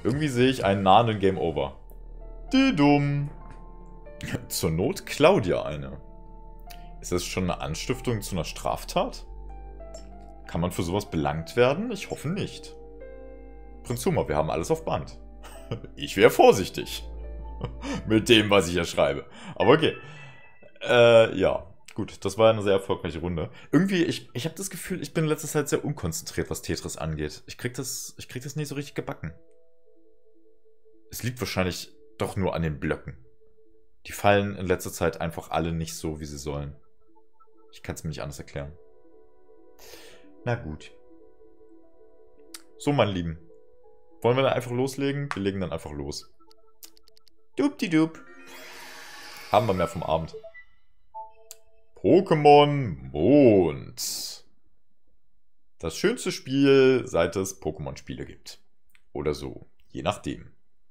Irgendwie sehe ich einen nahenden Game Over. Die dumm. Zur Not klau dir eine. Ist das schon eine Anstiftung zu einer Straftat? Kann man für sowas belangt werden? Ich hoffe nicht. Prinz Huma, wir haben alles auf Band. Ich wäre vorsichtig. Mit dem, was ich hier schreibe. Aber okay. Ja. Gut, das war eine sehr erfolgreiche Runde. Irgendwie, ich habe das Gefühl, ich bin in letzter Zeit sehr unkonzentriert, was Tetris angeht. Ich krieg das nicht so richtig gebacken. Es liegt wahrscheinlich doch nur an den Blöcken. Die fallen in letzter Zeit einfach alle nicht so, wie sie sollen. Ich kann es mir nicht anders erklären. Na gut. So, meine Lieben. Wollen wir dann einfach loslegen? Wir legen dann einfach los. Dupdidup. Haben wir mehr vom Abend. Pokémon Mond. Das schönste Spiel, seit es Pokémon-Spiele gibt. Oder so. Je nachdem.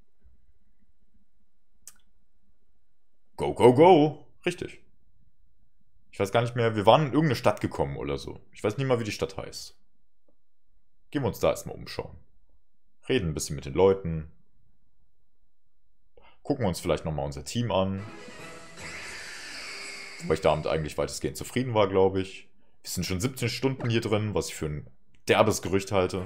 Go, go, go. Richtig. Ich weiß gar nicht mehr, wir waren in irgendeine Stadt gekommen oder so. Ich weiß nicht mal, wie die Stadt heißt. Gehen wir uns da erstmal umschauen. Reden ein bisschen mit den Leuten. Gucken uns vielleicht nochmal unser Team an. Weil ich damit eigentlich weitestgehend zufrieden war, glaube ich. Wir sind schon 17 Stunden hier drin, was ich für ein derbes Gerücht halte.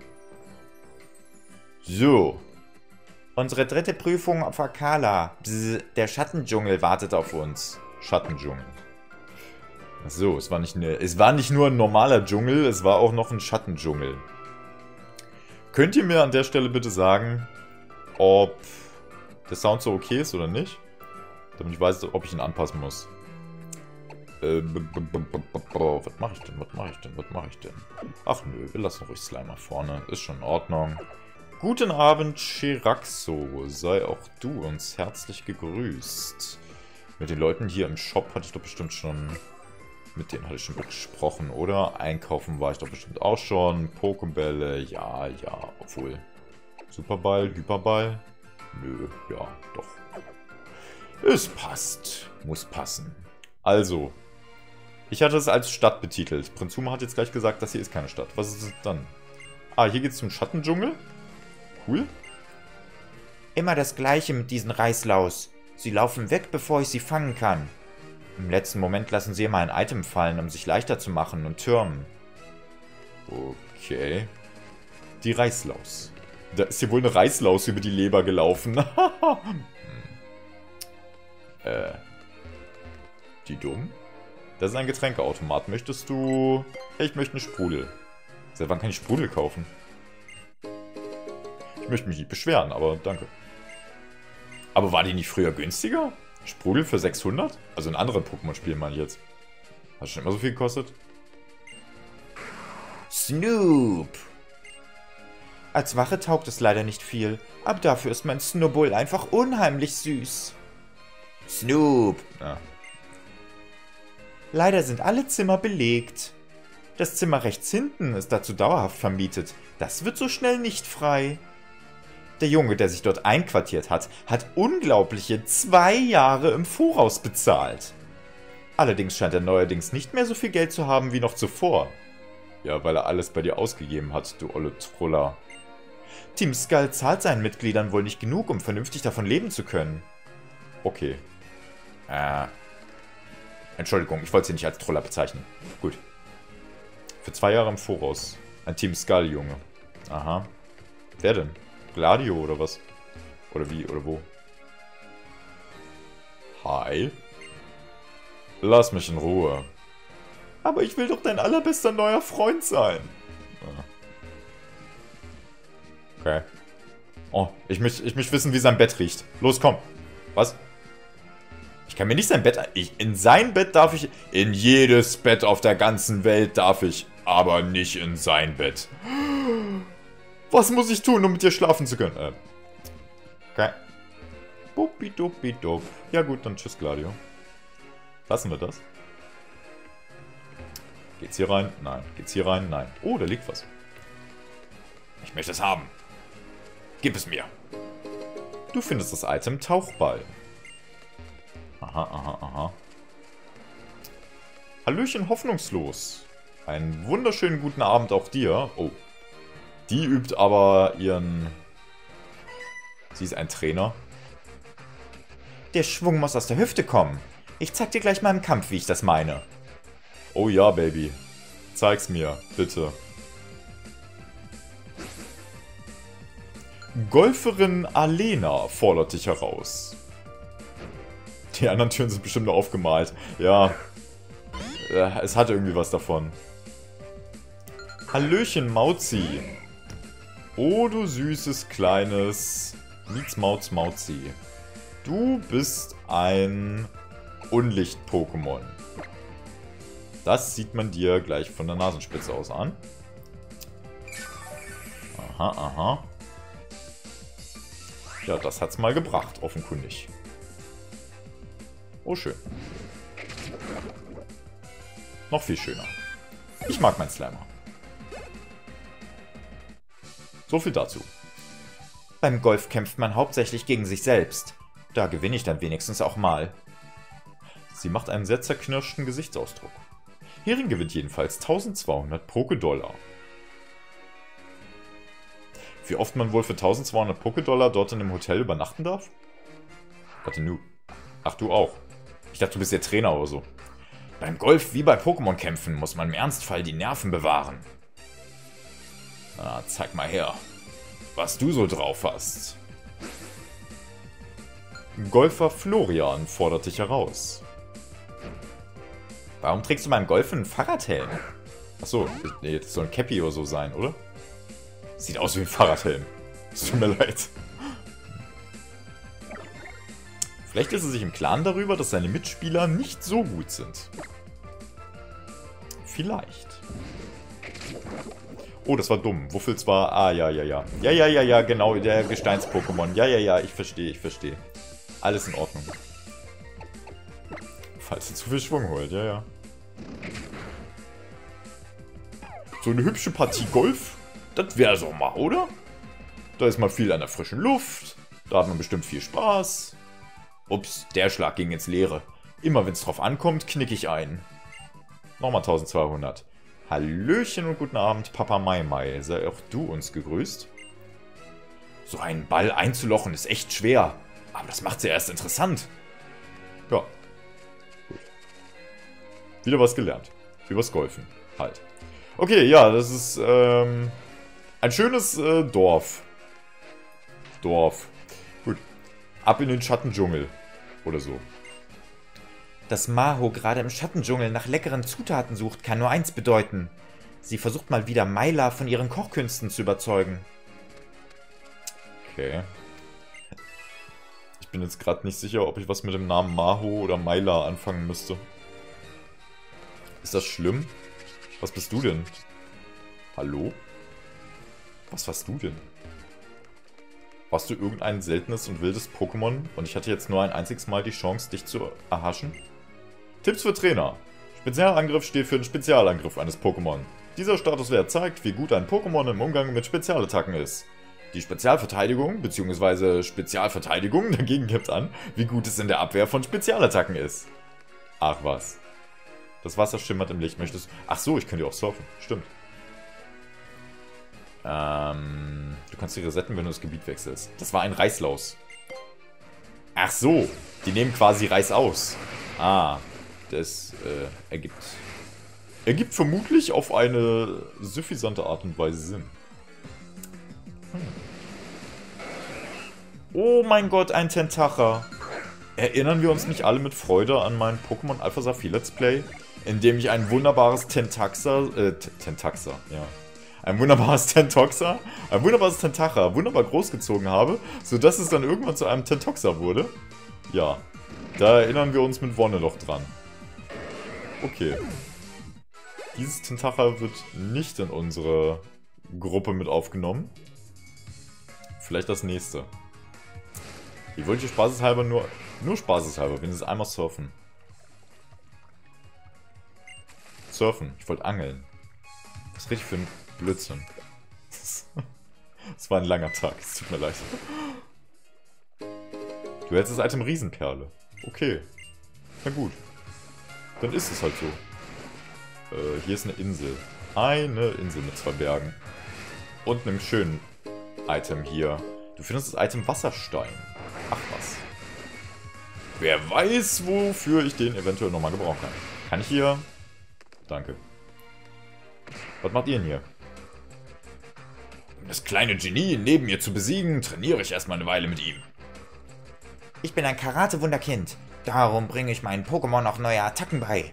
So. Unsere dritte Prüfung auf Akala. Der Schattendschungel wartet auf uns. Schattendschungel. So, es war nicht nur ein normaler Dschungel, es war auch noch ein Schattendschungel. Könnt ihr mir an der Stelle bitte sagen, ob der Sound so okay ist oder nicht? Damit ich weiß, ob ich ihn anpassen muss. Was mache ich denn? Ach nö, wir lassen ruhig Slimer vorne. Ist schon in Ordnung. Guten Abend, Chiraxo. Sei auch du uns herzlich gegrüßt. Mit den Leuten hier im Shop hatte ich doch bestimmt schon... Mit denen hatte ich schon gesprochen, oder? Einkaufen war ich doch bestimmt auch schon. Pokébälle, ja, obwohl. Superball, Hyperball? Nö, ja, doch. Es passt. Muss passen. Also. Ich hatte es als Stadt betitelt. Prinz Huma hat jetzt gleich gesagt, das hier ist keine Stadt. Was ist es dann? Ah, hier geht's zum Schattendschungel. Cool. Immer das Gleiche mit diesen Reißlaus. Sie laufen weg, bevor ich sie fangen kann. Im letzten Moment lassen sie immer ein Item fallen, um sich leichter zu machen und türmen. Okay. Die Reißlaus. Da ist hier wohl eine Reißlaus über die Leber gelaufen. Die dumm? Das ist ein Getränkeautomat. Möchtest du... Hey, ich möchte einen Sprudel. Seit wann kann ich Sprudel kaufen? Ich möchte mich nicht beschweren, aber danke. Aber war die nicht früher günstiger? Sprudel für 600? Also in anderen Pokémon-Spielen meine ich jetzt. Hat schon immer so viel gekostet? Snoop! Als Wache taugt es leider nicht viel, aber dafür ist mein Snowball einfach unheimlich süß. Snoop! Ja. Leider sind alle Zimmer belegt. Das Zimmer rechts hinten ist dazu dauerhaft vermietet. Das wird so schnell nicht frei. Der Junge, der sich dort einquartiert hat, hat unglaubliche 2 Jahre im Voraus bezahlt. Allerdings scheint er neuerdings nicht mehr so viel Geld zu haben wie noch zuvor. Ja, weil er alles bei dir ausgegeben hat, du olle Troller. Team Skull zahlt seinen Mitgliedern wohl nicht genug, um vernünftig davon leben zu können. Okay. Entschuldigung, ich wollte sie nicht als Troller bezeichnen. Gut. Für 2 Jahre im Voraus. Ein Team Skull, Junge. Aha. Wer denn? Gladio oder was? Oder wie? Oder wo? Hi. Lass mich in Ruhe. Aber ich will doch dein allerbester neuer Freund sein. Okay. Oh, ich möchte wissen, wie sein Bett riecht. Los, komm. Was? Ich kann mir nicht sein Bett... in sein Bett darf ich... In jedes Bett auf der ganzen Welt darf ich. Aber nicht in sein Bett. Was muss ich tun, um mit dir schlafen zu können? Okay. Buppi-duppi-dupp. Ja gut, dann tschüss, Gladio. Lassen wir das. Geht's hier rein? Nein. Geht's hier rein? Nein. Oh, da liegt was. Ich möchte es haben. Gib es mir. Du findest das Item Tauchball. Aha, aha, aha. Hallöchen, hoffnungslos. Einen wunderschönen guten Abend auch dir. Oh. Die übt aber ihren Sie ist ein Trainer. Der Schwung muss aus der Hüfte kommen. Ich zeig dir gleich mal im Kampf, wie ich das meine. Oh ja, Baby. Zeig's mir, bitte. Golferin Alena fordert dich heraus. Die anderen Türen sind bestimmt nur aufgemalt. Ja. Es hat irgendwie was davon. Hallöchen, Mauzi. Oh, du süßes, kleines Mietsmauzi. Du bist ein Unlicht-Pokémon. Das sieht man dir gleich von der Nasenspitze aus an. Aha, aha. Ja, das hat's mal gebracht, offenkundig. Oh, schön. Noch viel schöner. Ich mag meinen Slimer. So viel dazu. Beim Golf kämpft man hauptsächlich gegen sich selbst. Da gewinne ich dann wenigstens auch mal. Sie macht einen sehr zerknirschten Gesichtsausdruck. Hierin gewinnt jedenfalls 1200 Poké-Dollar. Wie oft man wohl für 1200 Poké-Dollar dort in dem Hotel übernachten darf? Warte, nu. Ach, du auch. Ich dachte, du bist der Trainer oder so. Beim Golf wie bei Pokémon-Kämpfen muss man im Ernstfall die Nerven bewahren. Na, zeig mal her, was du so drauf hast. Golfer Florian fordert dich heraus. Warum trägst du beim Golfen einen Fahrradhelm? Achso, nee, das soll ein Cappy oder so sein, oder? Sieht aus wie ein Fahrradhelm. Es tut mir leid. Vielleicht ist er sich im Klaren darüber, dass seine Mitspieler nicht so gut sind. Vielleicht. Oh, das war dumm. Wuffels war... Ah, ja. Ja, genau, der Gesteins-Pokémon. Ja, ich verstehe. Alles in Ordnung. Falls er zu viel Schwung holt, ja. So eine hübsche Partie Golf, das wäre so mal, oder? Da ist mal viel an der frischen Luft, da hat man bestimmt viel Spaß. Ups, der Schlag ging ins Leere. Immer wenn es drauf ankommt, knick ich ein. Nochmal 1200. Hallöchen und guten Abend, Papa Mai. Sei auch du uns gegrüßt. So einen Ball einzulochen ist echt schwer, aber das macht's ja erst interessant. Ja. Gut. Wieder was gelernt. Übers Golfen. Halt. Okay, ja, das ist ein schönes Dorf. Gut. Ab in den Schattendschungel. Oder so. Dass Maho gerade im Schattendschungel nach leckeren Zutaten sucht, kann nur eins bedeuten. Sie versucht mal wieder Myla von ihren Kochkünsten zu überzeugen. Okay. Ich bin jetzt gerade nicht sicher, ob ich was mit dem Namen Maho oder Myla anfangen müsste. Ist das schlimm? Was bist du denn? Hallo? Was warst du denn? Warst du irgendein seltenes und wildes Pokémon und ich hatte jetzt nur ein einziges Mal die Chance, dich zu erhaschen? Tipps für Trainer. Spezialangriff steht für den Spezialangriff eines Pokémon. Dieser Statuswert zeigt, wie gut ein Pokémon im Umgang mit Spezialattacken ist. Die Spezialverteidigung bzw. Spezialverteidigung dagegen gibt an, wie gut es in der Abwehr von Spezialattacken ist. Ach was. Das Wasser schimmert im Licht. Möchtest du... Ach so, ich könnte auch surfen. Stimmt. Du kannst die resetten, wenn du das Gebiet wechselst. Das war ein Reißlaus. Ach so, die nehmen quasi Reiß aus. Ah, das ergibt vermutlich auf eine suffisante Art und Weise Sinn. Oh mein Gott, ein Tentacher. Erinnern wir uns nicht alle mit Freude an mein Pokémon Alpha Saphir Let's Play, in dem ich ein wunderbares Tentaxa, ja. Ein wunderbares Tentoxa, ein wunderbares Tentacher wunderbar großgezogen habe, sodass es dann irgendwann zu einem Tentoxa wurde? Ja, da erinnern wir uns mit Wonne noch dran. Okay. Dieses Tentacher wird nicht in unsere Gruppe mit aufgenommen. Vielleicht das nächste. Ich wollte spaßeshalber nur spaßeshalber, wenigstens einmal surfen. Surfen, ich wollte angeln. Was ist richtig für ein Blödsinn. Das war ein langer Tag, es tut mir leid. Du hältst das Item Riesenperle. Okay. Na gut. Dann ist es halt so. Hier ist eine Insel. Eine Insel mit 2 Bergen. Und einem schönen Item hier. Du findest das Item Wasserstein. Ach was. Wer weiß, wofür ich den eventuell nochmal gebrauchen kann. Kann ich hier... Danke. Was macht ihr denn hier? Um das kleine Genie neben mir zu besiegen, trainiere ich erstmal eine Weile mit ihm. Ich bin ein Karate-Wunderkind. Darum bringe ich meinen Pokémon auch neue Attacken bei.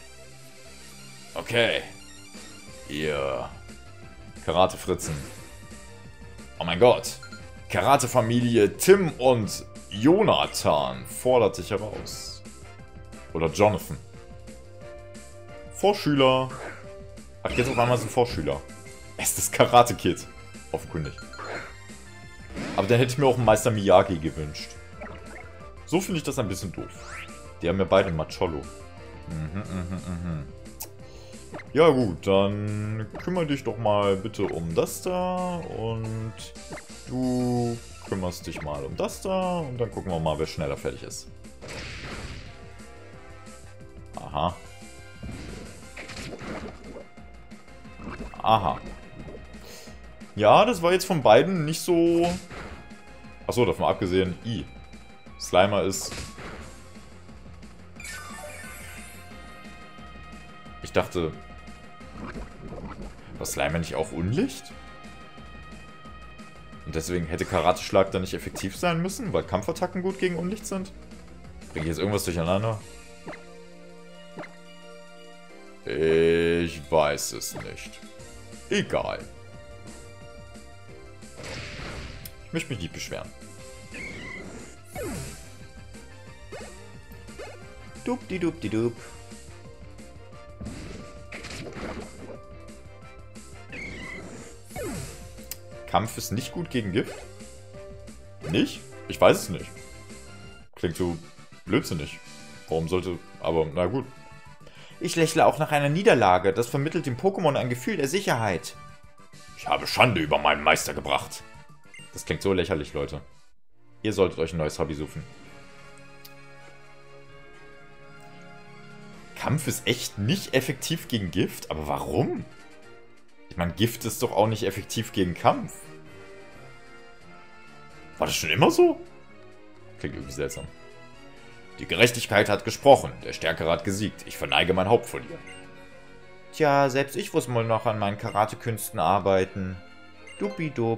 Okay. Ihr Karate-Fritzen. Oh mein Gott. Karate-Familie Tim und Jonathan fordert dich heraus. Oder Jonathan. Vorschüler. Ach, jetzt auf einmal sind Vorschüler. Es ist das Karate-Kid. Offenkundig. Aber dann hätte ich mir auch einen Meister Miyagi gewünscht. So finde ich das ein bisschen doof. Die haben ja beide Macholo. Ja gut, dann kümmere dich doch mal bitte um das da. Und du kümmerst dich mal um das da. Und dann gucken wir mal, wer schneller fertig ist. Aha. Aha. Ja, das war jetzt von beiden nicht so... Achso, davon abgesehen, Slimer ist... Ich dachte... War Slimer nicht auch Unlicht? Und deswegen hätte Karateschlag dann nicht effektiv sein müssen, weil Kampfattacken gut gegen Unlicht sind? Bringe ich jetzt irgendwas durcheinander? Ich weiß es nicht. Egal. Ich möchte mich nicht beschweren. Dupdi-dupdi-dup. Kampf ist nicht gut gegen Gift? Nicht? Ich weiß es nicht. Klingt so blödsinnig. Warum sollte... Aber, na gut. Ich lächle auch nach einer Niederlage. Das vermittelt dem Pokémon ein Gefühl der Sicherheit. Ich habe Schande über meinen Meister gebracht. Das klingt so lächerlich, Leute. Ihr solltet euch ein neues Hobby suchen. Kampf ist echt nicht effektiv gegen Gift? Aber warum? Ich meine, Gift ist doch auch nicht effektiv gegen Kampf. War das schon immer so? Klingt irgendwie seltsam. Die Gerechtigkeit hat gesprochen. Der Stärkere hat gesiegt. Ich verneige mein Haupt vor dir. Tja, selbst ich muss mal noch an meinen Karate-Künsten arbeiten. Dupidup.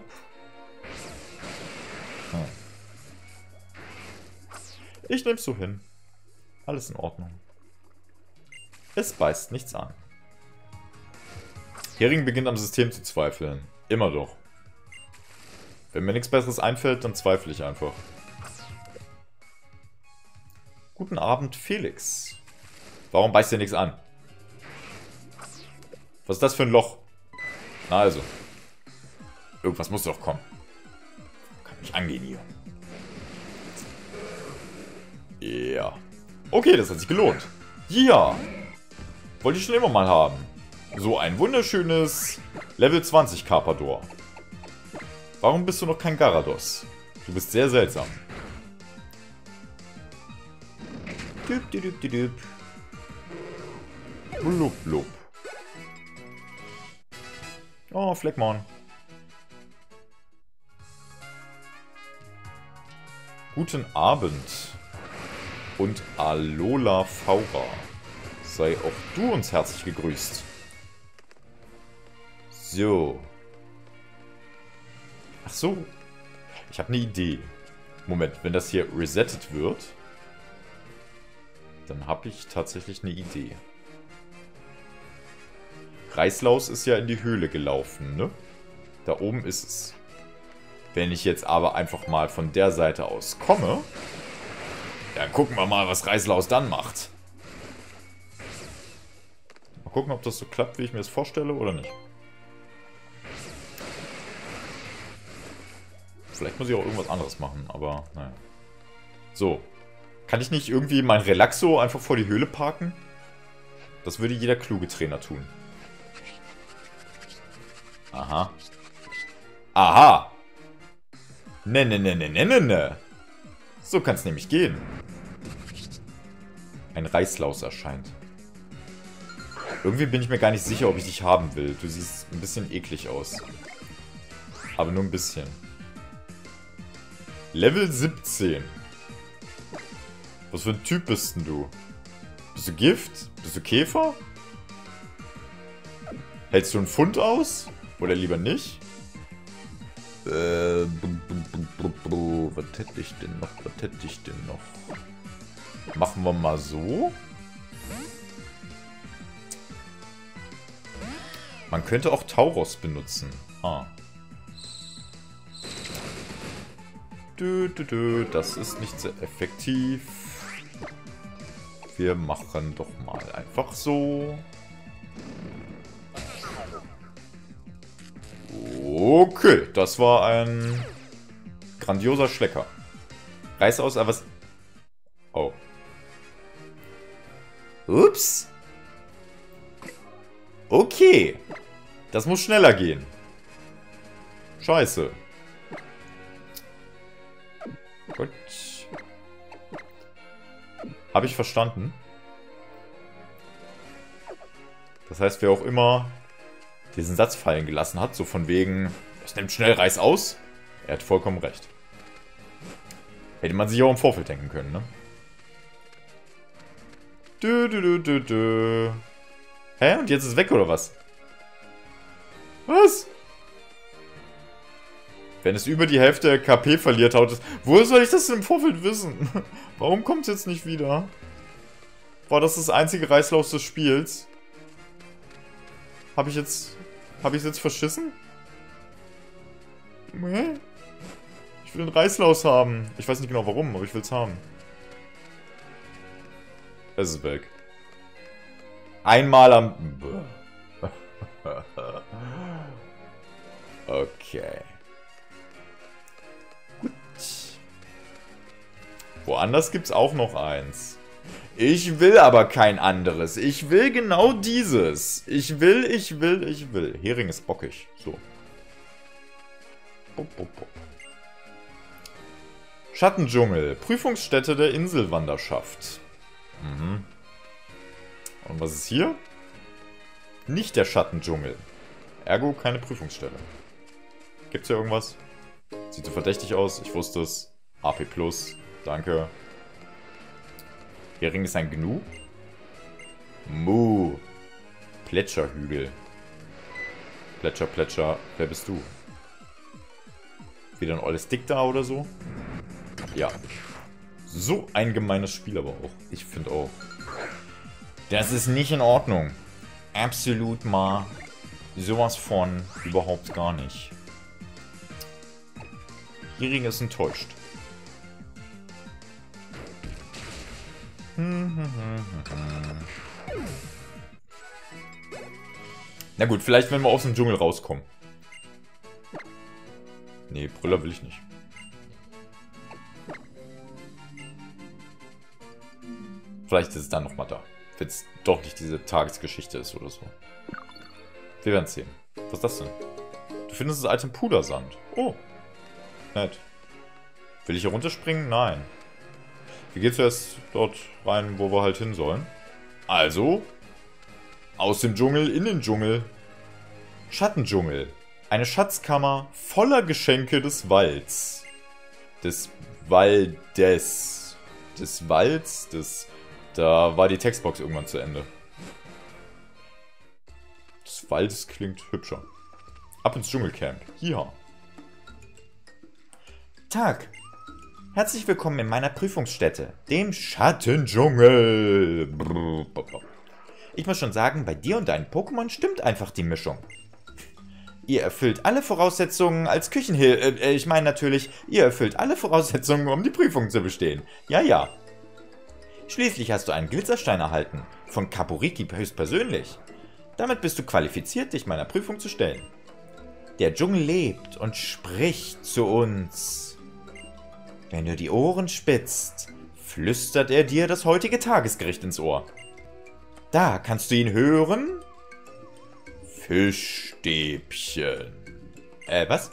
Ich nehm's so hin. Alles in Ordnung. Es beißt nichts an. Hering beginnt am System zu zweifeln. Immer doch. Wenn mir nichts Besseres einfällt, dann zweifle ich einfach. Guten Abend, Felix. Warum beißt dir nichts an? Was ist das für ein Loch? Na also. Irgendwas muss doch kommen. Kann mich angehen hier. Ja. Okay, das hat sich gelohnt. Ja. Wollte ich schon immer mal haben. So ein wunderschönes Level 20 Carpador. Warum bist du noch kein Garados? Du bist sehr seltsam. Dup-dup-dup-dup. Blub, blub. Oh, Fleckmon. Guten Abend. Und Alola Faura. Sei auch du uns herzlich gegrüßt. So. Ach so. Ich habe eine Idee. Moment, wenn das hier resettet wird, dann habe ich tatsächlich eine Idee. Reislaus ist ja in die Höhle gelaufen, ne? Da oben ist es. Wenn ich jetzt aber einfach mal von der Seite aus komme, dann gucken wir mal, was Reislaus dann macht. Mal gucken, ob das so klappt, wie ich mir das vorstelle, oder nicht. Vielleicht muss ich auch irgendwas anderes machen, aber naja. So. Kann ich nicht irgendwie mein Relaxo einfach vor die Höhle parken? Das würde jeder kluge Trainer tun. Aha. Aha! Ne. So kann es nämlich gehen. Ein Reislaus erscheint. Irgendwie bin ich mir gar nicht sicher, ob ich dich haben will. Du siehst ein bisschen eklig aus. Aber nur ein bisschen. Level 17. Was für ein Typ bist denn du? Bist du Gift? Bist du Käfer? Hältst du einen Pfund aus? Oder lieber nicht? Was hätte ich denn noch? Was hätte ich denn noch? Machen wir mal so. Man könnte auch Tauros benutzen. Ah. Das ist nicht sehr effektiv. Wir machen doch mal einfach so. Okay, das war ein grandioser Schlecker. Reiß aus, aber was... Oh. Ups. Okay. Das muss schneller gehen. Scheiße. Gut. Habe ich verstanden. Das heißt, wer auch immer diesen Satz fallen gelassen hat, so von wegen, das nimmt schnell Reiß aus, er hat vollkommen recht. Hätte man sich auch im Vorfeld denken können, ne? Hä? Und jetzt ist es weg, oder was? Was? Wenn es über die Hälfte KP verliert, haut es... Woher soll ich das denn im Vorfeld wissen? Warum kommt es jetzt nicht wieder? War das das einzige Reißlaus des Spiels? Habe ich es jetzt verschissen? Hä? Ich will einen Reißlaus haben. Ich weiß nicht genau warum, aber ich will es haben. Es ist weg. Einmal am... Okay. Gut. Woanders gibt's auch noch eins. Ich will aber kein anderes. Ich will genau dieses. Ich will. Hering ist bockig. So. Schattendschungel. Prüfungsstätte der Inselwanderschaft. Mhm. Und was ist hier? Nicht der Schattendschungel. Ergo keine Prüfungsstelle. Gibt's hier irgendwas? Sieht so verdächtig aus. Ich wusste es. AP+. Danke. Hering ist ein Gnu. Mu. Plätscherhügel. Plätscher, Plätscher. Wer bist du? Wieder ein olles Dick da oder so? Ja. So ein gemeines Spiel aber auch. Ich finde auch. Das ist nicht in Ordnung. Absolut mal sowas von überhaupt gar nicht. Hering ist enttäuscht. Na gut, vielleicht wenn wir aus dem Dschungel rauskommen. Nee, Brüller will ich nicht. Vielleicht ist es dann nochmal da. Wenn es doch nicht diese Tagesgeschichte ist oder so. Wir werden sehen. Was ist das denn? Du findest das Item Pudersand. Oh. Nett. Will ich hier runterspringen? Nein. Wie geht's erst dort rein, wo wir halt hin sollen? Also. Aus dem Dschungel in den Dschungel. Schattendschungel. Eine Schatzkammer voller Geschenke des Walds. Des Waldes. Des Walds? Da war die Textbox irgendwann zu Ende. Des Waldes klingt hübscher. Ab ins Dschungelcamp. Ja. Tag. Herzlich willkommen in meiner Prüfungsstätte, dem Schattendschungel. Ich muss schon sagen, bei dir und deinen Pokémon stimmt einfach die Mischung. Ihr erfüllt alle Voraussetzungen als Küchenhilfe. Ich meine natürlich, ihr erfüllt alle Voraussetzungen, um die Prüfung zu bestehen. Ja, ja. Schließlich hast du einen Glitzerstein erhalten. Von Kaburiki höchstpersönlich. Damit bist du qualifiziert, dich meiner Prüfung zu stellen. Der Dschungel lebt und spricht zu uns. Wenn du die Ohren spitzt, flüstert er dir das heutige Tagesgericht ins Ohr. Da kannst du ihn hören. Fischstäbchen. Was?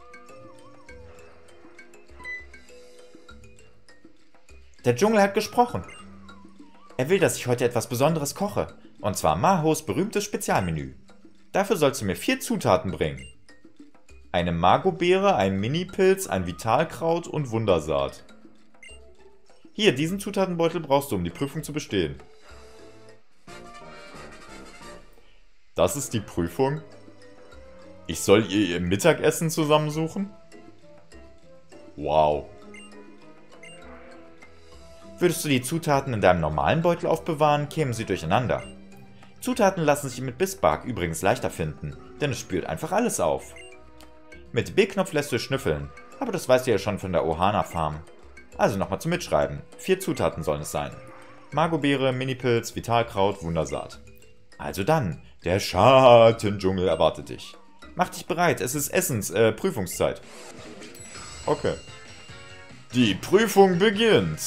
Der Dschungel hat gesprochen. Er will, dass ich heute etwas Besonderes koche. Und zwar Mahos berühmtes Spezialmenü. Dafür sollst du mir 4 Zutaten bringen. Eine Magobeere, ein Minipilz, ein Vitalkraut und Wundersaat. Hier, diesen Zutatenbeutel brauchst du, um die Prüfung zu bestehen. Das ist die Prüfung? Ich soll ihr Mittagessen zusammensuchen? Wow. Würdest du die Zutaten in deinem normalen Beutel aufbewahren, kämen sie durcheinander. Zutaten lassen sich mit Bisbark übrigens leichter finden, denn es spült einfach alles auf. Mit B-Knopf lässt du schnüffeln, aber das weißt du ja schon von der Ohana Farm. Also nochmal zum Mitschreiben. 4 Zutaten sollen es sein. Magobeere, Minipilz, Vitalkraut, Wundersaat. Also dann, der Schattendschungel erwartet dich. Mach dich bereit, es ist Prüfungszeit. Okay. Die Prüfung beginnt.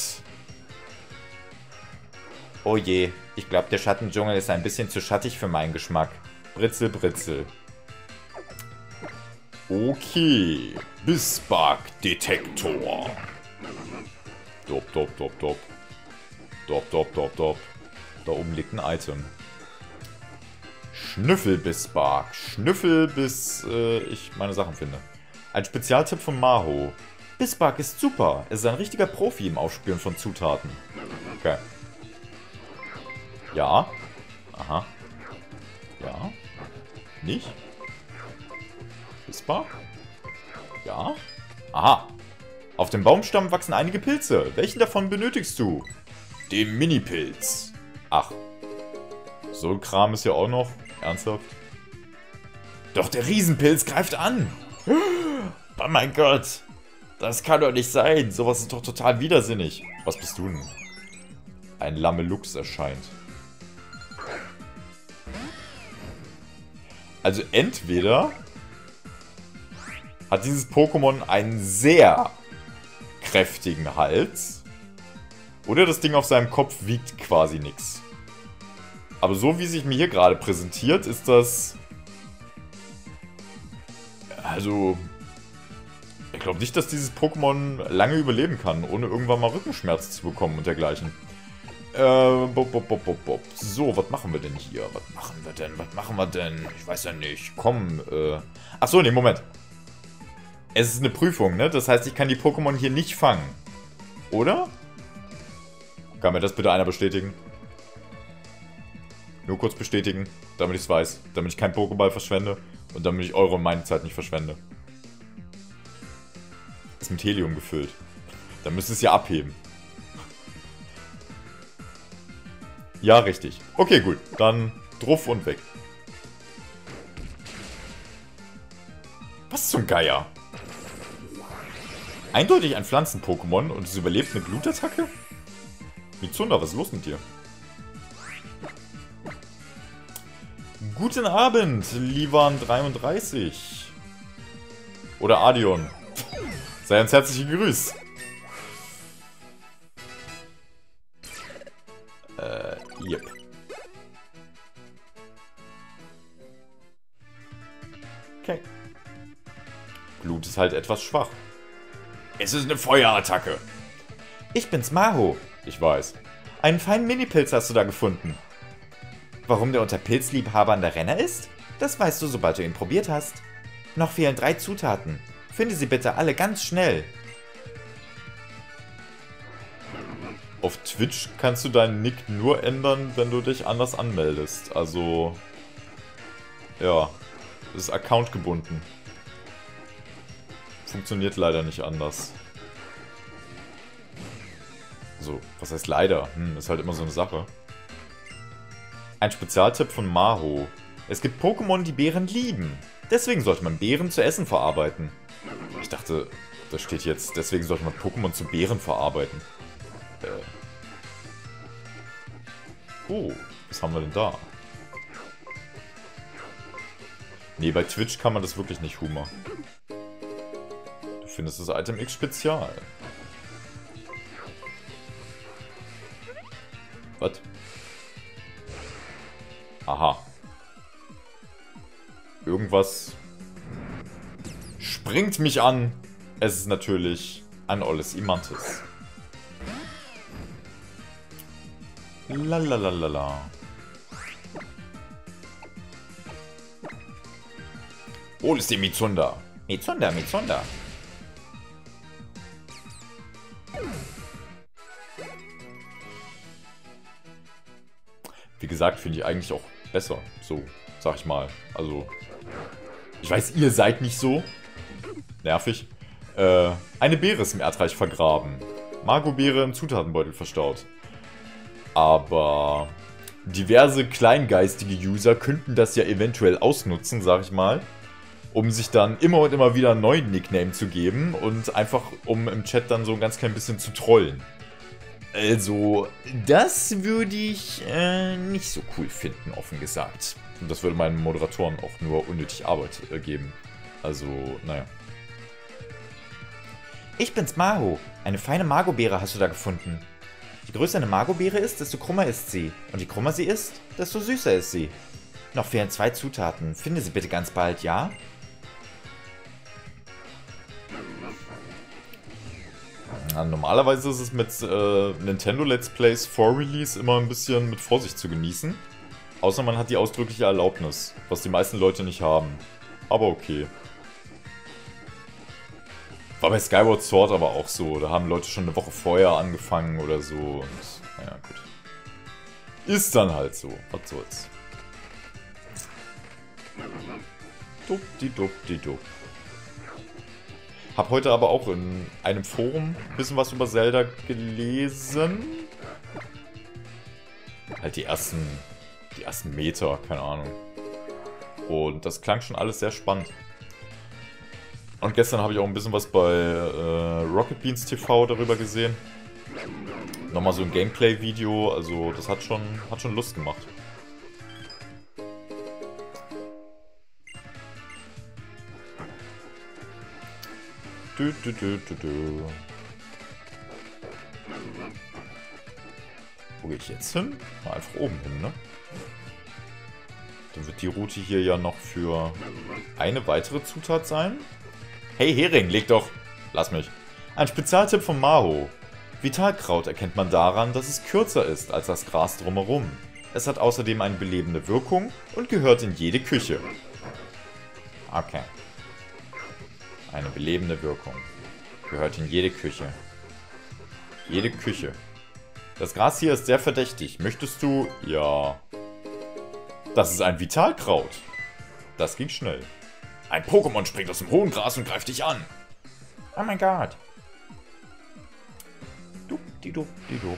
Oh je, ich glaube der Schattendschungel ist ein bisschen zu schattig für meinen Geschmack. Britzel, Britzel. Okay, Bisbark-Detektor. Dop, dop, dop, dop. Dop, dop, dop, dop. Da oben liegt ein Item. Schnüffel-Bisbark. Schnüffel, bis ich meine Sachen finde. Ein Spezialtipp von Maho. Bisbark ist super. Es ist ein richtiger Profi im Aufspüren von Zutaten. Okay. Ja. Aha. Ja. Nicht? Bisbark? Ja. Aha. Auf dem Baumstamm wachsen einige Pilze. Welchen davon benötigst du? Den Minipilz. Ach. So ein Kram ist ja auch noch. Ernsthaft? Doch der Riesenpilz greift an. Oh mein Gott. Das kann doch nicht sein. Sowas ist doch total widersinnig. Was bist du denn? Ein Lamellux erscheint. Also entweder hat dieses Pokémon einen sehr kräftigen Hals oder das Ding auf seinem Kopf wiegt quasi nichts. Aber so wie sich mir hier gerade präsentiert, ist das... Also... Ich glaube nicht, dass dieses Pokémon lange überleben kann, ohne irgendwann mal Rückenschmerzen zu bekommen und dergleichen. So, was machen wir denn hier? Was machen wir denn? Ich weiß ja nicht. Komm, Achso, nee, Moment. Es ist eine Prüfung, ne? Das heißt, ich kann die Pokémon hier nicht fangen. Oder? Kann mir das bitte einer bestätigen? Nur kurz bestätigen, damit ich es weiß. Damit ich keinen Pokéball verschwende und damit ich eure und meine Zeit nicht verschwende. Ist mit Helium gefüllt. Dann müsst ihr es ja abheben. Ja, richtig. Okay, gut. Dann druff und weg. Was zum Geier? Eindeutig ein Pflanzen-Pokémon und es überlebt eine Blutattacke? Mizunda, was ist los mit dir? Guten Abend, Livan33. Oder Adion. Sei uns herzlich gegrüßt. Yep. Okay. Blut ist halt etwas schwach. Es ist eine Feuerattacke. Ich bin's, Maho. Ich weiß. Einen feinen Minipilz hast du da gefunden. Warum der unter Pilzliebhabern der Renner ist? Das weißt du, sobald du ihn probiert hast. Noch fehlen 3 Zutaten. Finde sie bitte alle ganz schnell. Auf Twitch kannst du deinen Nick nur ändern, wenn du dich anders anmeldest. Also, ja, das ist accountgebunden. Funktioniert leider nicht anders. So, was heißt leider? Ist halt immer so eine Sache. Ein Spezialtipp von Maho. Es gibt Pokémon, die Beeren lieben. Deswegen sollte man Beeren zu essen verarbeiten. Ich dachte, da steht jetzt, deswegen sollte man Pokémon zu Beeren verarbeiten. Oh, was haben wir denn da? Nee, bei Twitch kann man das wirklich nicht, Humor. Du findest das Item X Spezial. Was? Aha. Irgendwas springt mich an. Es ist natürlich ein Olles Imantis. Lalalala. Hol es dir, Mizunda. Mizunda, Mizunda. Wie gesagt, finde ich eigentlich auch besser. So, sag ich mal. Also, ich weiß, ihr seid nicht so. Nervig. Eine Beere ist im Erdreich vergraben. Margot-Beere im Zutatenbeutel verstaut. Aber diverse kleingeistige User könnten das ja eventuell ausnutzen, sag ich mal, um sich dann immer und immer wieder einen neuen Nickname zu geben und einfach, um im Chat dann so ein ganz klein bisschen zu trollen. Also, das würde ich nicht so cool finden, offen gesagt. Und das würde meinen Moderatoren auch nur unnötig Arbeit geben. Also, naja. Ich bin's, Maho. Eine feine Margot-Beere hast du da gefunden. Je größer eine Margot-Beere ist, desto krummer ist sie. Und je krummer sie ist, desto süßer ist sie. Noch fehlen 2 Zutaten. Finde sie bitte ganz bald, ja? Ja, normalerweise ist es mit Nintendo Let's Plays vor Release immer ein bisschen mit Vorsicht zu genießen. Außer man hat die ausdrückliche Erlaubnis, was die meisten Leute nicht haben. Aber okay. War bei Skyward Sword aber auch so. Da haben Leute schon eine Woche vorher angefangen oder so. Und naja, gut. Ist dann halt so. Was soll's. Dupp-di-dupp-di-dupp. Hab heute aber auch in einem Forum ein bisschen was über Zelda gelesen. Halt die ersten Meter, keine Ahnung. Und das klang schon alles sehr spannend. Und gestern habe ich auch ein bisschen was bei Rocket Beans TV darüber gesehen. Nochmal so ein Gameplay-Video, also das hat schon Lust gemacht. Wo gehe ich jetzt hin? Mal einfach oben hin, ne? Dann wird die Route hier ja noch für eine weitere Zutat sein. Hey Hering, leg doch... Lass mich. Ein Spezialtipp von Maho. Vitalkraut erkennt man daran, dass es kürzer ist als das Gras drumherum. Es hat außerdem eine belebende Wirkung und gehört in jede Küche. Okay. Eine belebende Wirkung. Gehört in jede Küche. Jede Küche. Das Gras hier ist sehr verdächtig. Möchtest du... Ja. Das ist ein Vitalkraut. Das ging schnell. Ein Pokémon springt aus dem hohen Gras und greift dich an. Oh mein Gott. Dupp-di-dupp-di-dupp.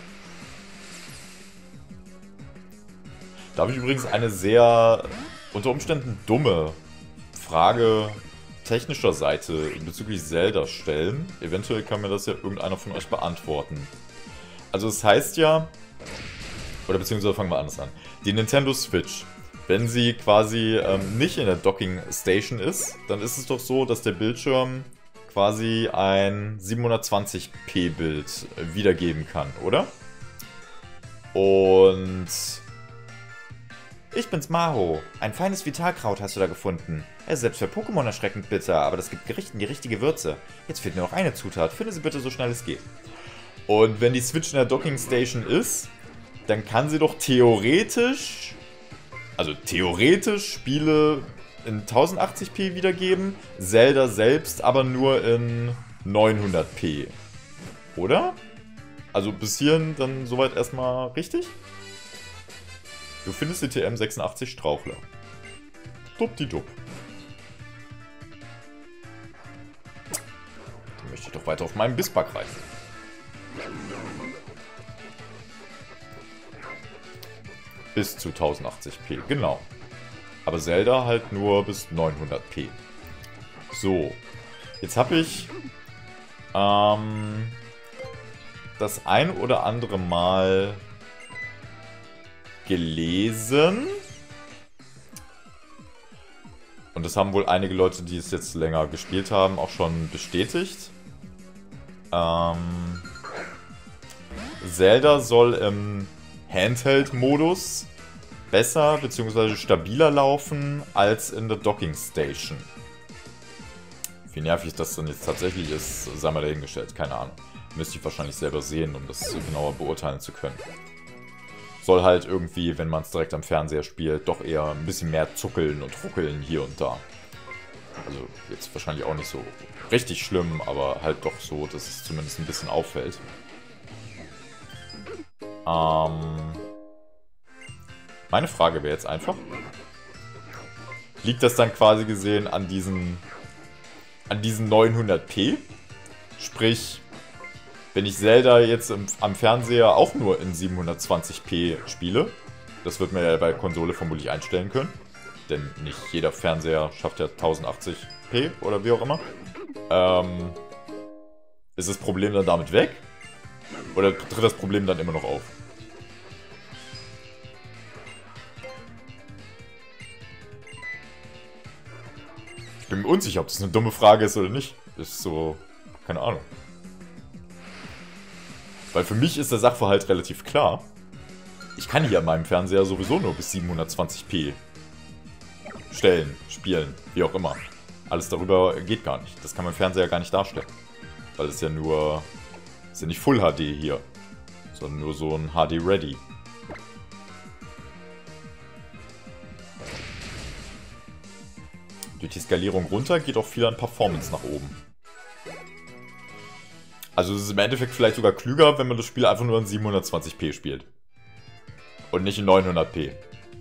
Darf ich übrigens eine sehr, unter Umständen dumme Frage technischer Seite bezüglich Zelda stellen? Eventuell kann mir das ja irgendeiner von euch beantworten. Also es heißt ja, oder beziehungsweise fangen wir anders an. Die Nintendo Switch, wenn sie quasi nicht in der Docking Station ist, dann ist es doch so, dass der Bildschirm quasi ein 720p Bild wiedergeben kann, oder? Und... Ich bin's, Maho. Ein feines Vitalkraut hast du da gefunden. Er ist selbst für Pokémon erschreckend bitter, aber das gibt Gerichten die richtige Würze. Jetzt fehlt nur noch eine Zutat. Finde sie bitte so schnell es geht. Und wenn die Switch in der Docking Station ist, dann kann sie doch theoretisch... Also theoretisch Spiele in 1080p wiedergeben, Zelda selbst aber nur in 900p. Oder? Also bis hierhin dann soweit erstmal richtig? Du findest die TM86 Strauchler. Dupp-di-dupp. Dann möchte ich doch weiter auf meinem Bispack reiten. Bis zu 1080p, genau. Aber Zelda halt nur bis 900p. So. Jetzt habe ich das ein oder andere Mal gelesen. Und das haben wohl einige Leute, die es jetzt länger gespielt haben, auch schon bestätigt. Zelda soll im Handheld-Modus besser bzw. stabiler laufen als in der Docking Station. Wie nervig das dann jetzt tatsächlich ist, sei mal dahingestellt. Keine Ahnung. Müsste ich wahrscheinlich selber sehen, um das genauer beurteilen zu können. Soll halt irgendwie, wenn man es direkt am Fernseher spielt, doch eher ein bisschen mehr zuckeln und ruckeln hier und da. Also jetzt wahrscheinlich auch nicht so richtig schlimm, aber halt doch so, dass es zumindest ein bisschen auffällt. Meine Frage wäre jetzt einfach, liegt das dann quasi gesehen an diesen 900p? Sprich, wenn ich Zelda jetzt am Fernseher auch nur in 720p spiele, das wird man ja bei Konsole vermutlich einstellen können, denn nicht jeder Fernseher schafft ja 1080p oder wie auch immer. Ist das Problem dann damit weg? Oder tritt das Problem dann immer noch auf? Ich bin mir unsicher, ob das eine dumme Frage ist oder nicht. Ist so... keine Ahnung. Weil für mich ist der Sachverhalt relativ klar. Ich kann hier an meinem Fernseher sowieso nur bis 720p stellen, spielen, wie auch immer. Alles darüber geht gar nicht. Das kann mein Fernseher gar nicht darstellen. Weil es ja nur... ist ja nicht Full HD hier. Sondern nur so ein HD-Ready. Durch die Skalierung runter geht auch viel an Performance nach oben. Also es ist im Endeffekt vielleicht sogar klüger, wenn man das Spiel einfach nur in 720p spielt. Und nicht in 900p.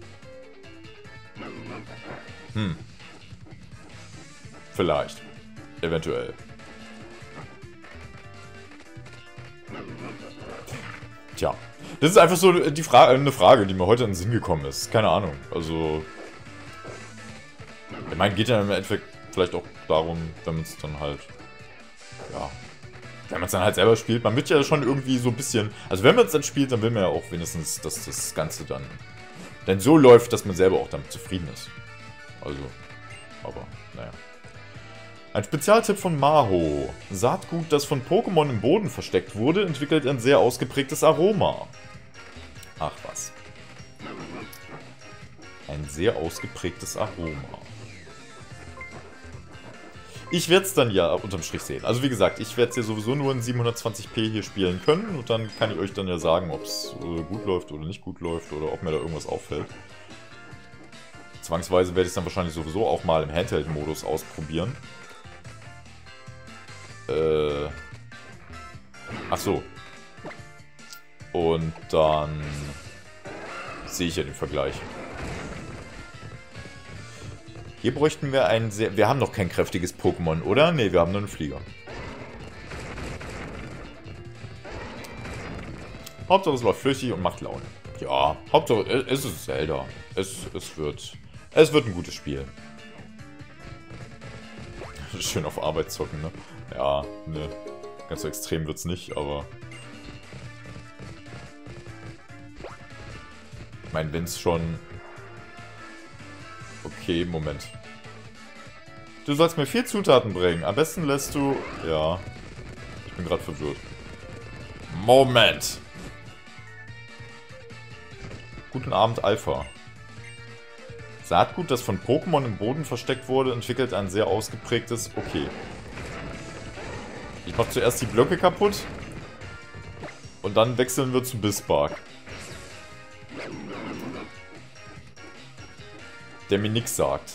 Vielleicht. Eventuell. Tja. Das ist einfach so eine Frage, die mir heute in den Sinn gekommen ist. Keine Ahnung. Also... ich meine, geht ja im Endeffekt vielleicht auch darum, wenn man es dann halt... ja... wenn man es dann halt selber spielt, man wird ja schon irgendwie so ein bisschen... also wenn man es dann spielt, dann will man ja auch wenigstens, dass das Ganze dann so läuft, dass man selber auch damit zufrieden ist. Also, aber, naja. Ein Spezialtipp von Maho. Saatgut, das von Pokémon im Boden versteckt wurde, entwickelt ein sehr ausgeprägtes Aroma. Ach was. Ein sehr ausgeprägtes Aroma. Ich werde es dann ja unterm Strich sehen. Also wie gesagt, ich werde es ja sowieso nur in 720p hier spielen können. Und dann kann ich euch dann ja sagen, ob es gut läuft oder nicht gut läuft. Oder ob mir da irgendwas auffällt. Zwangsweise werde ich es dann wahrscheinlich sowieso auch mal im Handheld-Modus ausprobieren. Ach so. Und dann sehe ich ja den Vergleich. Hier bräuchten wir einen sehr... wir haben noch kein kräftiges Pokémon, oder? Ne, wir haben nur einen Flieger. Hauptsache es läuft flüssig und macht Laune. Ja, Hauptsache es ist Zelda. Es wird ein gutes Spiel. Schön auf Arbeit zocken, ne? Ja, ne. Ganz so extrem wird's nicht, aber... ich meine, wenn's schon... okay, Moment. Du sollst mir 4 Zutaten bringen. Am besten lässt du... ja. Ich bin gerade verwirrt. Moment. Guten Abend, Alpha. Saatgut, das von Pokémon im Boden versteckt wurde, entwickelt ein sehr ausgeprägtes... okay. Ich mach zuerst die Blöcke kaputt. Und dann wechseln wir zu Bisbark. Der mir nichts sagt.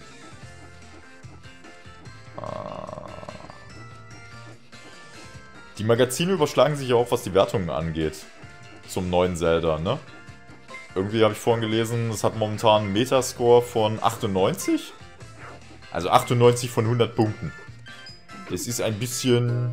Die Magazine überschlagen sich ja auch, was die Wertungen angeht. Zum neuen Zelda, ne? Irgendwie habe ich vorhin gelesen, es hat momentan einen Metascore von 98. Also 98 von 100 Punkten. Das ist ein bisschen...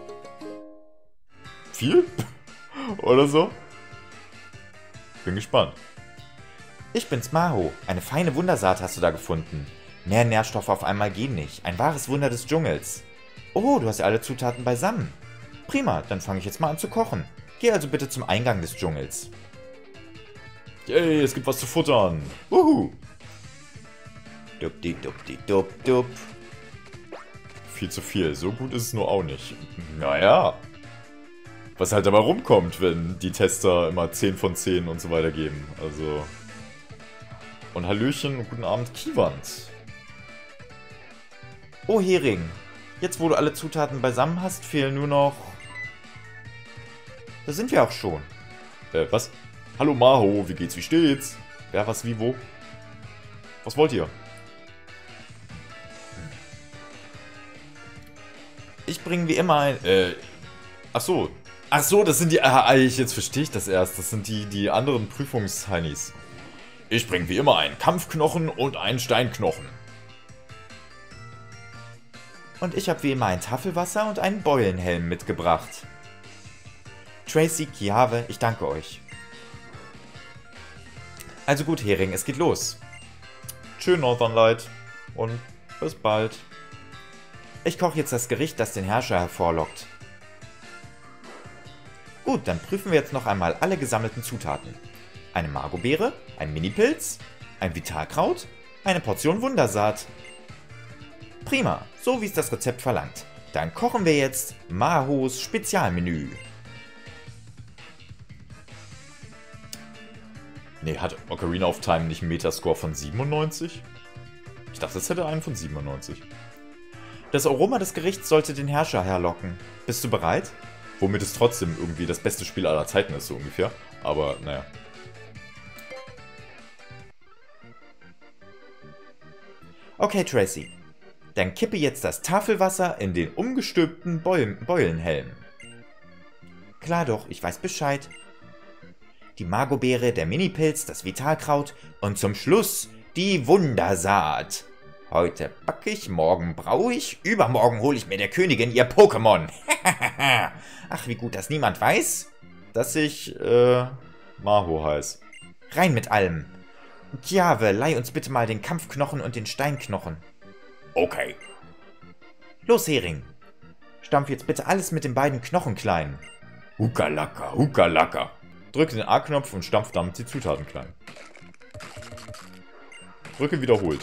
viel? Oder so? Bin gespannt. Ich bin's, Maho. Eine feine Wundersaat hast du da gefunden. Mehr Nährstoffe auf einmal gehen nicht. Ein wahres Wunder des Dschungels. Oh, du hast ja alle Zutaten beisammen. Prima, dann fange ich jetzt mal an zu kochen. Geh also bitte zum Eingang des Dschungels. Yay, es gibt was zu futtern. Wuhu. Dup. Viel zu viel. So gut ist es nur auch nicht. Naja. Was halt dabei rumkommt, wenn die Tester immer 10 von 10 und so weiter geben. Also... und Hallöchen und guten Abend, Kiwand. Oh, Hering. Jetzt, wo du alle Zutaten beisammen hast, fehlen nur noch... da sind wir auch schon. Was? Hallo Maho, wie geht's, wie steht's? Wer, was, wie, wo? Was wollt ihr? Ich bringe wie immer ein... Ach so, das sind die... jetzt verstehe ich das erst. Das sind die anderen Prüfungsheinis. Ich bringe wie immer einen Kampfknochen und einen Steinknochen. Und ich habe wie immer ein Tafelwasser und einen Beulenhelm mitgebracht. Tracy, Kiave, ich danke euch. Also gut, Hering, es geht los. Tschö, Northern Light. Und bis bald. Ich koche jetzt das Gericht, das den Herrscher hervorlockt. Gut, dann prüfen wir jetzt noch einmal alle gesammelten Zutaten. Eine Margobeere, ein Minipilz, ein Vitalkraut, eine Portion Wundersaat. Prima, so wie es das Rezept verlangt. Dann kochen wir jetzt Mahos Spezialmenü. Nee, hat Ocarina of Time nicht einen Metascore von 97? Ich dachte, es hätte einen von 97. Das Aroma des Gerichts sollte den Herrscher herlocken. Bist du bereit? Womit es trotzdem irgendwie das beste Spiel aller Zeiten ist, so ungefähr. Aber, naja. Okay, Tracy. Dann kippe jetzt das Tafelwasser in den umgestülpten Beulenhelm. Klar doch, ich weiß Bescheid. Die Margobeere, der Minipilz, das Vitalkraut und zum Schluss die Wundersaat. Heute backe ich, morgen braue ich, übermorgen hole ich mir der Königin ihr Pokémon. Ach, wie gut, dass niemand weiß, dass ich, Maho heiß. Rein mit allem. Kiave, leih uns bitte mal den Kampfknochen und den Steinknochen. Okay. Los, Hering. Stampf jetzt bitte alles mit den beiden Knochen klein. Hukalaka, hukalaka. Drücke den A-Knopf und stampf damit die Zutaten klein. Drücke wiederholt.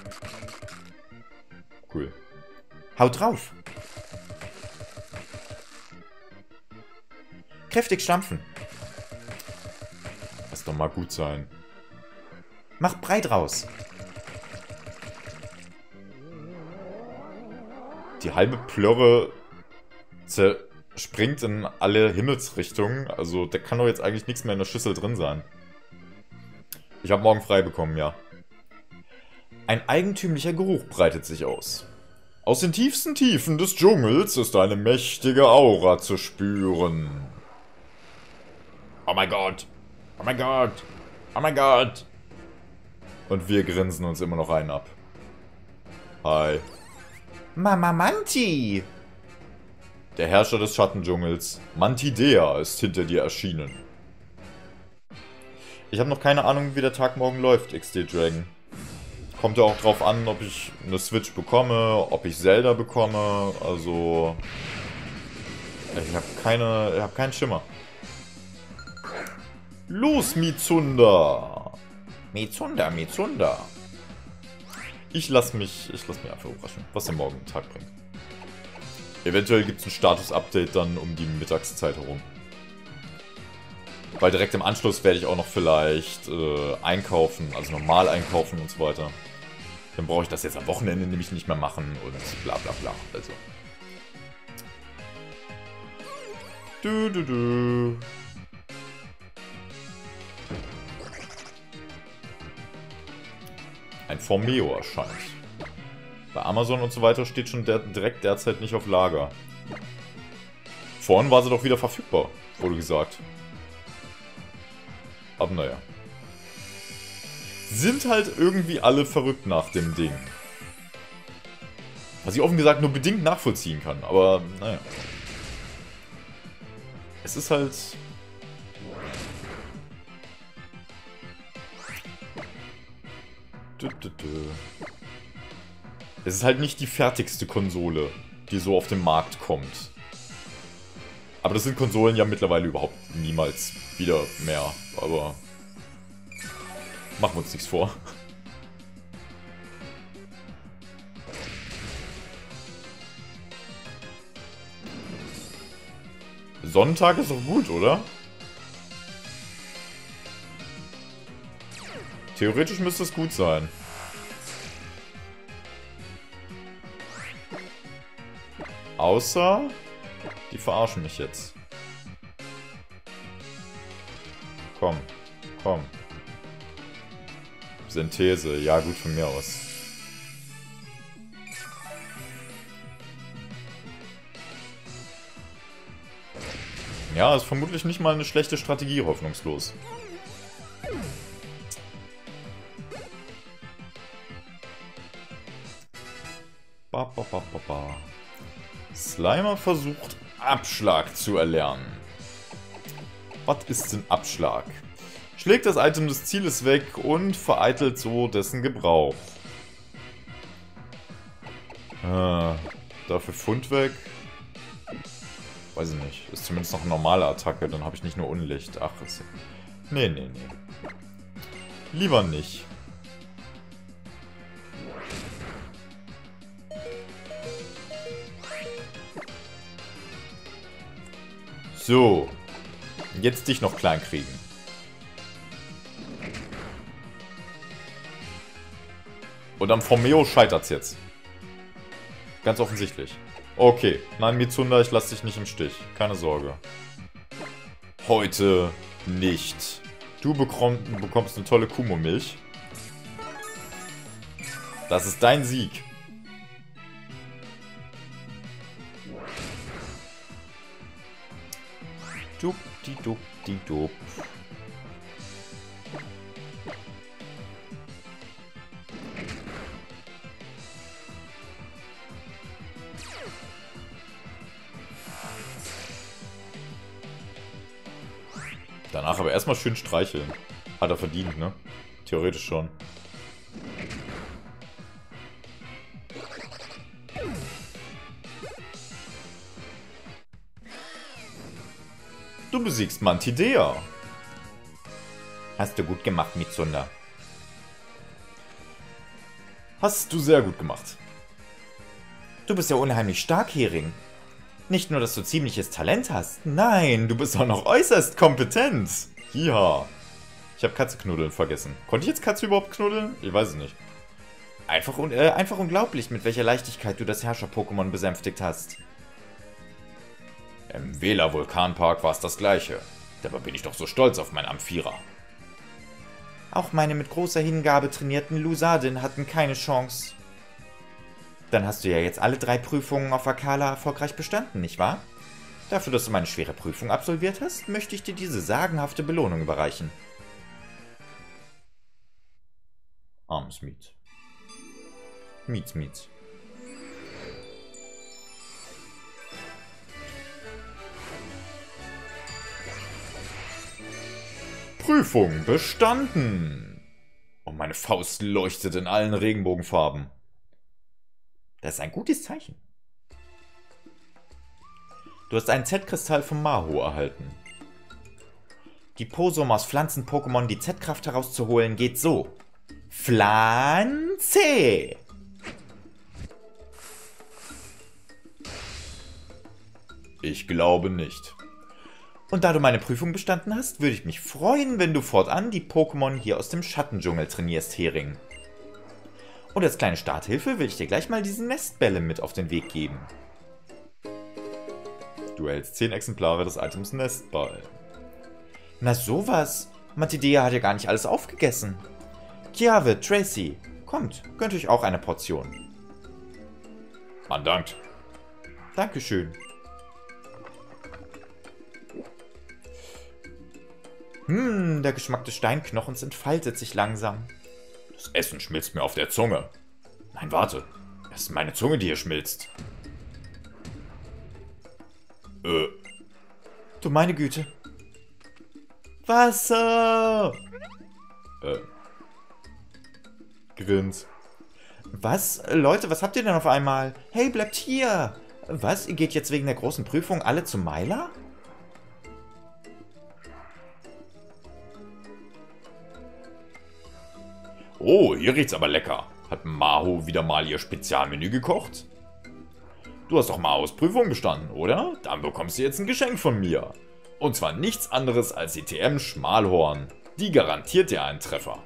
Cool. Haut drauf. Kräftig stampfen. Lass doch mal gut sein. Mach breit raus. Die halbe Plörre zerspringt in alle Himmelsrichtungen. Also da kann doch jetzt eigentlich nichts mehr in der Schüssel drin sein. Ich habe morgen frei bekommen, ja. Ein eigentümlicher Geruch breitet sich aus. Aus den tiefsten Tiefen des Dschungels ist eine mächtige Aura zu spüren. Oh mein Gott! Oh mein Gott! Oh mein Gott! Und wir grinsen uns immer noch einen ab. Hi. Mama Manti! Der Herrscher des Schattendschungels, Mantidea, ist hinter dir erschienen. Ich habe noch keine Ahnung, wie der Tag morgen läuft, XD Dragon. Kommt ja auch drauf an, ob ich eine Switch bekomme, ob ich Zelda bekomme, also... Ich habe keinen Schimmer. Los, Mizunda! Mizunda. Ich lass mich einfach überraschen, was der morgen Tag bringt. Eventuell gibt es ein Status-Update dann um die Mittagszeit herum. Weil direkt im Anschluss werde ich auch noch vielleicht einkaufen, also normal einkaufen und so weiter. Dann brauche ich das jetzt am Wochenende nämlich nicht mehr machen und bla bla bla. Also. Ein Formeo erscheint. Bei Amazon und so weiter steht schon direkt derzeit nicht auf Lager. Vorhin war sie doch wieder verfügbar, wurde gesagt. Aber naja. Sind halt irgendwie alle verrückt nach dem Ding. Was ich offen gesagt nur bedingt nachvollziehen kann, aber naja. Es ist halt... Es ist halt nicht die fertigste Konsole, die so auf den Markt kommt. Aber das sind Konsolen ja mittlerweile überhaupt niemals wieder mehr, aber... Machen wir uns nichts vor. Sonntag ist doch gut, oder? Theoretisch müsste es gut sein. Außer... Die verarschen mich jetzt. Komm. Komm. Synthese. Ja, gut von mir aus. Ja, ist vermutlich nicht mal eine schlechte Strategie, hoffnungslos. Slimer versucht, Abschlag zu erlernen. Was ist denn Abschlag? Schlägt das Item des Zieles weg und vereitelt so dessen Gebrauch. Dafür Pfund weg. Weiß ich nicht. Ist zumindest noch eine normale Attacke, dann habe ich nicht nur Unlicht. Ach, ist... Nee. Lieber nicht. So. Jetzt dich noch klein kriegen. Und am Formeo scheitert's jetzt. Ganz offensichtlich. Okay. Nein, Mizunda, ich lasse dich nicht im Stich. Keine Sorge. Heute nicht. Du bekommst eine tolle Kumo-Milch. Das ist dein Sieg. Dup-di-dup-di-dup. Danach aber erstmal schön streicheln. Hat er verdient, ne? Theoretisch schon. Du besiegst Mantidea. Hast du gut gemacht, Mizunda. Hast du sehr gut gemacht. Du bist ja unheimlich stark, Hering. Nicht nur, dass du ziemliches Talent hast. Nein, du bist auch noch äußerst kompetent. Ja. Ich habe Katze knuddeln vergessen. Konnte ich jetzt Katze überhaupt knuddeln? Ich weiß es nicht. Einfach unglaublich, mit welcher Leichtigkeit du das Herrscher-Pokémon besänftigt hast. Im Wähler-Vulkanpark war es das gleiche. Dabei bin ich doch so stolz auf meinen Amphira. Auch meine mit großer Hingabe trainierten Lusadin hatten keine Chance. Dann hast du ja jetzt alle 3 Prüfungen auf Akala erfolgreich bestanden, nicht wahr? Dafür, dass du meine schwere Prüfung absolviert hast, möchte ich dir diese sagenhafte Belohnung überreichen. Armes Miet. Miet. Prüfung bestanden. Und meine Faust leuchtet in allen Regenbogenfarben. Das ist ein gutes Zeichen. Du hast einen Z-Kristall vom Maho erhalten. Die Pose, um aus Pflanzen-Pokémon die Z-Kraft herauszuholen, geht so. Pflanze! Ich glaube nicht. Und da du meine Prüfung bestanden hast, würde ich mich freuen, wenn du fortan die Pokémon hier aus dem Schattendschungel trainierst, Hering. Und als kleine Starthilfe will ich dir gleich mal diese Nestbälle mit auf den Weg geben. Du erhältst 10 Exemplare des Items Nestball. Na sowas. Mantidea hat ja gar nicht alles aufgegessen. Kiave, Tracy, kommt, gönnt euch auch eine Portion. Man dankt. Dankeschön. Der Geschmack des Steinknochens entfaltet sich langsam. Das Essen schmilzt mir auf der Zunge. Nein, warte. Es ist meine Zunge, die hier schmilzt. Du meine Güte. Wasser! Grins. Was? Leute, was habt ihr denn auf einmal? Hey, bleibt hier! Was? Ihr geht jetzt wegen der großen Prüfung alle zu Myla? Oh, hier riecht's aber lecker. Hat Maho wieder mal ihr Spezialmenü gekocht? Du hast doch Mahos Prüfung bestanden, oder? Dann bekommst du jetzt ein Geschenk von mir. Und zwar nichts anderes als die TM Schmalhorn. Die garantiert dir einen Treffer.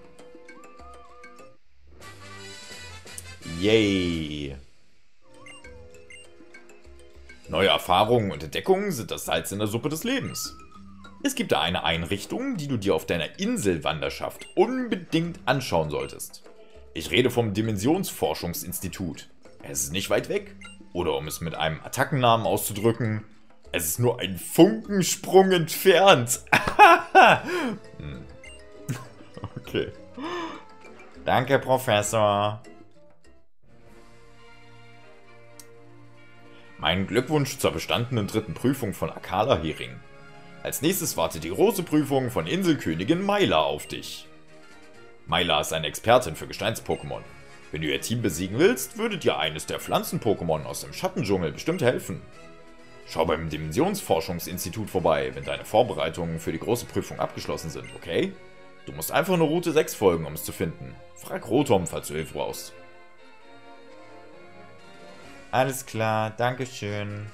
Yay! Neue Erfahrungen und Entdeckungen sind das Salz in der Suppe des Lebens. Es gibt da eine Einrichtung, die du dir auf deiner Inselwanderschaft unbedingt anschauen solltest. Ich rede vom Dimensionsforschungsinstitut. Es ist nicht weit weg. Oder um es mit einem Attackennamen auszudrücken, Es ist nur ein Funkensprung entfernt. Okay. Danke, Professor. Mein Glückwunsch zur bestandenen 3. Prüfung von Akala-Hering. Als nächstes wartet die große Prüfung von Inselkönigin Myla auf dich. Myla ist eine Expertin für Gesteins-Pokémon. Wenn du ihr Team besiegen willst, würde dir eines der Pflanzen-Pokémon aus dem Schattendschungel bestimmt helfen. Schau beim Dimensionsforschungsinstitut vorbei, wenn deine Vorbereitungen für die große Prüfung abgeschlossen sind, okay? Du musst einfach nur Route 6 folgen, um es zu finden. Frag Rotom, falls du Hilfe brauchst. Alles klar, dankeschön.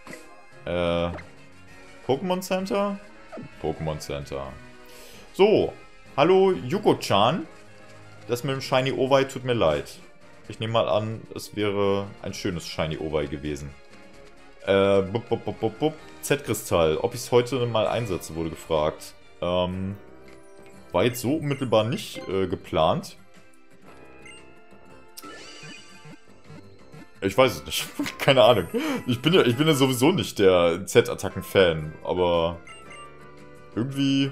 Pokémon Center? Pokémon Center. So, hallo Yuko-chan. Das mit dem Shiny Owei tut mir leid. Ich nehme mal an, es wäre ein schönes Shiny Owei gewesen. Z-Kristall. Ob ich es heute mal einsetze, wurde gefragt. War jetzt so unmittelbar nicht geplant. Ich weiß es nicht. Keine Ahnung. Ich bin ja sowieso nicht der Z-Attacken-Fan, aber irgendwie...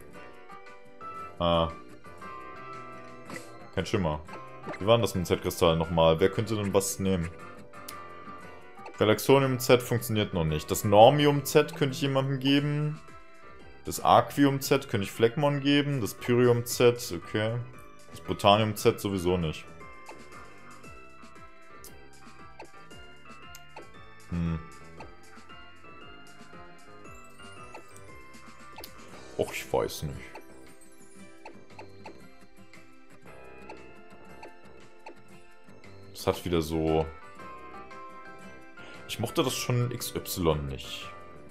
Kein Schimmer. Wie war denn das mit dem Z-Kristall nochmal? Wer könnte denn was nehmen? Relaxonium Z funktioniert noch nicht. Das Normium Z könnte ich jemandem geben. Das Arquium Z könnte ich Fleckmon geben. Das Pyrium Z, okay. Das Botanium Z sowieso nicht. Och, ich weiß nicht. Das hat wieder so... Ich mochte das schon XY nicht.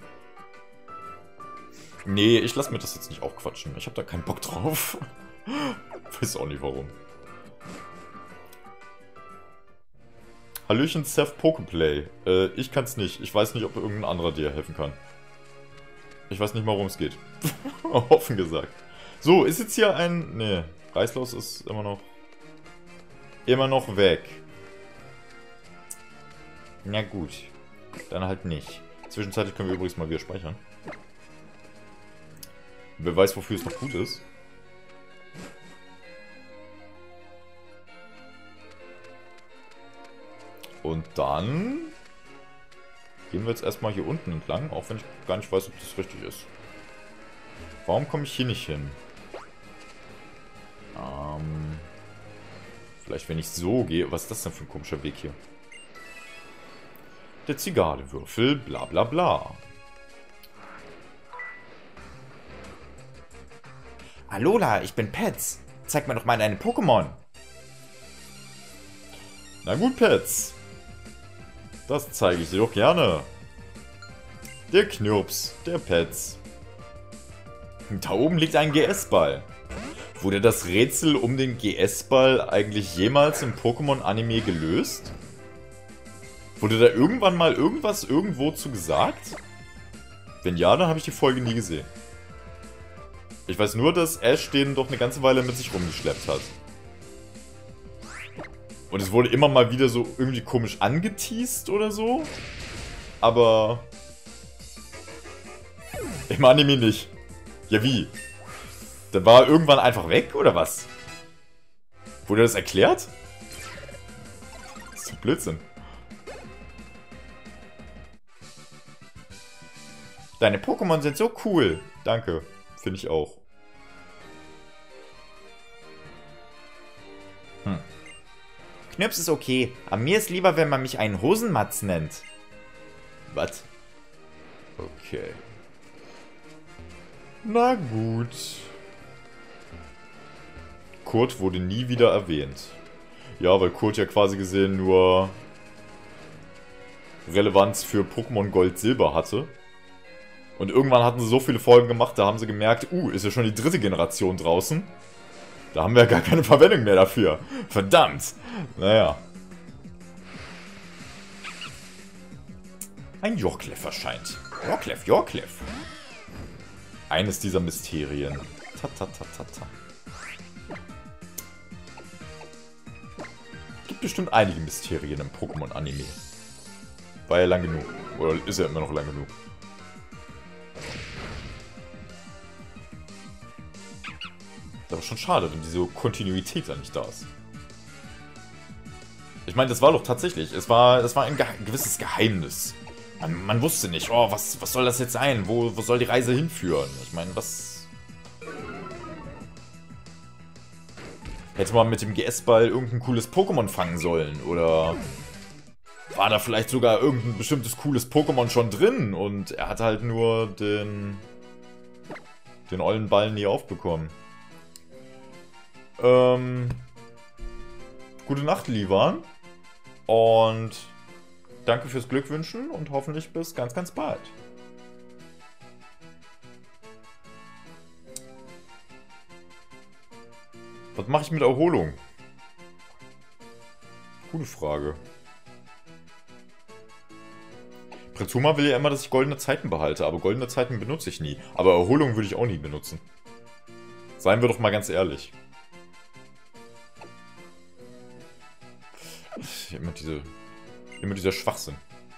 Nee, ich lasse mir das jetzt nicht aufquatschen. Ich habe da keinen Bock drauf. Weiß auch nicht warum. Hallöchen, Seth Pokeplay. Ich kann's nicht. Ich weiß nicht, ob irgendein anderer dir helfen kann. Ich weiß nicht mal, worum es geht. Offen gesagt. So, ist jetzt hier ein... Nee, Reißlaus ist immer noch weg. Na gut. Dann halt nicht. Zwischenzeitlich können wir übrigens mal wieder speichern. Wer weiß, wofür es noch gut ist. Und dann gehen wir jetzt erstmal hier unten entlang, auch wenn ich gar nicht weiß, ob das richtig ist. Warum komme ich hier nicht hin? Vielleicht wenn ich so gehe. Was ist das denn für ein komischer Weg hier? Der Zigarrenwürfel, bla bla bla. Alola, ich bin Pets. Zeig mir doch mal deine Pokémon. Na gut, Pets. Das zeige ich dir doch gerne. Der Knirps, der Pets. Da oben liegt ein GS-Ball. Wurde das Rätsel um den GS-Ball eigentlich jemals im Pokémon-Anime gelöst? Wurde da irgendwann mal irgendwas irgendwo zu gesagt? Wenn ja, dann habe ich die Folge nie gesehen. Ich weiß nur, dass Ash den doch eine ganze Weile mit sich rumgeschleppt hat. Und es wurde immer mal wieder so irgendwie komisch angeteast oder so. Aber... im Anime nicht. Ja, wie? Dann war er irgendwann einfach weg, oder was? Wurde das erklärt? Das ist doch Blödsinn. Deine Pokémon sind so cool. Danke. Finde ich auch. Knirps ist okay, aber mir ist lieber, wenn man mich einen Hosenmatz nennt. Was? Okay. Na gut. Kurt wurde nie wieder erwähnt. Ja, weil Kurt ja quasi gesehen nur Relevanz für Pokémon Gold Silber hatte. Und irgendwann hatten sie so viele Folgen gemacht, da haben sie gemerkt, ist ja schon die 3. Generation draußen. Da haben wir ja gar keine Verwendung mehr dafür. Verdammt. Naja. Ein Yorkleff erscheint. Yorkleff. Eines dieser Mysterien. Gibt bestimmt einige Mysterien im Pokémon-Anime. War ja lang genug. Oder ist ja immer noch lang genug. Das ist schon schade, wenn diese Kontinuität da nicht da ist. Ich meine, das war doch tatsächlich, das war ein gewisses Geheimnis. Man wusste nicht, oh, was soll das jetzt sein? Wo soll die Reise hinführen? Ich meine, was... Hätte man mit dem GS-Ball irgendein cooles Pokémon fangen sollen? Oder war da vielleicht sogar irgendein bestimmtes cooles Pokémon schon drin? Und er hat halt nur den ollen Ball nie aufbekommen. Gute Nacht, Livan. Und danke fürs Glückwünschen und hoffentlich bis ganz, ganz bald. Was mache ich mit Erholung? Gute Frage. Prezuma will ja immer, dass ich goldene Zeiten behalte, aber goldene Zeiten benutze ich nie. Aber Erholung würde ich auch nie benutzen. Seien wir doch mal ganz ehrlich. Immer dieser Schwachsinn.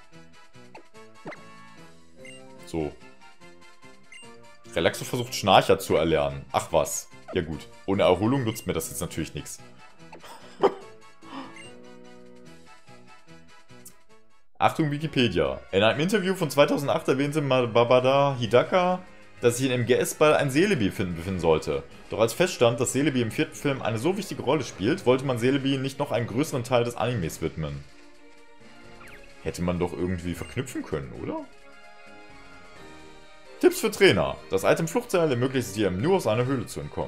So. Relaxo versucht Schnarcher zu erlernen. Ach was. Ja gut. Ohne Erholung nutzt mir das jetzt natürlich nichts. Achtung Wikipedia. In einem Interview von 2008 erwähnte Babada Hidaka, dass sich in MGS-Ball ein Celebi befinden sollte. Doch als feststand, dass Celebi im 4. Film eine so wichtige Rolle spielt, wollte man Celebi nicht noch einen größeren Teil des Animes widmen. Hätte man doch irgendwie verknüpfen können, oder? Tipps für Trainer. Das Item Fluchtseil ermöglicht es dir, nur aus einer Höhle zu entkommen.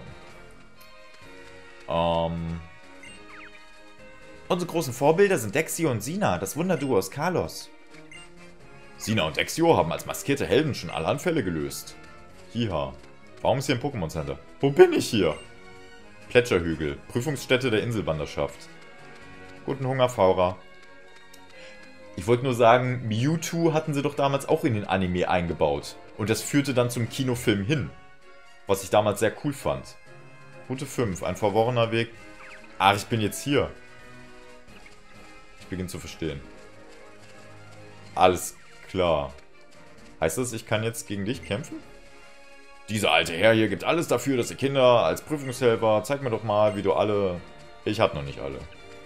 Unsere großen Vorbilder sind Dexio und Sina, das Wunderduo aus Kalos. Sina und Dexio haben als maskierte Helden schon alle Anfälle gelöst. Hiha. Warum ist hier ein Pokémon Center? Wo bin ich hier? Plätscherhügel. Prüfungsstätte der Inselwanderschaft. Guten Hunger, Faura. Ich wollte nur sagen, Mewtwo hatten sie doch damals auch in den Anime eingebaut. Und das führte dann zum Kinofilm hin. Was ich damals sehr cool fand. Route 5, ein verworrener Weg. Ach, ich bin jetzt hier. Ich beginne zu verstehen. Alles klar. Heißt das, ich kann jetzt gegen dich kämpfen? Dieser alte Herr hier gibt alles dafür, dass die Kinder als Prüfungshelfer... Zeig mir doch mal, wie du alle... Ich hab noch nicht alle.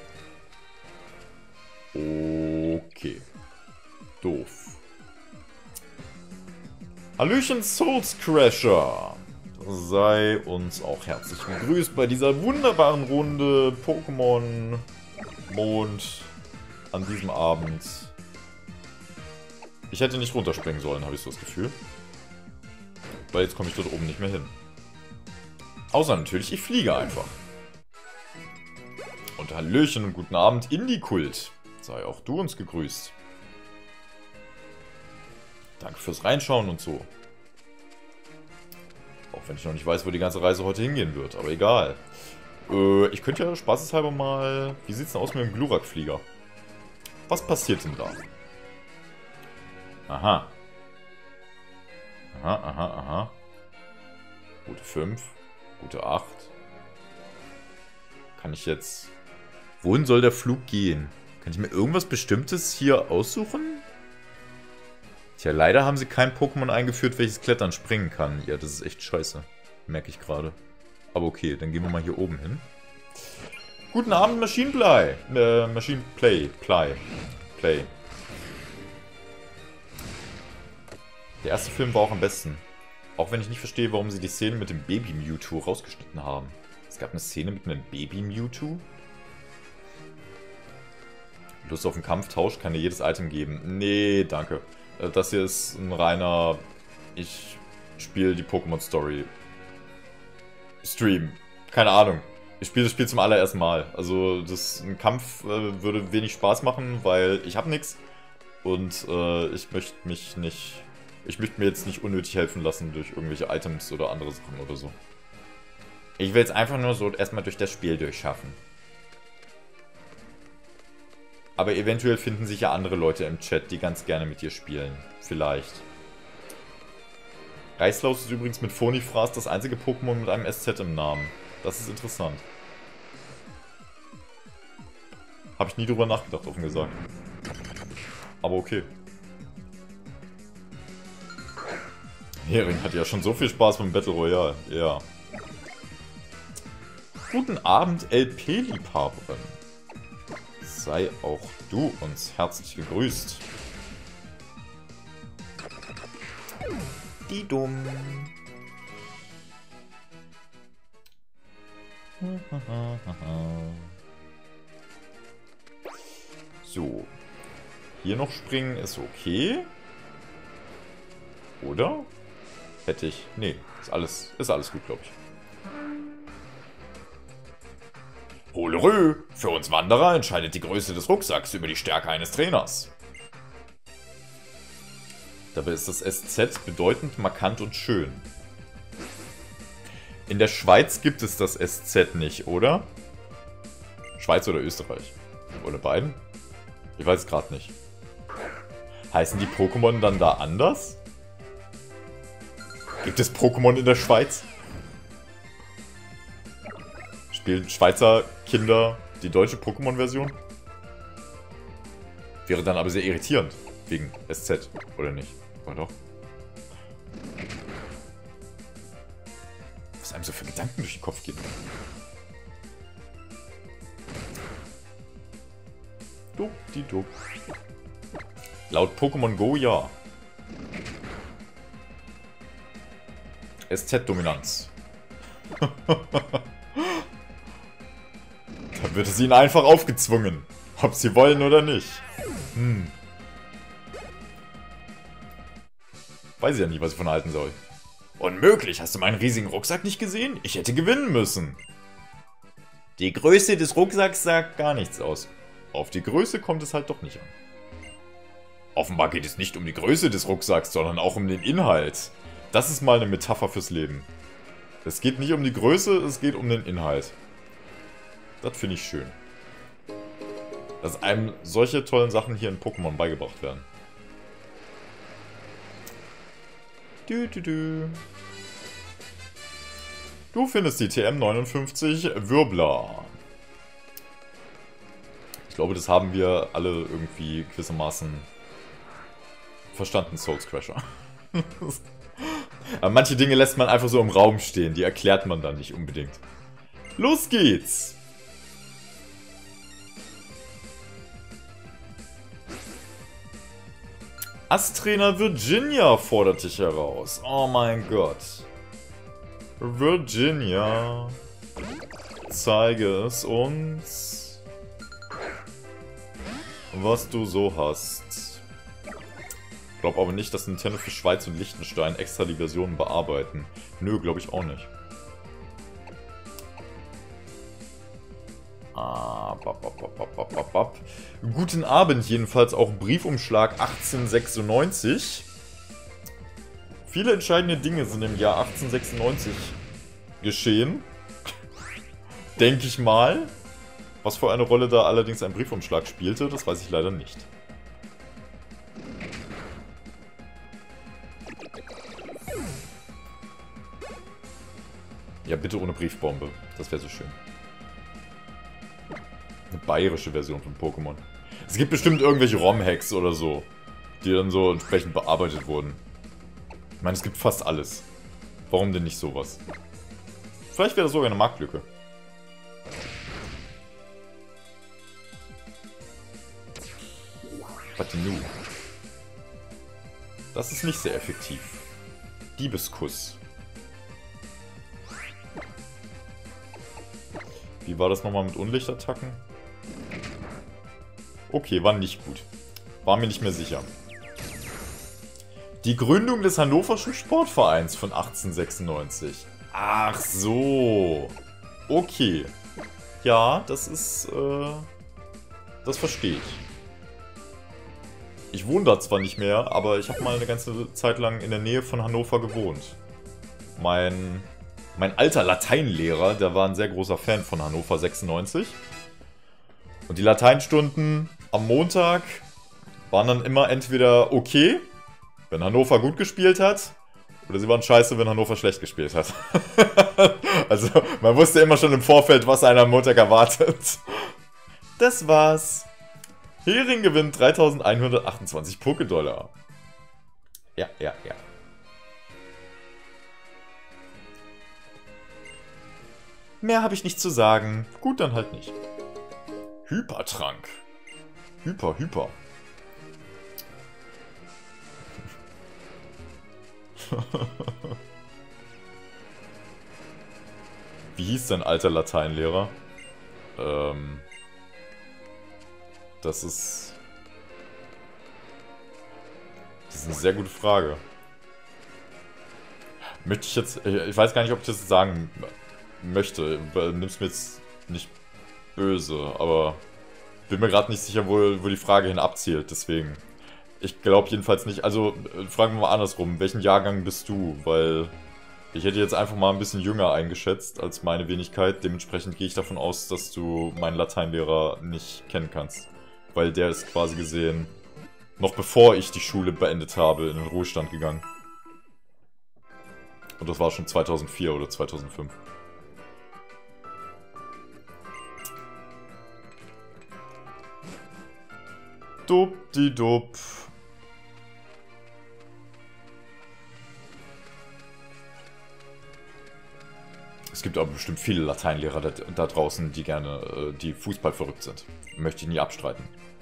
Okay. Doof. Hallöchen, Soulscrasher. Sei uns auch herzlich begrüßt bei dieser wunderbaren Runde Pokémon Mond an diesem Abend. Ich hätte nicht runterspringen sollen, habe ich so das Gefühl. Weil jetzt komme ich dort oben nicht mehr hin. Außer natürlich, ich fliege einfach. Und Hallöchen und guten Abend, Indie-Kult. Sei auch du uns gegrüßt. Danke fürs Reinschauen und so. Auch wenn ich noch nicht weiß, wo die ganze Reise heute hingehen wird, aber egal. Ich könnte ja spaßeshalber mal... Wie sieht's denn aus mit dem Glurak-Flieger? Was passiert denn da? Aha. Aha, aha, aha. Gute 5. Gute 8. Kann ich jetzt... Wohin soll der Flug gehen? Kann ich mir irgendwas Bestimmtes hier aussuchen? Tja, leider haben sie kein Pokémon eingeführt, welches klettern springen kann. Ja, das ist echt scheiße. Merke ich gerade. Aber okay, dann gehen wir mal hier oben hin. Guten Abend, Machine Play. Play. Der erste Film war auch am besten. Auch wenn ich nicht verstehe, warum sie die Szene mit dem Baby Mewtwo rausgeschnitten haben. Es gab eine Szene mit einem Baby Mewtwo? Lust auf einen Kampftausch kann dir jedes Item geben. Nee, danke. Das hier ist ein reiner... Ich spiele die Pokémon Story Stream. Keine Ahnung. Ich spiele das Spiel zum allerersten Mal. Also ein Kampf würde wenig Spaß machen, weil ich habe nichts. Und ich möchte mich nicht... Ich möchte mir jetzt nicht unnötig helfen lassen durch irgendwelche Items oder andere Sachen oder so. Ich will es einfach nur so erstmal durch das Spiel durchschaffen. Aber eventuell finden sich ja andere Leute im Chat, die ganz gerne mit dir spielen. Vielleicht. Reislaus ist übrigens mit Phonifras das einzige Pokémon mit einem SZ im Namen. Das ist interessant. Habe ich nie drüber nachgedacht, offen gesagt. Aber okay. Hering hat ja schon so viel Spaß beim Battle Royale. Ja. Guten Abend, LP-Liebhaberin. Sei auch du uns herzlich gegrüßt. Die dumm. So. Hier noch springen ist okay. Oder? Hätte ich... Nee, ist alles gut, glaube ich. Holerö! Für uns Wanderer entscheidet die Größe des Rucksacks über die Stärke eines Trainers. Dabei ist das SZ bedeutend, markant und schön. In der Schweiz gibt es das SZ nicht, oder? Schweiz oder Österreich? Oder beiden? Ich weiß es gerade nicht. Heißen die Pokémon dann da anders? Gibt es Pokémon in der Schweiz? Spielen Schweizer Kinder die deutsche Pokémon-Version? Wäre dann aber sehr irritierend. Wegen SZ, oder nicht? Oder doch? Was einem so für Gedanken durch den Kopf gehen. Dupp. Laut Pokémon Go ja. SZ-Dominanz. Da wird es ihnen einfach aufgezwungen. Ob sie wollen oder nicht. Weiß ich ja nicht, was ich von halten soll. Unmöglich, hast du meinen riesigen Rucksack nicht gesehen? Ich hätte gewinnen müssen. Die Größe des Rucksacks sagt gar nichts aus. Auf die Größe kommt es halt doch nicht an. Offenbar geht es nicht um die Größe des Rucksacks, sondern auch um den Inhalt. Das ist mal eine Metapher fürs Leben. Es geht nicht um die Größe, es geht um den Inhalt. Das finde ich schön. Dass einem solche tollen Sachen hier in Pokémon beigebracht werden. Du findest die TM59 Wirbler. Ich glaube, das haben wir alle irgendwie gewissermaßen verstanden, Soulscrasher. Aber manche Dinge lässt man einfach so im Raum stehen, die erklärt man dann nicht unbedingt. Los geht's! Asttrainer Virginia fordert dich heraus. Oh mein Gott. Virginia. Zeige es uns, was du so hast. Ich glaube aber nicht, dass Nintendo für Schweiz und Liechtenstein extra die Versionen bearbeiten. Nö, glaube ich auch nicht. Guten Abend, jedenfalls auch Briefumschlag 1896. Viele entscheidende Dinge sind im Jahr 1896 geschehen. Denke ich mal. Was für eine Rolle da allerdings ein Briefumschlag spielte, das weiß ich leider nicht. Ja, bitte ohne Briefbombe. Das wäre so schön. Eine bayerische Version von Pokémon. Es gibt bestimmt irgendwelche ROM-Hacks oder so, die dann so entsprechend bearbeitet wurden. Ich meine, es gibt fast alles. Warum denn nicht sowas? Vielleicht wäre das sogar eine Marktlücke. Patinu. Das ist nicht sehr effektiv. Diebeskuss. Wie war das nochmal mit Unlichtattacken? Okay, war nicht gut. War mir nicht mehr sicher. Die Gründung des Hannoverschen Sportvereins von 1896. Ach so. Okay. Ja, das ist, das verstehe ich. Ich wohne da zwar nicht mehr, aber ich habe mal eine ganze Zeit lang in der Nähe von Hannover gewohnt. Mein alter Lateinlehrer, der war ein sehr großer Fan von Hannover 96. Und die Lateinstunden am Montag waren dann immer entweder okay, wenn Hannover gut gespielt hat, oder sie waren scheiße, wenn Hannover schlecht gespielt hat. Also, man wusste immer schon im Vorfeld, was einen am Montag erwartet. Das war's. Hering gewinnt 3128 Pokédollar. Ja. Mehr habe ich nicht zu sagen. Gut, dann halt nicht. Hypertrank. Hyper. Wie hieß dein alter Lateinlehrer? Das ist eine sehr gute Frage. Möchte ich jetzt... Ich weiß gar nicht, ob ich das sagen möchte. Nimm's mir jetzt nicht böse, aber bin mir gerade nicht sicher, wo die Frage hin abzielt, deswegen. Ich glaube jedenfalls nicht. Also, fragen wir mal andersrum. Welchen Jahrgang bist du? Weil ich hätte jetzt einfach mal ein bisschen jünger eingeschätzt als meine Wenigkeit. Dementsprechend gehe ich davon aus, dass du meinen Lateinlehrer nicht kennen kannst. Weil der ist quasi gesehen, noch bevor ich die Schule beendet habe, in den Ruhestand gegangen. Und das war schon 2004 oder 2005. Dubdidup. Es gibt aber bestimmt viele Lateinlehrer da draußen, die gerne, die Fußball verrückt sind. Möchte ich nie abstreiten.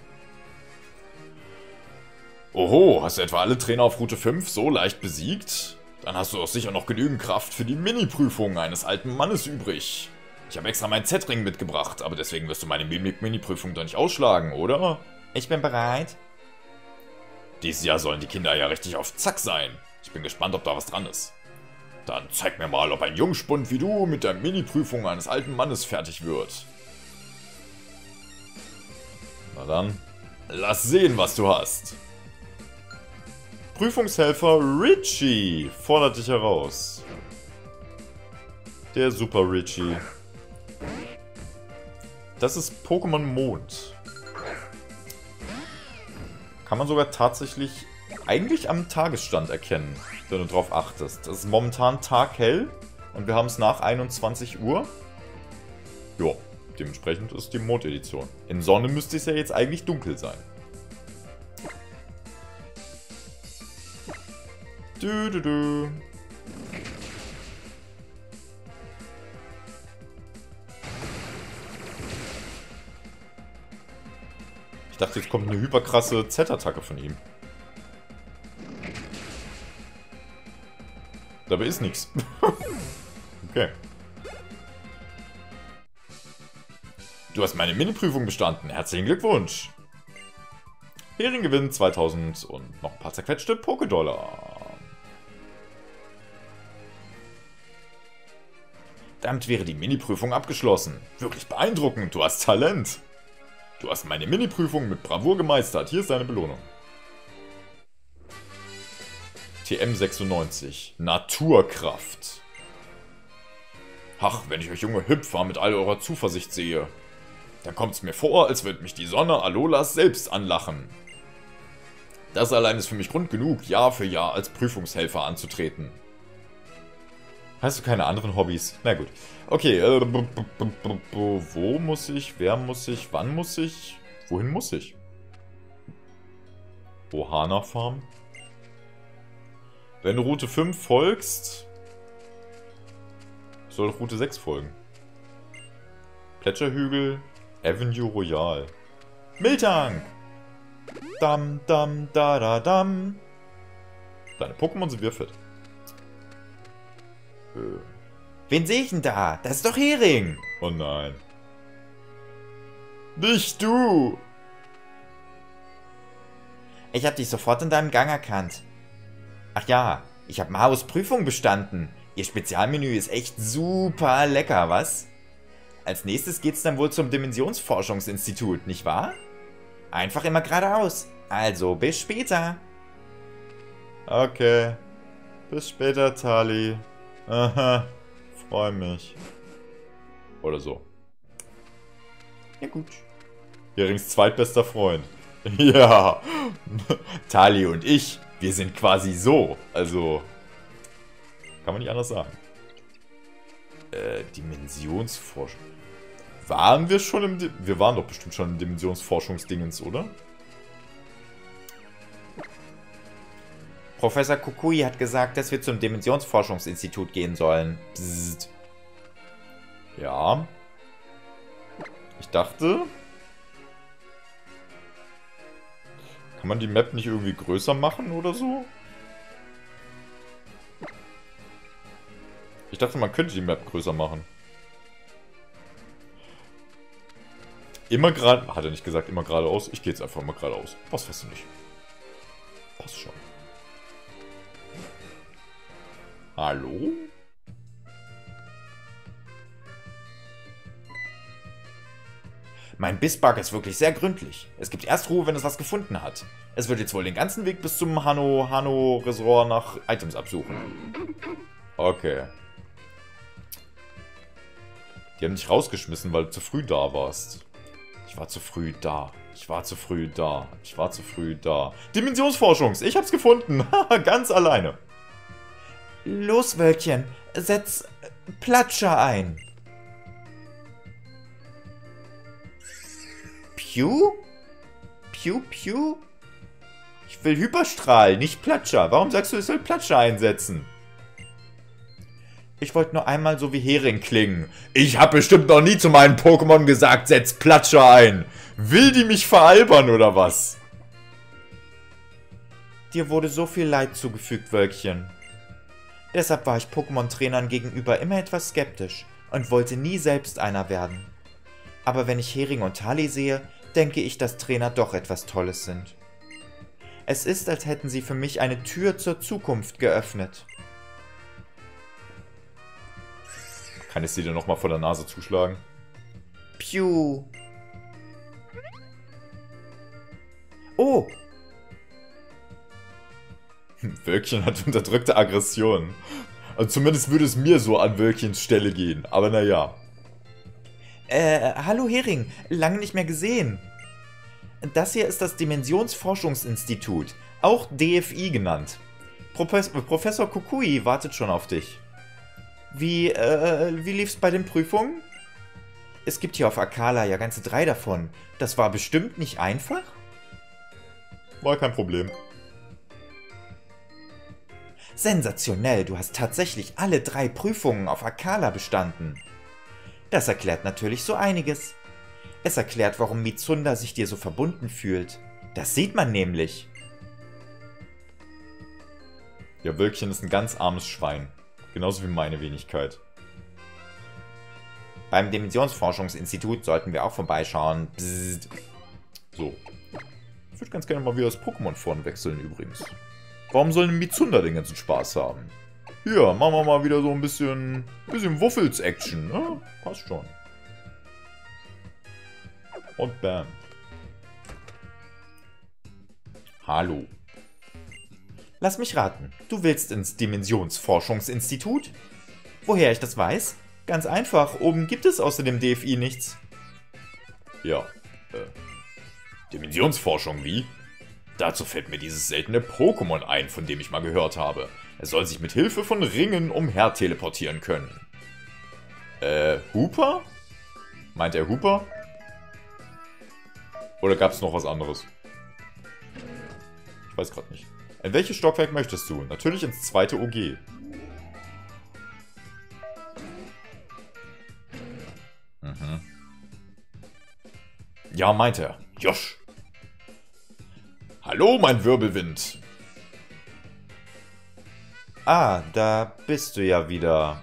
Oho, hast du etwa alle Trainer auf Route 5 so leicht besiegt? Dann hast du doch sicher noch genügend Kraft für die Mini-Prüfung eines alten Mannes übrig. Ich habe extra meinen Z-Ring mitgebracht, aber deswegen wirst du meine Mini-Prüfung doch nicht ausschlagen, oder? Ich bin bereit. Dieses Jahr sollen die Kinder ja richtig auf Zack sein. Ich bin gespannt, ob da was dran ist. Dann zeig mir mal, ob ein Jungspund wie du mit der Mini-Prüfung eines alten Mannes fertig wird. Na dann, lass sehen, was du hast. Prüfungshelfer Richie fordert dich heraus. Der Super Richie. Das ist Pokémon Mond. Kann man sogar tatsächlich eigentlich am Tagesstand erkennen, wenn du drauf achtest. Es ist momentan taghell und wir haben es nach 21 Uhr. Ja, dementsprechend ist die Mondedition. In Sonne müsste es ja jetzt eigentlich dunkel sein. Ich dachte, jetzt kommt eine hyperkrasse Z-Attacke von ihm. Dabei ist nichts. Okay. Du hast meine Mini-Prüfung bestanden. Herzlichen Glückwunsch. Hering gewinnt 2000 und noch ein paar zerquetschte Pokédollar. Damit wäre die Mini-Prüfung abgeschlossen. Wirklich beeindruckend, du hast Talent. Du hast meine Mini-Prüfung mit Bravour gemeistert. Hier ist deine Belohnung. TM96. Naturkraft. Ach, wenn ich euch junge Hüpfer mit all eurer Zuversicht sehe, dann kommt es mir vor, als würde mich die Sonne Alolas selbst anlachen. Das allein ist für mich Grund genug, Jahr für Jahr als Prüfungshelfer anzutreten. Hast du keine anderen Hobbys? Na gut. Okay, wo muss ich? Wer muss ich? Wann muss ich? Wohin muss ich? Ohana Farm? Wenn du Route 5 folgst, soll doch Route 6 folgen. Plätscherhügel, Avenue Royal. Miltank! Dam, dam, da, da, dam. Deine Pokémon sind wir fit. Wen sehe ich denn da? Das ist doch Hering. Oh nein. Nicht du! Ich habe dich sofort in deinem Gang erkannt. Ach ja, ich habe Maos Prüfung bestanden. Ihr Spezialmenü ist echt super lecker, was? Als nächstes geht's dann wohl zum Dimensionsforschungsinstitut, nicht wahr? Einfach immer geradeaus. Also, bis später. Okay. Bis später, Tali. Aha. Freu mich. Oder so. Ja gut. Herings zweitbester Freund. Ja. Tali und ich, wir sind quasi so. Also, kann man nicht anders sagen. Dimensionsforschung. Waren wir schon im... Wir waren doch bestimmt schon im Dimensionsforschungsdingens, oder? Professor Kukui hat gesagt, dass wir zum Dimensionsforschungsinstitut gehen sollen. Psst. Ja. Ich dachte... Kann man die Map nicht irgendwie größer machen oder so? Ich dachte, man könnte die Map größer machen. Immer gerade... Hat er nicht gesagt, immer geradeaus? Ich gehe jetzt einfach mal geradeaus. Was weißt du nicht? Passt schon. Hallo? Mein Bissbug ist wirklich sehr gründlich. Es gibt erst Ruhe, wenn es was gefunden hat. Es wird jetzt wohl den ganzen Weg bis zum Hano-Resort nach Items absuchen. Okay. Die haben dich rausgeschmissen, weil du zu früh da warst. Ich war zu früh da. Ich war zu früh da. Ich war zu früh da. Dimensionsforschungs! Ich hab's gefunden! Ganz alleine. Los, Wölkchen. Setz Platscher ein. Pew? Pew, Pew? Ich will Hyperstrahl, nicht Platscher. Warum sagst du, ich soll Platscher einsetzen? Ich wollte nur einmal so wie Hering klingen. Ich habe bestimmt noch nie zu meinen Pokémon gesagt, setz Platscher ein. Will die mich veralbern oder was? Dir wurde so viel Leid zugefügt, Wölkchen. Deshalb war ich Pokémon-Trainern gegenüber immer etwas skeptisch und wollte nie selbst einer werden. Aber wenn ich Hering und Tali sehe, denke ich, dass Trainer doch etwas Tolles sind. Es ist, als hätten sie für mich eine Tür zur Zukunft geöffnet. Kann ich sie dir nochmal vor der Nase zuschlagen? Piu. Oh! Wölkchen hat unterdrückte Aggression. Also zumindest würde es mir so an Wölkchens Stelle gehen. Aber naja. Hallo Hering, lange nicht mehr gesehen. Das hier ist das Dimensionsforschungsinstitut, auch DFI genannt. Professor Kukui wartet schon auf dich. Wie lief's bei den Prüfungen? Es gibt hier auf Akala ja ganze 3 davon. Das war bestimmt nicht einfach? War kein Problem. Sensationell, du hast tatsächlich alle 3 Prüfungen auf Akala bestanden. Das erklärt natürlich so einiges. Es erklärt, warum Mitsunda sich dir so verbunden fühlt. Das sieht man nämlich. Ja, Wölkchen ist ein ganz armes Schwein. Genauso wie meine Wenigkeit. Beim Dimensionsforschungsinstitut sollten wir auch vorbeischauen. Bzzzt. So. Ich würde ganz gerne mal wieder das Pokémon vorn wechseln übrigens. Warum soll ein Mitsunda den ganzen Spaß haben? Hier, machen wir mal wieder so ein bisschen Wuffels-Action, ne? Passt schon. Und bam. Hallo. Lass mich raten, du willst ins Dimensionsforschungsinstitut? Woher ich das weiß? Ganz einfach, oben gibt es außer dem DFI nichts. Ja, Dimensionsforschung wie? Dazu fällt mir dieses seltene Pokémon ein, von dem ich mal gehört habe. Es soll sich mit Hilfe von Ringen umher teleportieren können. Hooper? Meint er Hooper? Oder gab es noch was anderes? Ich weiß gerade nicht. In welches Stockwerk möchtest du? Natürlich ins 2. OG. Mhm. Ja, meint er. Josh. Hallo, mein Wirbelwind. Ah, da bist du ja wieder.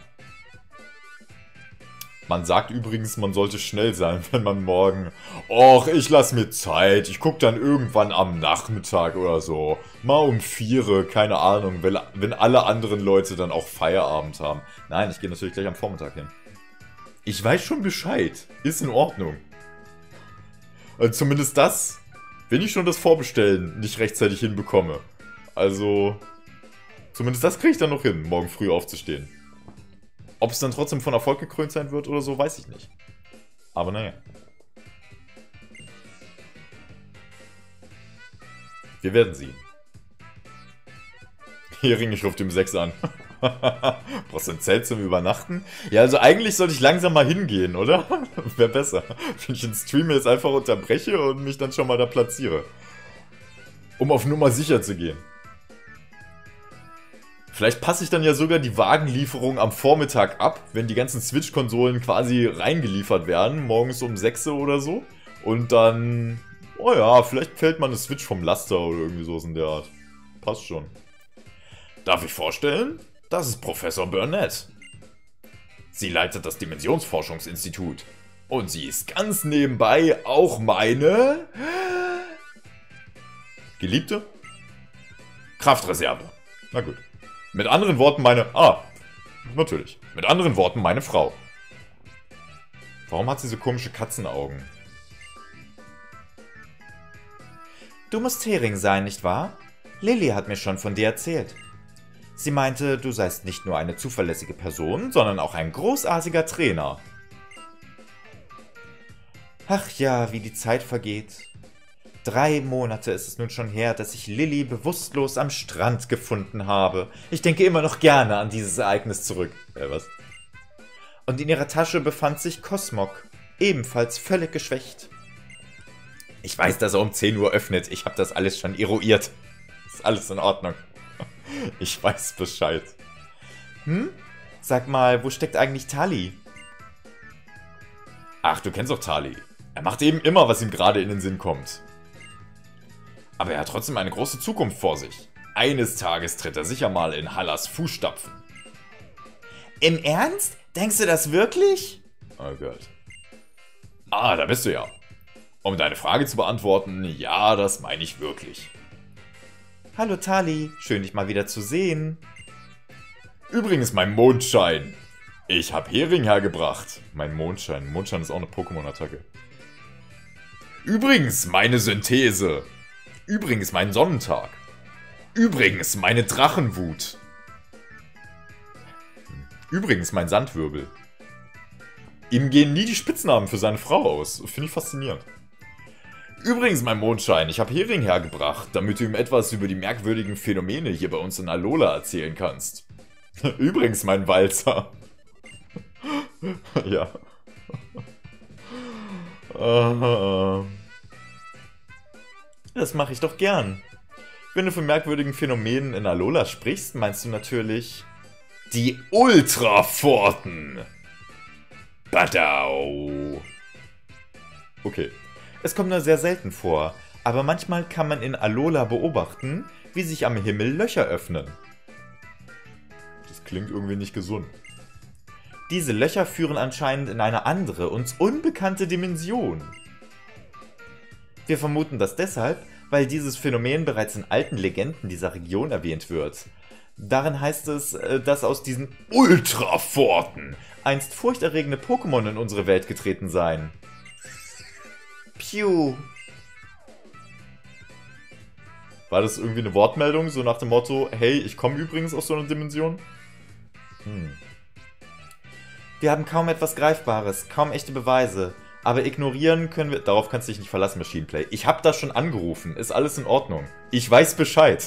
Man sagt übrigens, man sollte schnell sein, wenn man morgen... Och, ich lass mir Zeit. Ich guck dann irgendwann am Nachmittag oder so. Mal um 4, keine Ahnung, wenn alle anderen Leute dann auch Feierabend haben. Nein, ich gehe natürlich gleich am Vormittag hin. Ich weiß schon Bescheid. Ist in Ordnung. Also zumindest das, wenn ich schon das Vorbestellen nicht rechtzeitig hinbekomme. Also, zumindest das kriege ich dann noch hin, morgen früh aufzustehen. Ob es dann trotzdem von Erfolg gekrönt sein wird oder so, weiß ich nicht. Aber naja. Wir werden sehen. Hering, ich rufe dem 6 an. Brauchst du ein Zelt zum Übernachten? Ja, also eigentlich sollte ich langsam mal hingehen, oder? Wäre besser. Wenn ich den Stream jetzt einfach unterbreche und mich dann schon mal da platziere. Um auf Nummer sicher zu gehen. Vielleicht passe ich dann ja sogar die Wagenlieferung am Vormittag ab, wenn die ganzen Switch-Konsolen quasi reingeliefert werden, morgens um 6 oder so. Und dann, oh ja, vielleicht fällt mal eine Switch vom Laster oder irgendwie sowas in der Art. Passt schon. Darf ich vorstellen? Das ist Professor Burnett. Sie leitet das Dimensionsforschungsinstitut. Und sie ist ganz nebenbei auch meine... Geliebte? Kraftreserve. Na gut. Mit anderen Worten meine... natürlich. Mit anderen Worten meine Frau. Warum hat sie so komische Katzenaugen? Du musst Hering sein, nicht wahr? Lilly hat mir schon von dir erzählt. Sie meinte, du seist nicht nur eine zuverlässige Person, sondern auch ein großartiger Trainer. Ach ja, wie die Zeit vergeht. 3 Monate ist es nun schon her, dass ich Lilly bewusstlos am Strand gefunden habe. Ich denke immer noch gerne an dieses Ereignis zurück. Was? Und in ihrer Tasche befand sich Cosmog, ebenfalls völlig geschwächt. Ich weiß, dass er um 10 Uhr öffnet. Ich habe das alles schon eruiert. Ist alles in Ordnung. Ich weiß Bescheid. Sag mal, wo steckt eigentlich Tali? Ach, du kennst doch Tali. Er macht eben immer, was ihm gerade in den Sinn kommt. Aber er hat trotzdem eine große Zukunft vor sich. Eines Tages tritt er sicher mal in Hallas Fußstapfen. Im Ernst? Denkst du das wirklich? Oh Gott. Da bist du ja. Um deine Frage zu beantworten, ja, das meine ich wirklich. Hallo Tali, schön dich mal wieder zu sehen. Übrigens, mein Mondschein. Ich habe Hering hergebracht. Mein Mondschein. Mondschein ist auch eine Pokémon-Attacke. Übrigens, meine Synthese. Übrigens, mein Sonnentag. Übrigens, meine Drachenwut. Übrigens, mein Sandwirbel. Ihm gehen nie die Spitznamen für seine Frau aus. Finde ich faszinierend. Übrigens, mein Mondschein, ich habe Hering hergebracht, damit du ihm etwas über die merkwürdigen Phänomene hier bei uns in Alola erzählen kannst. Übrigens, mein Walzer. Ja. Das mache ich doch gern. Wenn du von merkwürdigen Phänomenen in Alola sprichst, meinst du natürlich... Die Ultraforten. Badau. Okay. Es kommt nur sehr selten vor, aber manchmal kann man in Alola beobachten, wie sich am Himmel Löcher öffnen. Das klingt irgendwie nicht gesund. Diese Löcher führen anscheinend in eine andere, uns unbekannte Dimension. Wir vermuten das deshalb, weil dieses Phänomen bereits in alten Legenden dieser Region erwähnt wird. Darin heißt es, dass aus diesen Ultraforten einst furchterregende Pokémon in unsere Welt getreten seien. Piu. War das irgendwie eine Wortmeldung, so nach dem Motto, hey, ich komme übrigens aus so einer Dimension? Wir haben kaum etwas Greifbares, kaum echte Beweise. Aber ignorieren können wir... Darauf kannst du dich nicht verlassen, Machine Play. Ich habe das schon angerufen. Ist alles in Ordnung. Ich weiß Bescheid.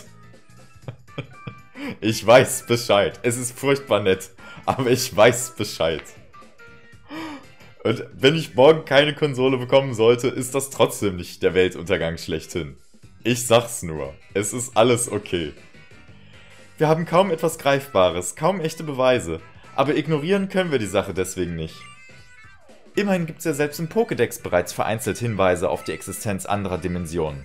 Ich weiß Bescheid. Es ist furchtbar nett. Aber ich weiß Bescheid. Und wenn ich morgen keine Konsole bekommen sollte, ist das trotzdem nicht der Weltuntergang schlechthin. Ich sag's nur. Es ist alles okay. Wir haben kaum etwas Greifbares, kaum echte Beweise. Aber ignorieren können wir die Sache deswegen nicht. Immerhin gibt es ja selbst im Pokédex bereits vereinzelt Hinweise auf die Existenz anderer Dimensionen.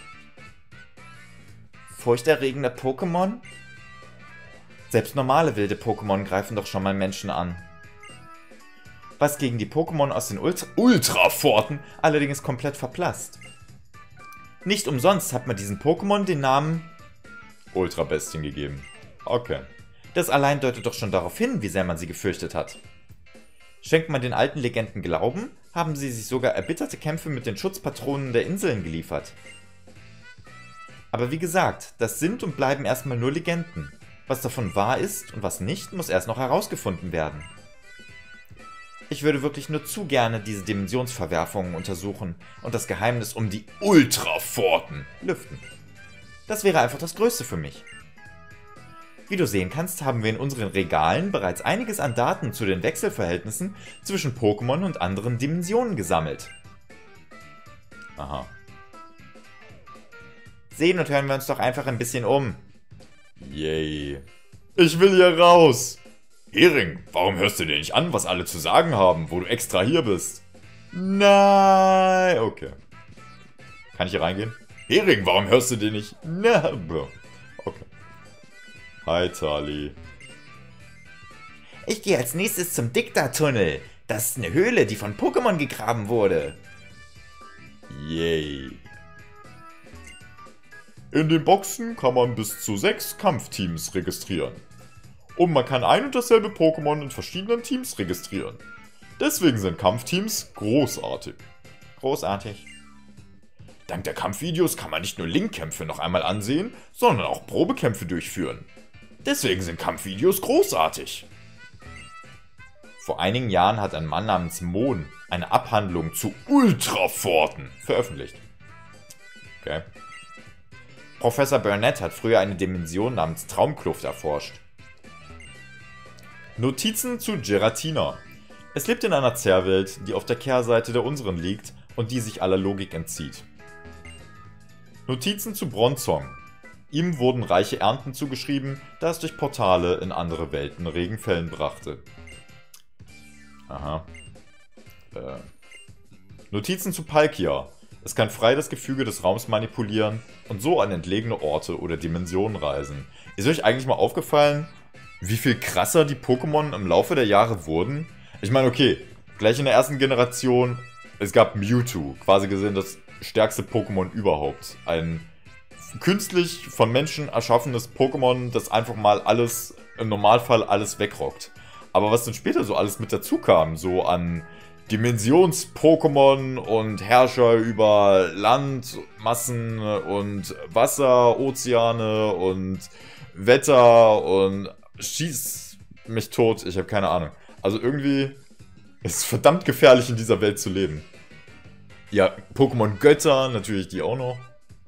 Furchterregende Pokémon? Selbst normale wilde Pokémon greifen doch schon mal Menschen an. Was gegen die Pokémon aus den Ultraforten allerdings komplett verblasst. Nicht umsonst hat man diesen Pokémon den Namen Ultrabestien gegeben. Okay. Das allein deutet doch schon darauf hin, wie sehr man sie gefürchtet hat. Schenkt man den alten Legenden Glauben, haben sie sich sogar erbitterte Kämpfe mit den Schutzpatronen der Inseln geliefert. Aber wie gesagt, das sind und bleiben erstmal nur Legenden. Was davon wahr ist und was nicht, muss erst noch herausgefunden werden. Ich würde wirklich nur zu gerne diese Dimensionsverwerfungen untersuchen und das Geheimnis um die Ultraforten lüften. Das wäre einfach das Größte für mich. Wie du sehen kannst, haben wir in unseren Regalen bereits einiges an Daten zu den Wechselverhältnissen zwischen Pokémon und anderen Dimensionen gesammelt. Aha. Sehen und hören wir uns doch einfach ein bisschen um. Yay. Ich will hier raus! Hering, warum hörst du dir nicht an, was alle zu sagen haben, wo du extra hier bist? Nein! Okay. Kann ich hier reingehen? Hering, warum hörst du dir nicht? Nein! Okay. Hi, Tali. Ich gehe als nächstes zum Dikta-Tunnel. Das ist eine Höhle, die von Pokémon gegraben wurde. Yay. In den Boxen kann man bis zu 6 Kampfteams registrieren. Und man kann ein und dasselbe Pokémon in verschiedenen Teams registrieren. Deswegen sind Kampfteams großartig. Großartig. Dank der Kampfvideos kann man nicht nur Link-Kämpfe noch einmal ansehen, sondern auch Probekämpfe durchführen. Deswegen sind Kampfvideos großartig. Vor einigen Jahren hat ein Mann namens Mon eine Abhandlung zu Ultraforten veröffentlicht. Okay. Professor Burnett hat früher eine Dimension namens Traumkluft erforscht. Notizen zu Giratina. Es lebt in einer Zerrwelt, die auf der Kehrseite der unseren liegt und die sich aller Logik entzieht. Notizen zu Bronzong. Ihm wurden reiche Ernten zugeschrieben, da es durch Portale in andere Welten Regenfällen brachte. Aha. Notizen zu Palkia. Es kann frei das Gefüge des Raums manipulieren und so an entlegene Orte oder Dimensionen reisen. Ist euch eigentlich mal aufgefallen, wie viel krasser die Pokémon im Laufe der Jahre wurden? Ich meine, okay, gleich in der ersten Generation, es gab Mewtwo, quasi gesehen das stärkste Pokémon überhaupt. Ein künstlich von Menschen erschaffenes Pokémon, das einfach mal alles, im Normalfall alles wegrockt. Aber was dann später so alles mit dazu kam, so an Dimensions-Pokémon und Herrscher über Land, Massen und Wasser, Ozeane und Wetter und schieß mich tot, ich habe keine Ahnung. Also irgendwie ist es verdammt gefährlich in dieser Welt zu leben. Ja, Pokémon-Götter, natürlich die auch noch.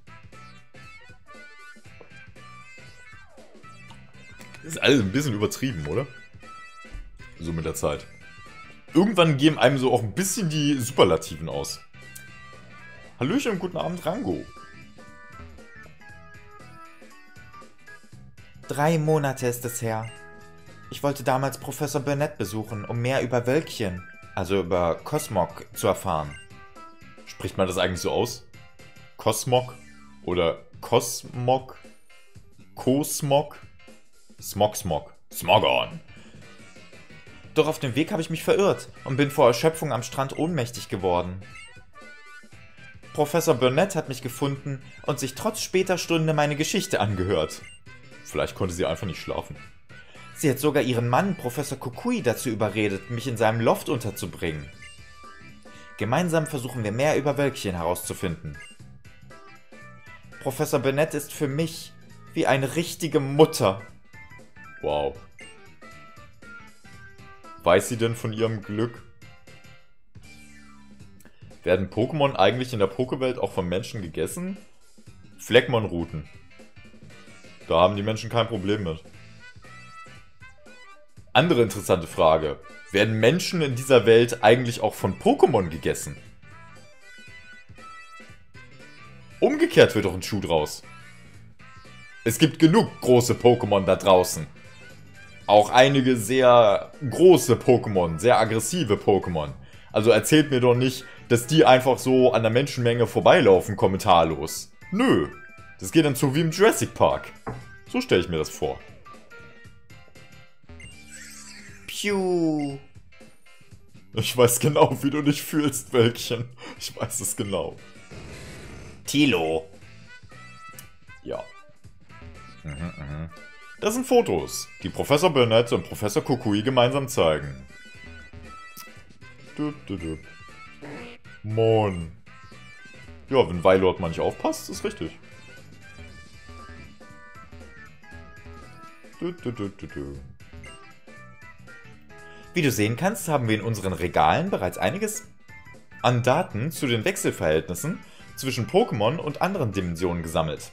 Ist alles ein bisschen übertrieben, oder? So mit der Zeit. Irgendwann geben einem so auch ein bisschen die Superlativen aus. Hallöchen und guten Abend, Rango. 3 Monate ist es her. Ich wollte damals Professor Burnett besuchen, um mehr über Wölkchen, also über Cosmog, zu erfahren. Spricht man das eigentlich so aus? Cosmog? Oder Cosmog? Cosmog? Smog. Smogon. Doch auf dem Weg habe ich mich verirrt und bin vor Erschöpfung am Strand ohnmächtig geworden. Professor Burnett hat mich gefunden und sich trotz später Stunde meine Geschichte angehört. Vielleicht konnte sie einfach nicht schlafen. Sie hat sogar ihren Mann, Professor Kukui, dazu überredet, mich in seinem Loft unterzubringen. Gemeinsam versuchen wir mehr über Wölkchen herauszufinden. Professor Burnett ist für mich wie eine richtige Mutter. Wow. Weiß sie denn von ihrem Glück? Werden Pokémon eigentlich in der Pokewelt auch von Menschen gegessen? Fleckmon-Ruten. Da haben die Menschen kein Problem mit. Andere interessante Frage. Werden Menschen in dieser Welt eigentlich auch von Pokémon gegessen? Umgekehrt wird doch ein Schuh draus. Es gibt genug große Pokémon da draußen. Auch einige sehr große Pokémon, sehr aggressive Pokémon. Also erzählt mir doch nicht, dass die einfach so an der Menschenmenge vorbeilaufen, kommentarlos. Nö, das geht dann so wie im Jurassic Park. So stelle ich mir das vor. Piu. Ich weiß genau, wie du dich fühlst, Wölkchen. Ich weiß es genau. Tilo. Ja. Das sind Fotos, die Professor Burnett und Professor Kukui gemeinsam zeigen. Mann. Ja, wenn Weilord mal nicht aufpasst, ist richtig. Wie du sehen kannst, haben wir in unseren Regalen bereits einiges an Daten zu den Wechselverhältnissen zwischen Pokémon und anderen Dimensionen gesammelt.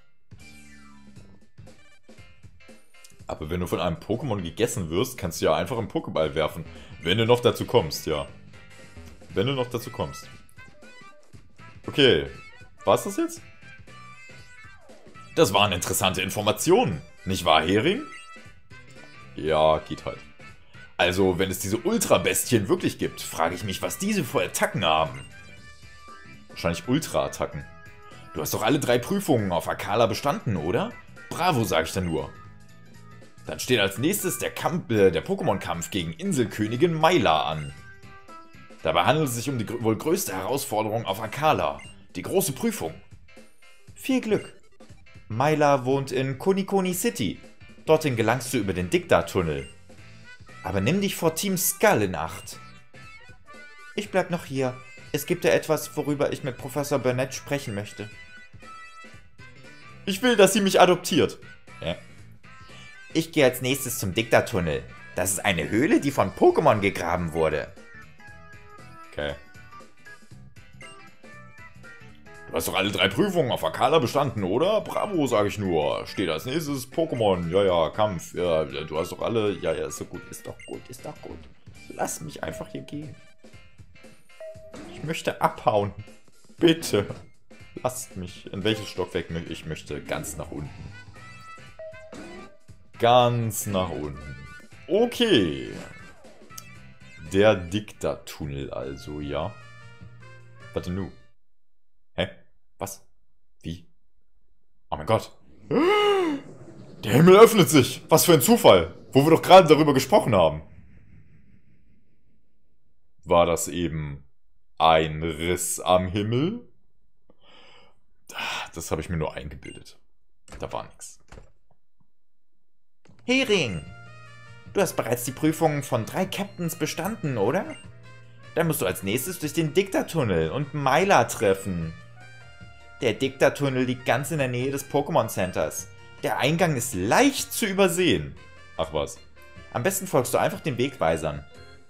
Aber wenn du von einem Pokémon gegessen wirst, kannst du ja einfach einen Pokéball werfen. Wenn du noch dazu kommst, ja. Wenn du noch dazu kommst. Okay, war's das jetzt? Das waren interessante Informationen, nicht wahr, Hering? Ja, geht halt. Also, wenn es diese Ultra-Bestien wirklich gibt, frage ich mich, was diese für Attacken haben. Wahrscheinlich Ultra-Attacken. Du hast doch alle 3 Prüfungen auf Akala bestanden, oder? Bravo, sag ich dann nur. Dann steht als nächstes der Pokémon-Kampf gegen Inselkönigin Maila an. Dabei handelt es sich um die wohl größte Herausforderung auf Akala. Die große Prüfung. Viel Glück. Maila wohnt in Konikoni City. Dorthin gelangst du über den Dicta-Tunnel. Aber nimm dich vor Team Skull in Acht. Ich bleib noch hier. Es gibt ja etwas, worüber ich mit Professor Burnett sprechen möchte. Ich will, dass sie mich adoptiert. Ich gehe als nächstes zum Dicta-Tunnel. Das ist eine Höhle, die von Pokémon gegraben wurde. Okay. Du hast doch alle 3 Prüfungen auf Akala bestanden, oder? Bravo, sage ich nur. Steht als nächstes Pokémon. Ja, ja, Kampf. Ja, du hast doch alle... Ja, ja, ist doch gut, ist doch gut, ist doch gut. Lass mich einfach hier gehen. Ich möchte abhauen. Bitte. Lasst mich. In welches Stockwerk möchte ich? Möchte ganz nach unten. Ganz nach unten. Okay. Der Dicta-Tunnel also, ja. Warte, nu. Hä? Was? Wie? Oh mein Gott. Der Himmel öffnet sich. Was für ein Zufall. Wo wir doch gerade darüber gesprochen haben. War das eben ein Riss am Himmel? Das habe ich mir nur eingebildet. Da war nichts. Hering! Du hast bereits die Prüfungen von 3 Captains bestanden, oder? Dann musst du als nächstes durch den Dicta-Tunnel und Maila treffen. Der Dicta-Tunnel liegt ganz in der Nähe des Pokémon Centers. Der Eingang ist leicht zu übersehen. Ach was. Am besten folgst du einfach den Wegweisern.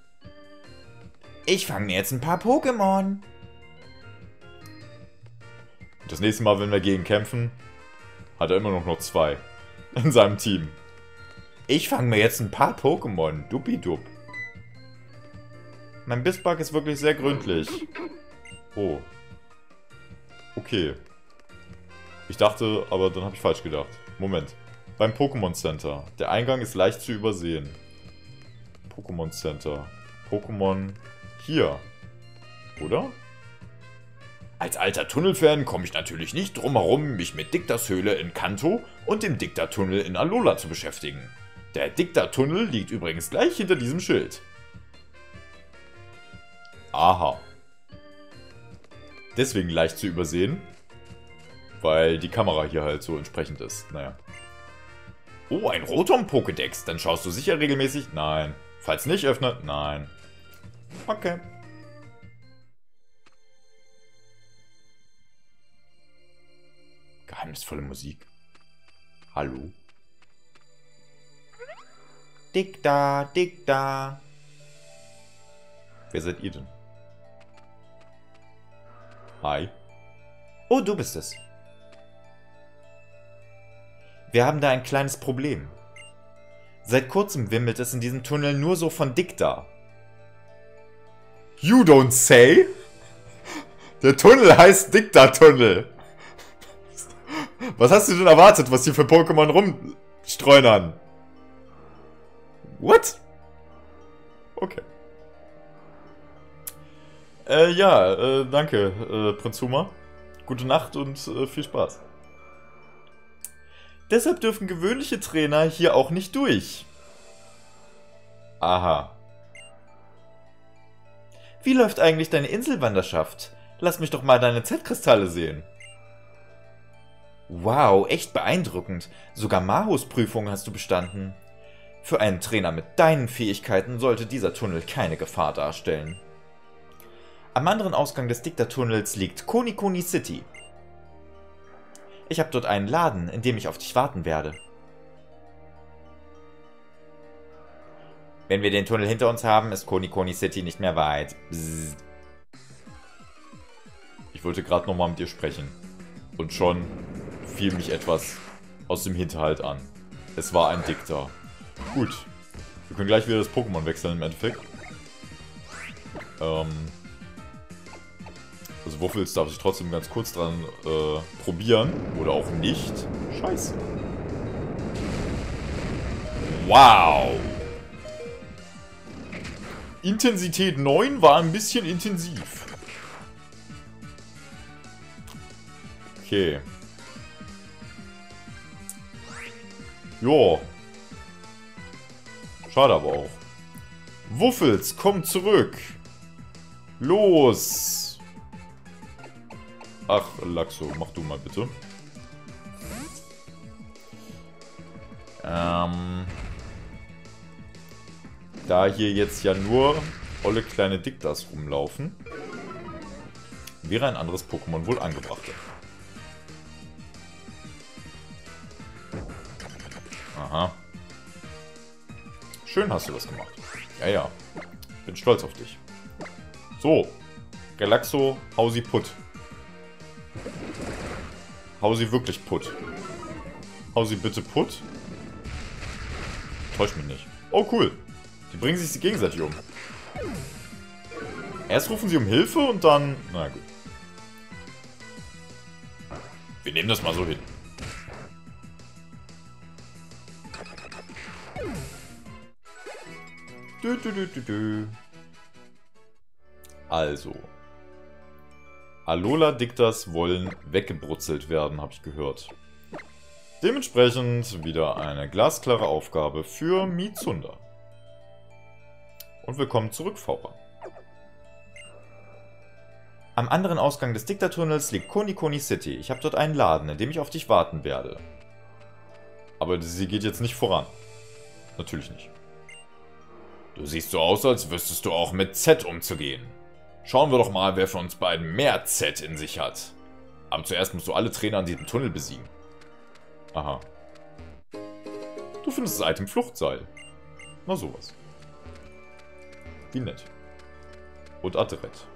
Ich fange mir jetzt ein paar Pokémon. Das nächste Mal, wenn wir gegen kämpfen, hat er immer noch 2 in seinem Team. Ich fange mir jetzt ein paar Pokémon. Duppidub. Mein Bissbug ist wirklich sehr gründlich. Oh. Okay. Ich dachte, aber dann habe ich falsch gedacht. Moment. Beim Pokémon Center. Der Eingang ist leicht zu übersehen. Pokémon Center. Pokémon hier. Oder? Als alter Tunnelfan komme ich natürlich nicht drum herum, mich mit Dictas Höhle in Kanto und dem Dicta-Tunnel in Alola zu beschäftigen. Der Dicta-Tunnel liegt übrigens gleich hinter diesem Schild. Aha. Deswegen leicht zu übersehen, weil die Kamera hier halt so entsprechend ist. Naja. Oh, ein Rotom-Pokédex. Dann schaust du sicher regelmäßig? Nein. Falls nicht, öffnet? Nein. Okay. Geheimnisvolle Musik. Hallo? Dicta, Dicta. Wer seid ihr denn? Hi. Oh, du bist es. Wir haben da ein kleines Problem. Seit kurzem wimmelt es in diesem Tunnel nur so von Dicta. You don't say? Der Tunnel heißt Dicta-Tunnel. Was hast du denn erwartet, was hier für Pokémon rumstreunern? What? Okay. Danke, Prinz Huma. Gute Nacht und viel Spaß. Deshalb dürfen gewöhnliche Trainer hier auch nicht durch. Aha. Wie läuft eigentlich deine Inselwanderschaft? Lass mich doch mal deine Z-Kristalle sehen. Wow, echt beeindruckend. Sogar Mahos Prüfung hast du bestanden. Für einen Trainer mit deinen Fähigkeiten sollte dieser Tunnel keine Gefahr darstellen. Am anderen Ausgang des Dicta-Tunnels liegt Konikoni City. Ich habe dort einen Laden, in dem ich auf dich warten werde. Wenn wir den Tunnel hinter uns haben, ist Konikoni City nicht mehr weit. Bzzz. Ich wollte gerade nochmal mit dir sprechen. Und schon fiel mich etwas aus dem Hinterhalt an. Es war ein Dicta. Gut. Wir können gleich wieder das Pokémon wechseln im Endeffekt. Also Wuffels darf ich trotzdem ganz kurz dran probieren. Oder auch nicht. Scheiße. Wow. Intensität 9 war ein bisschen intensiv. Okay. Jo. Schade aber auch. Wuffels, komm zurück. Los. Ach, Laxo, mach du mal bitte. Da hier jetzt ja nur olle kleine Diktas rumlaufen, wäre ein anderes Pokémon wohl angebrachter. Aha. Schön hast du das gemacht. Ja, ja. Bin stolz auf dich. So. Galaxo, hau sie putt. Hau sie wirklich putt. Hau sie bitte putt. Täusch mich nicht. Oh, cool. Die bringen sich gegenseitig um. Erst rufen sie um Hilfe und dann... Na gut. Wir nehmen das mal so hin. Also. Alola Dictas wollen weggebrutzelt werden, habe ich gehört. Dementsprechend wieder eine glasklare Aufgabe für Mizunda. Und willkommen zurück, Faucher. Am anderen Ausgang des Diktattunnels liegt Konikoni City. Ich habe dort einen Laden, in dem ich auf dich warten werde. Aber sie geht jetzt nicht voran. Natürlich nicht. Du siehst so aus, als wüsstest du auch mit Z umzugehen. Schauen wir doch mal, wer von uns beiden mehr Z in sich hat. Aber zuerst musst du alle Trainer an diesem Tunnel besiegen. Aha. Du findest das Item Fluchtseil. Na sowas. Wie nett. Und Adrett.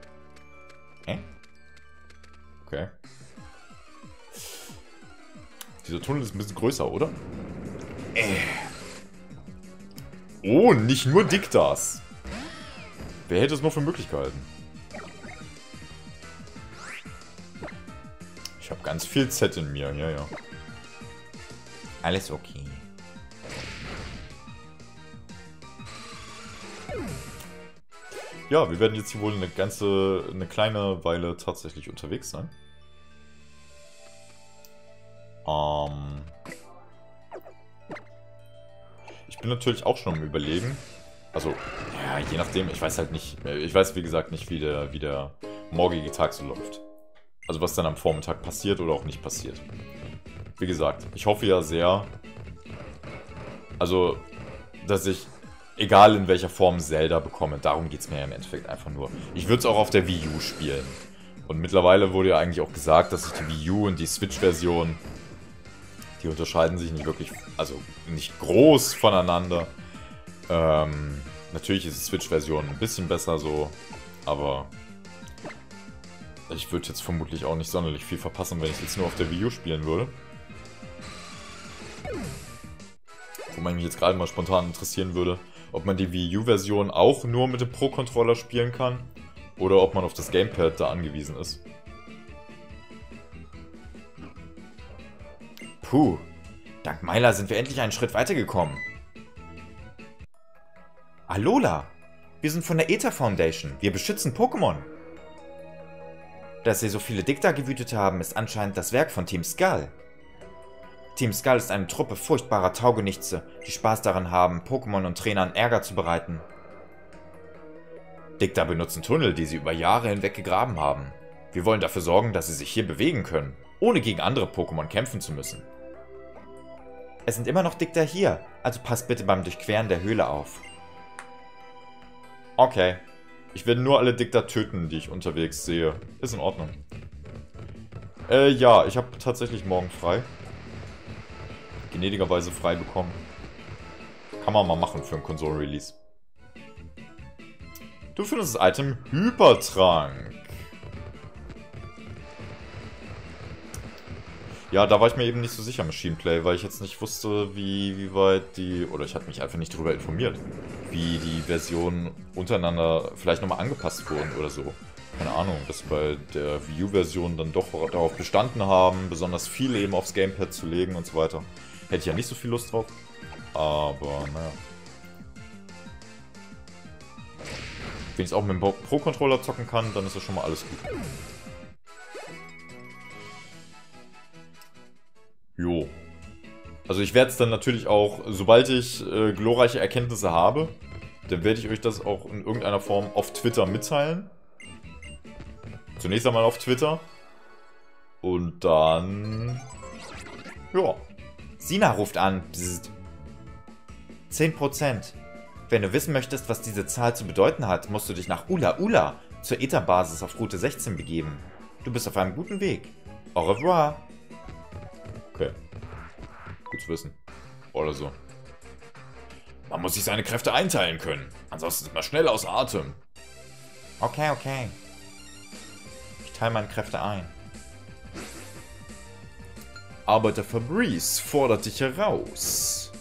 Okay. Dieser Tunnel ist ein bisschen größer, oder? Oh, nicht nur Diktas. Wer hätte es noch für Möglichkeiten? Ich habe ganz viel Z in mir, ja, ja. Alles okay. Ja, wir werden jetzt hier wohl eine kleine Weile tatsächlich unterwegs sein. Ich bin natürlich auch schon am Überlegen. Also, ja, je nachdem, ich weiß halt nicht, ich weiß wie gesagt nicht, wie der morgige Tag so läuft. Also was dann am Vormittag passiert oder auch nicht passiert. Wie gesagt, ich hoffe ja sehr, also, dass ich, egal in welcher Form, Zelda bekomme. Darum geht es mir ja im Endeffekt einfach nur. Ich würde es auch auf der Wii U spielen. Und mittlerweile wurde ja eigentlich auch gesagt, dass sich die Wii U und die Switch-Version, die unterscheiden sich nicht wirklich, also nicht groß voneinander. Natürlich ist die Switch-Version ein bisschen besser so, aber ich würde jetzt vermutlich auch nicht sonderlich viel verpassen, wenn ich es jetzt nur auf der Wii U spielen würde. Wo man mich jetzt gerade mal spontan interessieren würde, ob man die Wii U-Version auch nur mit dem Pro-Controller spielen kann oder ob man auf das Gamepad da angewiesen ist. Puh, dank Myla sind wir endlich einen Schritt weitergekommen. Alola, wir sind von der Aether Foundation. Wir beschützen Pokémon. Dass hier so viele Dikta gewütet haben, ist anscheinend das Werk von Team Skull. Team Skull ist eine Truppe furchtbarer Taugenichtse, die Spaß daran haben, Pokémon und Trainern Ärger zu bereiten. Dikta benutzen Tunnel, die sie über Jahre hinweg gegraben haben. Wir wollen dafür sorgen, dass sie sich hier bewegen können, ohne gegen andere Pokémon kämpfen zu müssen. Es sind immer noch Dikta hier, also passt bitte beim Durchqueren der Höhle auf. Okay. Ich werde nur alle Dikta töten, die ich unterwegs sehe. Ist in Ordnung. Ja, ich habe tatsächlich morgen frei. Gnädigerweise frei bekommen. Kann man mal machen für ein Konsolen-Release. Du findest das Item Hypertrank. Ja, da war ich mir eben nicht so sicher, Machine Play, weil ich jetzt nicht wusste, wie weit die... Oder ich hatte mich einfach nicht darüber informiert, wie die Versionen untereinander vielleicht nochmal angepasst wurden oder so. Keine Ahnung, dass bei der Wii U-Version dann doch darauf bestanden haben, besonders viel eben aufs Gamepad zu legen und so weiter. Hätte ich ja nicht so viel Lust drauf. Aber, naja. Wenn ich es auch mit dem Pro-Controller zocken kann, dann ist das schon mal alles gut. Jo. Also ich werde es dann natürlich auch, sobald ich glorreiche Erkenntnisse habe, dann werde ich euch das auch in irgendeiner Form auf Twitter mitteilen. Zunächst einmal auf Twitter. Und dann... Ja. Sina ruft an. Psst. 10%. Wenn du wissen möchtest, was diese Zahl zu bedeuten hat, musst du dich nach Ula Ula zur ETA-Basis auf Route 16 begeben. Du bist auf einem guten Weg. Au revoir. Okay. Gut zu wissen. Oder so. Man muss sich seine Kräfte einteilen können. Ansonsten ist man schnell außer Atem. Okay, okay. Ich teile meine Kräfte ein. Arbeiter Fabrice fordert dich heraus.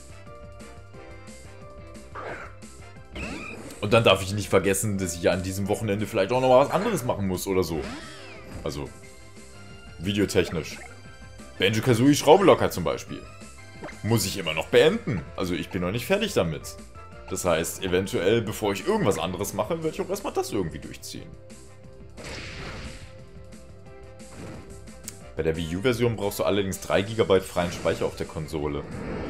Und dann darf ich nicht vergessen, dass ich ja an diesem Wochenende vielleicht auch noch mal was anderes machen muss oder so. Also, videotechnisch. Banjo-Kazooie Schraublocker zum Beispiel. Muss ich immer noch beenden. Also ich bin noch nicht fertig damit. Das heißt, eventuell, bevor ich irgendwas anderes mache, werde ich auch erstmal das irgendwie durchziehen. Bei der Wii U-Version brauchst du allerdings 3 GB freien Speicher auf der Konsole.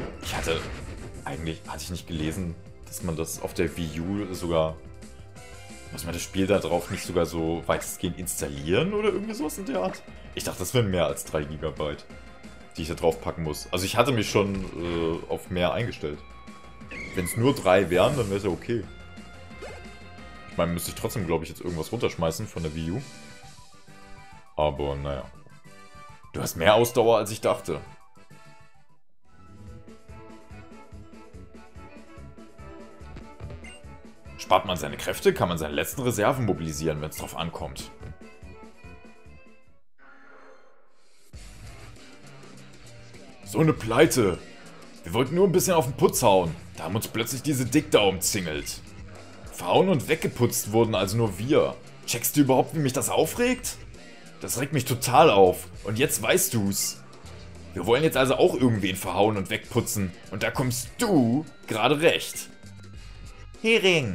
Hatte ich nicht gelesen, dass man das auf der Wii U sogar, muss man das Spiel da drauf nicht sogar so weitestgehend installieren oder irgendwie sowas in der Art? Ich dachte, das wären mehr als 3 GB, die ich da drauf packen muss. Also ich hatte mich schon auf mehr eingestellt. Wenn es nur 3 wären, dann wäre es ja okay. Ich meine, müsste ich trotzdem, glaube ich, jetzt irgendwas runterschmeißen von der Wii U. Aber naja. Du hast mehr Ausdauer, als ich dachte. Spart man seine Kräfte, kann man seine letzten Reserven mobilisieren, wenn es drauf ankommt. So eine Pleite. Wir wollten nur ein bisschen auf den Putz hauen. Da haben uns plötzlich diese Dick da umzingelt. Verhauen und weggeputzt wurden also nur wir. Checkst du überhaupt, wie mich das aufregt? Das regt mich total auf. Und jetzt weißt du's. Wir wollen jetzt also auch irgendwen verhauen und wegputzen. Und da kommst du gerade recht. Hering!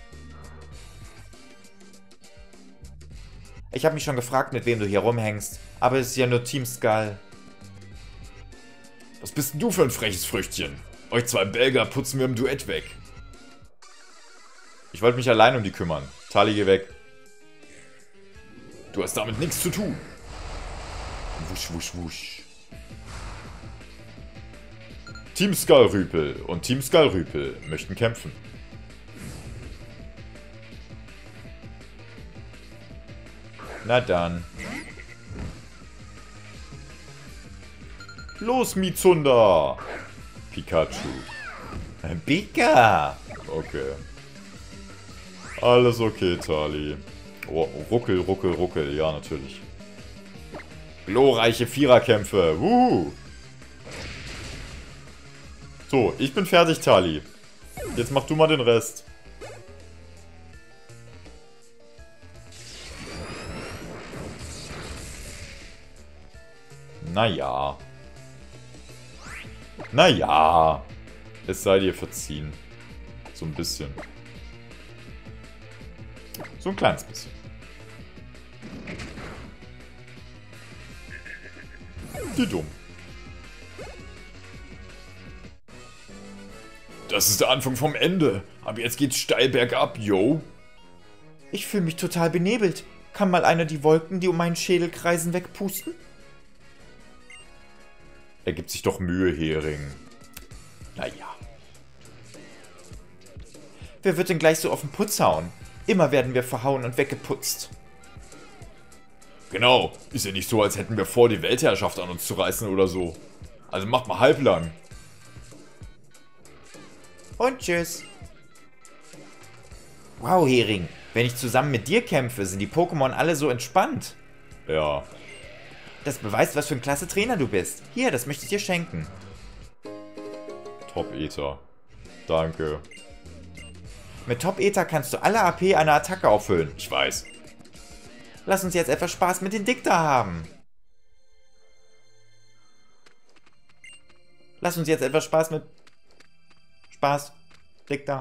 Ich habe mich schon gefragt, mit wem du hier rumhängst. Aber es ist ja nur Team Skull. Was bist denn du für ein freches Früchtchen? Euch 2 Belger putzen wir im Duett weg. Ich wollte mich allein um die kümmern. Tali, geh weg. Du hast damit nichts zu tun. Wusch, wusch, wusch. Team Skullrüpel und Team Skullrüpel möchten kämpfen. Na dann. Los, Mizunda! Pikachu. Pika! Okay. Alles okay, Tali. Oh, ruckel, ruckel, ruckel. Ja, natürlich. Glorreiche Viererkämpfe. So, ich bin fertig, Tali. Jetzt mach du mal den Rest. Naja. Naja. Es sei dir verziehen. So ein bisschen. So ein kleines bisschen. Wie dumm. Das ist der Anfang vom Ende. Aber jetzt geht's steil bergab, yo. Ich fühle mich total benebelt. Kann mal einer die Wolken, die um meinen Schädel kreisen, wegpusten? Er gibt sich doch Mühe, Hering. Naja. Wer wird denn gleich so auf den Putz hauen? Immer werden wir verhauen und weggeputzt. Genau. Ist ja nicht so, als hätten wir vor, die Weltherrschaft an uns zu reißen oder so. Also macht mal halblang. Und tschüss. Wow, Hering. Wenn ich zusammen mit dir kämpfe, sind die Pokémon alle so entspannt. Ja. Das beweist, was für ein klasse Trainer du bist. Hier, das möchte ich dir schenken. Top-Ether. Danke. Mit Top-Ether kannst du alle AP einer Attacke auffüllen. Ich weiß. Lass uns jetzt etwas Spaß mit den Dicta haben. Lass uns jetzt etwas Spaß mit... Spaß. Leg da.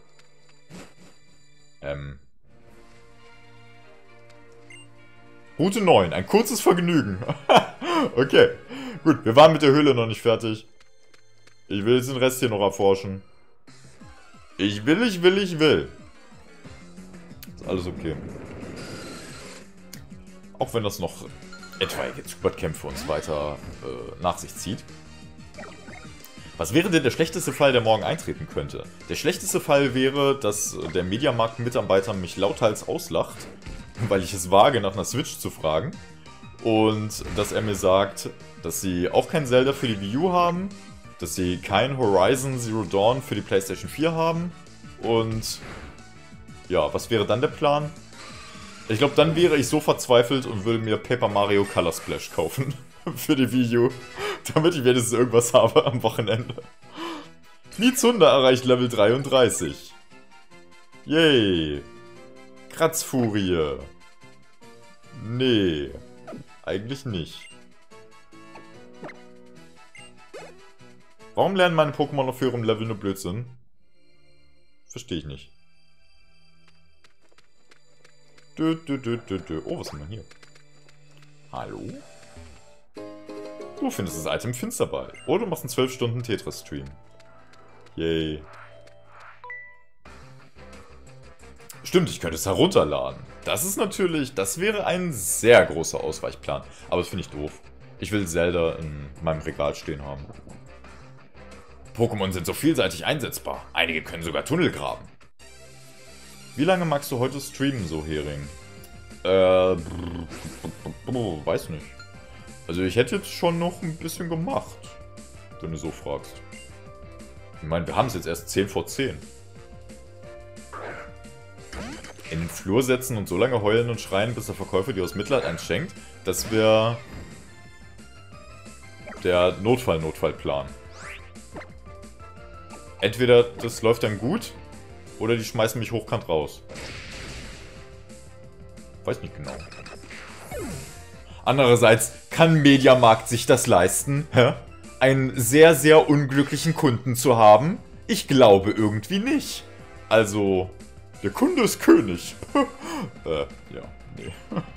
Route 9, ein kurzes Vergnügen. Okay, gut, wir waren mit der Höhle noch nicht fertig. Ich will jetzt den Rest hier noch erforschen. Ich will. Ist alles okay. Auch wenn das noch etwaige Zubat-Kämpfe uns weiter nach sich zieht. Was wäre denn der schlechteste Fall, der morgen eintreten könnte? Der schlechteste Fall wäre, dass der Mediamarkt-Mitarbeiter mich lauthals auslacht, weil ich es wage, nach einer Switch zu fragen. Und dass er mir sagt, dass sie auch kein Zelda für die Wii U haben, dass sie kein Horizon Zero Dawn für die PlayStation 4 haben. Und ja, was wäre dann der Plan? Ich glaube, dann wäre ich so verzweifelt und würde mir Paper Mario Color Splash kaufen für die Wii U, damit ich wenigstens irgendwas habe am Wochenende. Nizunder erreicht Level 33. Yay. Kratzfurie. Nee, eigentlich nicht. Warum lernen meine Pokémon auf höherem Level nur Blödsinn? Verstehe ich nicht. Oh, was haben wir hier? Hallo? Du findest das Item Finsterball. Oder du machst einen 12 Stunden Tetris-Stream. Yay. Stimmt, ich könnte es herunterladen. Das ist natürlich, das wäre ein sehr großer Ausweichplan. Aber das finde ich doof. Ich will Zelda in meinem Regal stehen haben. Pokémon sind so vielseitig einsetzbar. Einige können sogar Tunnel graben. Wie lange magst du heute streamen, so Hering? Weiß nicht. Also ich hätte jetzt schon noch ein bisschen gemacht, wenn du so fragst. Ich meine, wir haben es jetzt erst 10 vor 10. In den Flur setzen und so lange heulen und schreien, bis der Verkäufer dir aus Mitleid eins schenkt, das wäre der Notfallplan. Entweder das läuft dann gut, oder die schmeißen mich hochkant raus. Weiß nicht genau. Andererseits, kann Mediamarkt sich das leisten, einen sehr, sehr unglücklichen Kunden zu haben? Ich glaube irgendwie nicht. Also, der Kunde ist König. Ja, nee.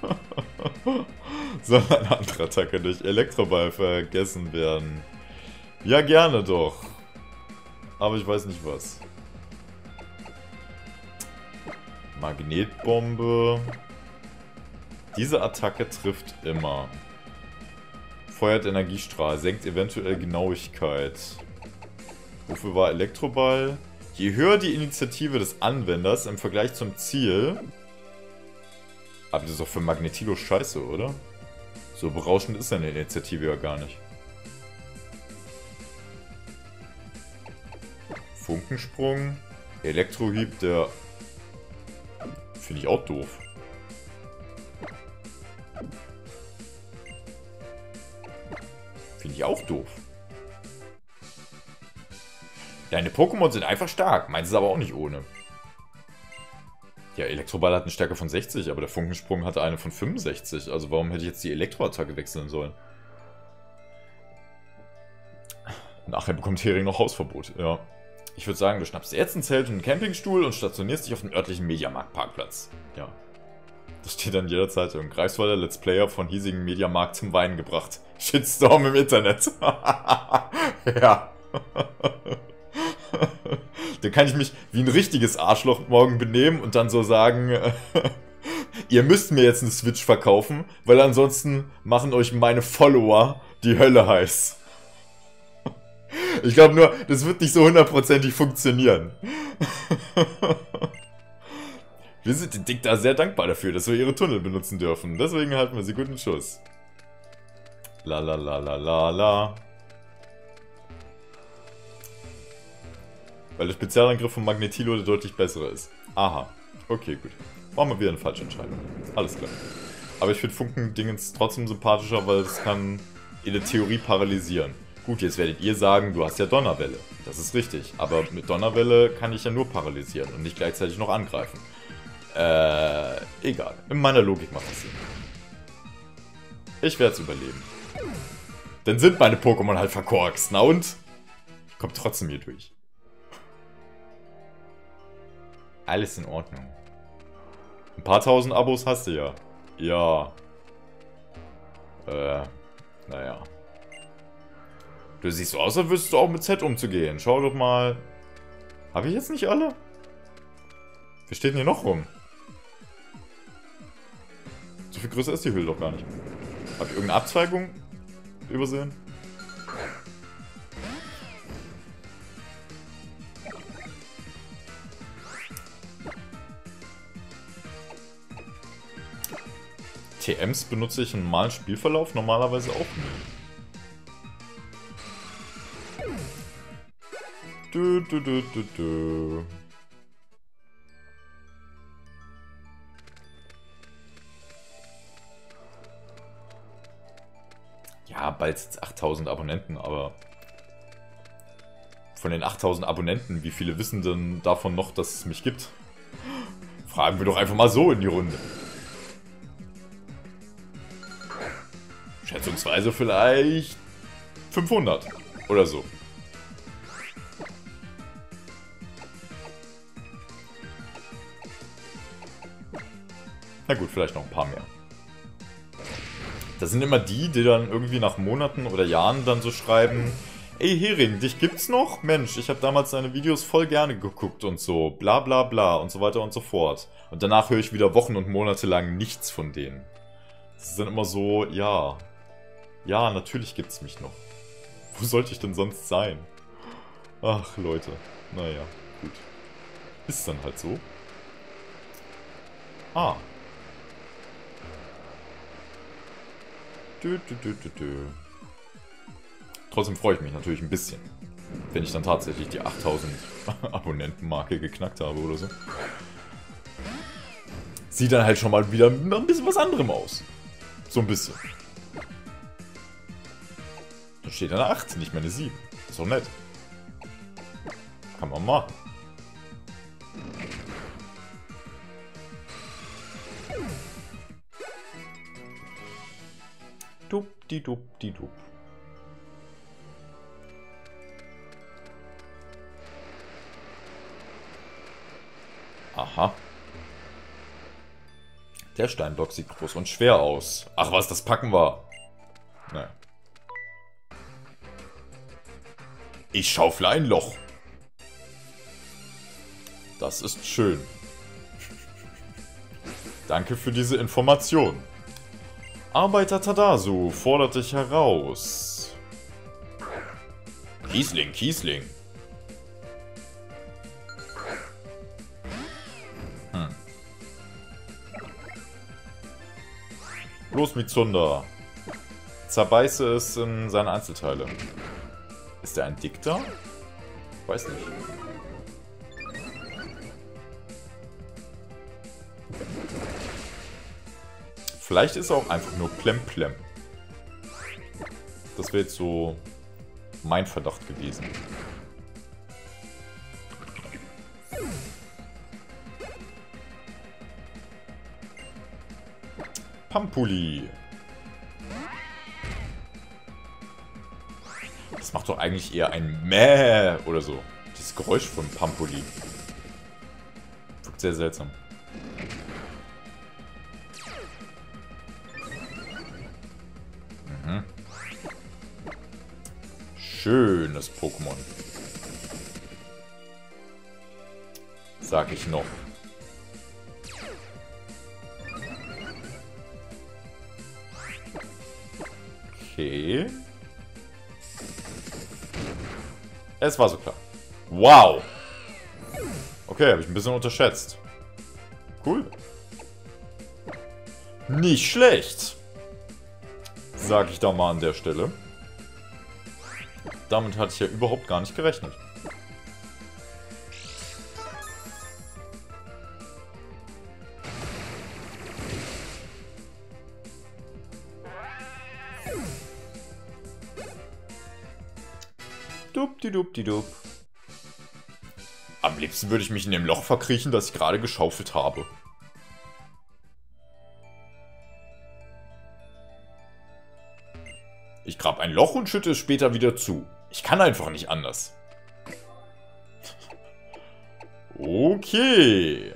Soll eine andere Attacke durch Elektroball vergessen werden? Ja, gerne doch. Aber ich weiß nicht was. Magnetbombe. Diese Attacke trifft immer. Feuert Energiestrahl, senkt eventuell Genauigkeit. Wofür war Elektroball? Je höher die Initiative des Anwenders im Vergleich zum Ziel... Aber das ist doch für Magnetilo scheiße, oder? So berauschend ist seine Initiative ja gar nicht. Funkensprung. Elektrohieb, der... Finde ich auch doof. Finde ich auch doof. Deine Pokémon sind einfach stark. Meins ist aber auch nicht ohne. Ja, Elektroball hat eine Stärke von 60, aber der Funkensprung hatte eine von 65. Also warum hätte ich jetzt die Elektroattacke wechseln sollen? Nachher bekommt Hering noch Hausverbot, ja. Ich würde sagen, du schnappst dir jetzt ein Zelt und einen Campingstuhl und stationierst dich auf den örtlichen Mediamarkt-Parkplatz. Ja. Das steht an jeder Zeitung. Greifswalder Let's Player von hiesigen Mediamarkt zum Weinen gebracht. Shitstorm im Internet. Ja. Da kann ich mich wie ein richtiges Arschloch morgen benehmen und dann so sagen, ihr müsst mir jetzt eine Switch verkaufen, weil ansonsten machen euch meine Follower die Hölle heiß. Ich glaube nur, das wird nicht so hundertprozentig funktionieren. Wir sind den Dick da sehr dankbar dafür, dass wir ihre Tunnel benutzen dürfen. Deswegen halten wir sie gut in Schuss. La la la la la la. Weil der Spezialangriff von Magnetilo der deutlich bessere ist. Aha. Okay, gut. Machen wir wieder eine falsche Entscheidung. Alles klar. Aber ich finde Funken-Dingens trotzdem sympathischer, weil es kann in der Theorie paralysieren. Gut, jetzt werdet ihr sagen, du hast ja Donnerwelle. Das ist richtig. Aber mit Donnerwelle kann ich ja nur paralysieren und nicht gleichzeitig noch angreifen. Egal. In meiner Logik macht das Sinn. Ich werde es überleben. Dann sind meine Pokémon halt verkorkst. Na und? Ich komme trotzdem hier durch. Alles in Ordnung. Ein paar tausend Abos hast du ja. Ja. Naja. Du siehst so aus, als wüsstest du auch mit Z umzugehen. Schau doch mal. Habe ich jetzt nicht alle? Wer steht denn hier noch rum? So viel größer ist die Höhle doch gar nicht. Habe ich irgendeine Abzweigung übersehen? TMs benutze ich im normalen Spielverlauf normalerweise auch nicht. Ja, bald sind es 8000 Abonnenten, aber von den 8000 Abonnenten, wie viele wissen denn davon noch, dass es mich gibt? Fragen wir doch einfach mal so in die Runde. Schätzungsweise vielleicht 500 oder so. Na gut, vielleicht noch ein paar mehr. Das sind immer die, die dann irgendwie nach Monaten oder Jahren dann so schreiben: Ey Hering, dich gibt's noch? Mensch, ich habe damals deine Videos voll gerne geguckt und so, bla bla bla und so weiter und so fort. Und danach höre ich wieder Wochen und Monate lang nichts von denen. Das ist dann immer so, ja, natürlich gibt's mich noch. Wo sollte ich denn sonst sein? Ach, Leute, naja, gut. Ist dann halt so. Ah. Trotzdem freue ich mich natürlich ein bisschen, wenn ich dann tatsächlich die 8000 Abonnenten-Marke geknackt habe oder so. Sieht dann halt schon mal wieder ein bisschen was anderem aus. So ein bisschen. Da steht eine 8, nicht mehr eine 7. Ist doch nett. Kann man machen. Dup-di-dup-di-dup. Aha. Der Steinblock sieht groß und schwer aus. Ach was, das packen wir. Naja. Ich schaufle ein Loch. Das ist schön. Danke für diese Information. Arbeiter Tadasu fordert dich heraus. Kiesling, Kiesling. Los, Mitsunda. Zerbeiße es in seine Einzelteile. Ist er ein Dikter? Weiß nicht. Vielleicht ist er auch einfach nur Plemplem. Das wäre jetzt so mein Verdacht gewesen. Pampuli. Das macht doch eigentlich eher ein Mäh oder so. Dieses Geräusch von Pampuli. Wirkt sehr seltsam. Mhm. Schönes Pokémon. Sag ich noch. Okay. Es war so klar. Wow. Okay, habe ich ein bisschen unterschätzt. Cool. Nicht schlecht. Sag ich da mal an der Stelle. Damit hatte ich ja überhaupt gar nicht gerechnet. Dupdidup. Am liebsten würde ich mich in dem Loch verkriechen, das ich gerade geschaufelt habe. Ich grab ein Loch und schütte es später wieder zu. Ich kann einfach nicht anders. Okay.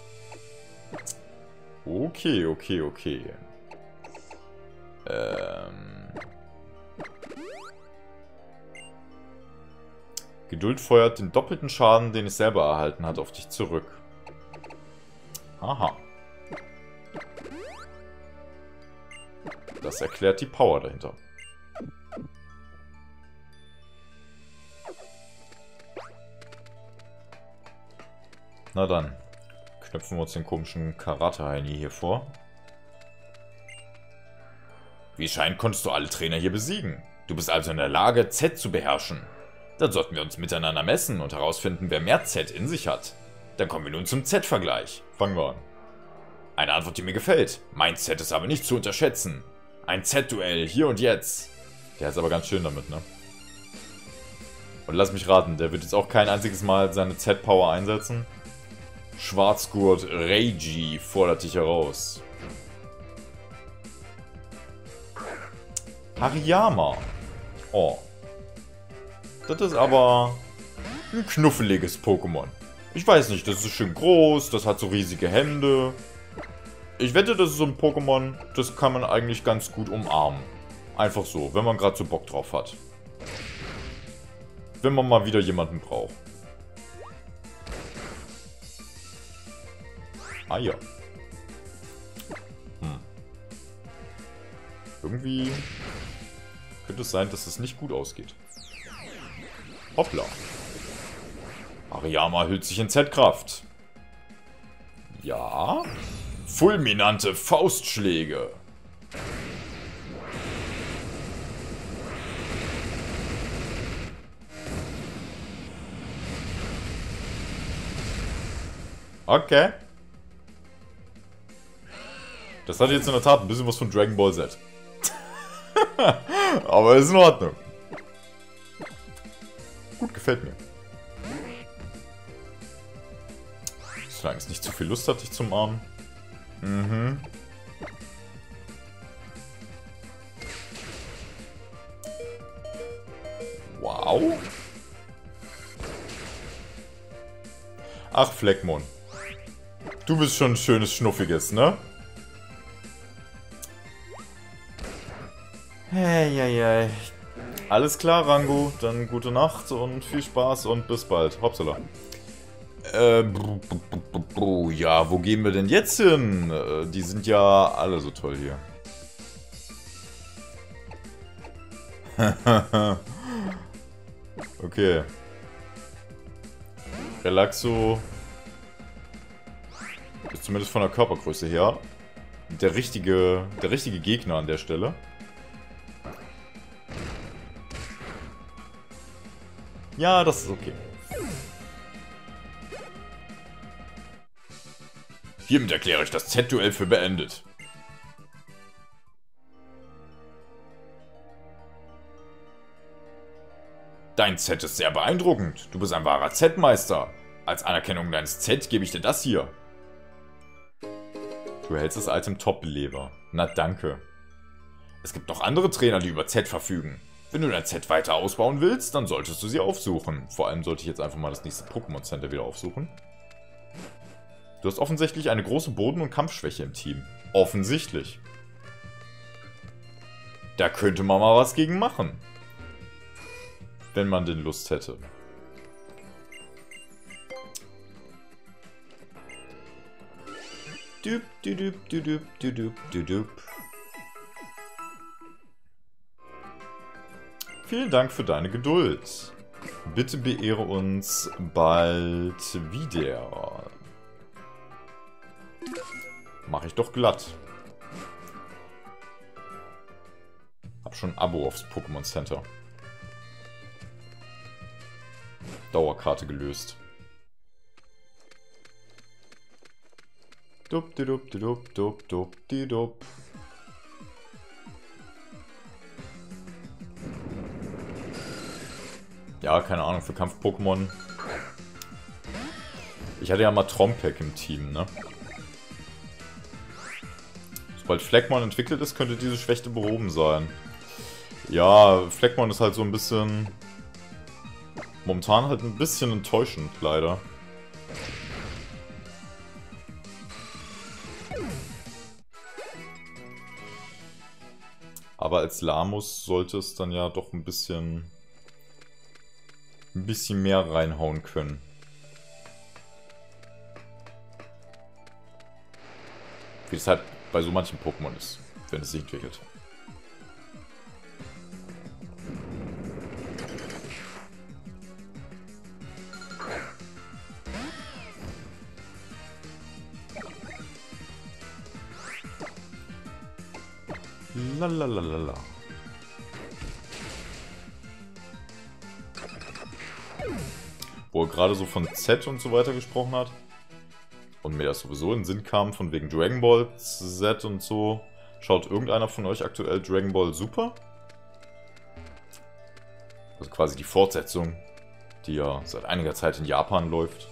Okay. Geduld feuert den doppelten Schaden, den es selber erhalten hat, auf dich zurück. Aha. Das erklärt die Power dahinter. Na dann, knöpfen wir uns den komischen Karate-Heini hier vor. Wie es scheint, konntest du alle Trainer hier besiegen. Du bist also in der Lage, Z zu beherrschen. Dann sollten wir uns miteinander messen und herausfinden, wer mehr Z in sich hat. Dann kommen wir nun zum Z-Vergleich. Fangen wir an. Eine Antwort, die mir gefällt. Mein Z ist aber nicht zu unterschätzen. Ein Z-Duell, hier und jetzt. Der ist aber ganz schön damit, ne? Und lass mich raten, der wird jetzt auch kein einziges Mal seine Z-Power einsetzen. Schwarzgurt Reiji fordert dich heraus. Hariyama. Oh. Das ist aber ein knuffeliges Pokémon. Ich weiß nicht, das ist schön groß, das hat so riesige Hände. Ich wette, das ist so ein Pokémon, das kann man eigentlich ganz gut umarmen. Einfach so, wenn man gerade so Bock drauf hat. Wenn man mal wieder jemanden braucht. Ah ja. Irgendwie könnte es sein, dass es nicht gut ausgeht. Hoppla. Hariyama hüllt sich in Z-Kraft. Ja. Fulminante Faustschläge. Okay. Das hat jetzt in der Tat ein bisschen was von Dragon Ball Z. Aber ist in Ordnung. Gut, gefällt mir. Solange es nicht zu viel Lust hat, dich zu umarmen. Mhm. Wow. Ach, Fleckmon. Du bist schon ein schönes Schnuffiges, ne? Hey. Alles klar, Rango. Dann gute Nacht und viel Spaß und bis bald. Hoppsala. Ja, wo gehen wir denn jetzt hin? Die sind ja alle so toll hier. Okay. Relaxo ist zumindest von der Körpergröße her der richtige Gegner an der Stelle. Ja, das ist okay. Hiermit erkläre ich das Z-Duell für beendet. Dein Z ist sehr beeindruckend. Du bist ein wahrer Z-Meister. Als Anerkennung deines Z gebe ich dir das hier. Du erhältst das Item Top-Beleber. Na danke. Es gibt noch andere Trainer, die über Z verfügen. Wenn du dein Z weiter ausbauen willst, dann solltest du sie aufsuchen. Vor allem sollte ich jetzt einfach mal das nächste Pokémon Center wieder aufsuchen. Du hast offensichtlich eine große Boden- und Kampfschwäche im Team. Offensichtlich. Da könnte man mal was gegen machen. Wenn man denn Lust hätte. Vielen Dank für deine Geduld. Bitte beehre uns bald wieder. Mach ich doch glatt. Hab schon ein Abo aufs Pokémon Center. Dauerkarte gelöst. Dup, di dup, di dup, dup, dup, di dup. Ja, keine Ahnung, für Kampf-Pokémon. Ich hatte ja mal Trompek im Team, ne? Sobald Fleckmon entwickelt ist, könnte diese Schwäche behoben sein. Ja, Fleckmon ist halt so ein bisschen... Momentan halt ein bisschen enttäuschend, leider. Aber als Lamus sollte es dann ja doch ein bisschen mehr reinhauen können. Wie es halt bei so manchen Pokémon ist, wenn es sich entwickelt. Lalalala. Wo er gerade so von Z und so weiter gesprochen hat. Und mir das sowieso in den Sinn kam, von wegen Dragon Ball Z und so. Schaut irgendeiner von euch aktuell Dragon Ball Super? Also quasi die Fortsetzung, die ja seit einiger Zeit in Japan läuft.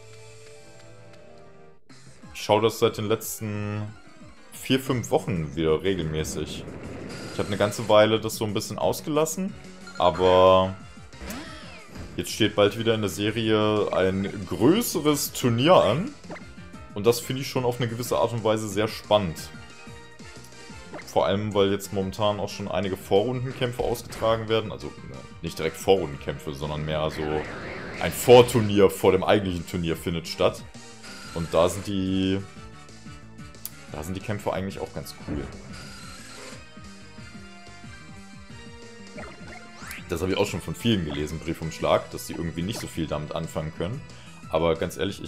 Ich schaue das seit den letzten 4-5 Wochen wieder regelmäßig. Ich habe eine ganze Weile das so ein bisschen ausgelassen, aber jetzt steht bald wieder in der Serie ein größeres Turnier an. Und das finde ich schon auf eine gewisse Art und Weise sehr spannend. Vor allem, weil jetzt momentan auch schon einige Vorrundenkämpfe ausgetragen werden. Also nicht direkt Vorrundenkämpfe, sondern mehr so ein Vorturnier vor dem eigentlichen Turnier findet statt. Und da sind die Kämpfe eigentlich auch ganz cool. Das habe ich auch schon von vielen gelesen, Briefumschlag, dass die irgendwie nicht so viel damit anfangen können. Aber ganz ehrlich,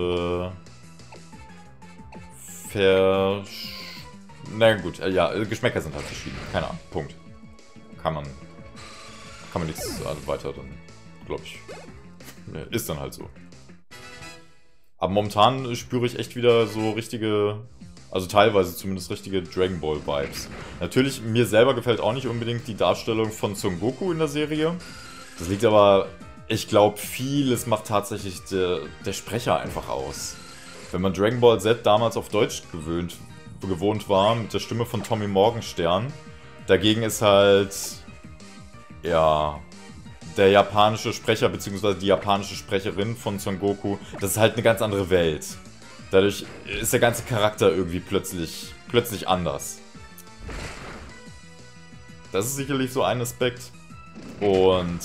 na gut, ja, Geschmäcker sind halt verschieden. Keine Ahnung, Punkt. Kann man nichts weiter dann, glaube ich. Ist dann halt so. Aber momentan spüre ich echt wieder so richtige, also teilweise zumindest richtige Dragon Ball Vibes. Natürlich, mir selber gefällt auch nicht unbedingt die Darstellung von Son Goku in der Serie. Das liegt aber, ich glaube, vieles macht tatsächlich der Sprecher einfach aus. Wenn man Dragon Ball Z damals auf Deutsch gewohnt war, mit der Stimme von Tommy Morgenstern, dagegen ist halt, ja, der japanische Sprecher bzw. die japanische Sprecherin von Son Goku, das ist halt eine ganz andere Welt. Dadurch ist der ganze Charakter irgendwie plötzlich anders. Das ist sicherlich so ein Aspekt. Und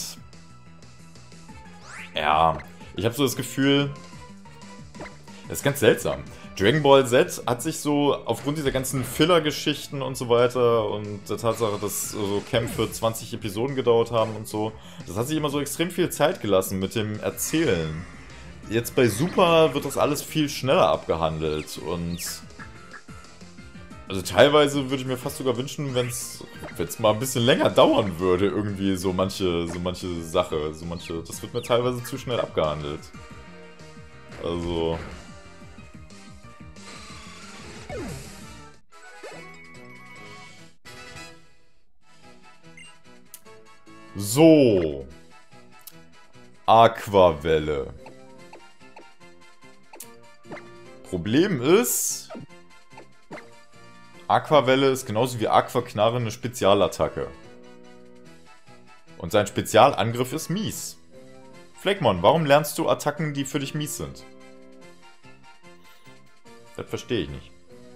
ja, ich habe so das Gefühl, das ist ganz seltsam. Dragon Ball Z hat sich so aufgrund dieser ganzen Filler-Geschichten und so weiter und der Tatsache, dass so Kämpfe 20 Episoden gedauert haben und so, das hat sich immer so extrem viel Zeit gelassen mit dem Erzählen. Jetzt bei Super wird das alles viel schneller abgehandelt und also teilweise würde ich mir fast sogar wünschen, wenn es mal ein bisschen länger dauern würde, irgendwie so manche Sache, das wird mir teilweise zu schnell abgehandelt. Also so. Aquavelle. Problem ist, Aquavelle ist genauso wie Aquaknarre eine Spezialattacke. Und sein Spezialangriff ist mies. Fleckmon, warum lernst du Attacken, die für dich mies sind? Das verstehe ich nicht.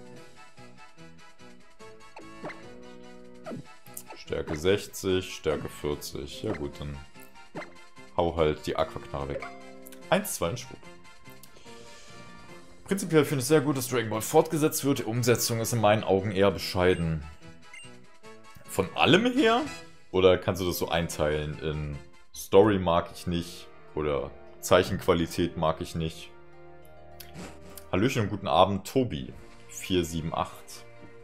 Stärke 60, Stärke 40. Ja gut, dann hau halt die Aquaknarre weg. 1-2 in Schwupp. Prinzipiell finde ich sehr gut, dass Dragon Ball fortgesetzt wird. Die Umsetzung ist in meinen Augen eher bescheiden. Von allem her? Oder kannst du das so einteilen in Story mag ich nicht oder Zeichenqualität mag ich nicht? Hallöchen und guten Abend, Tobi. 478.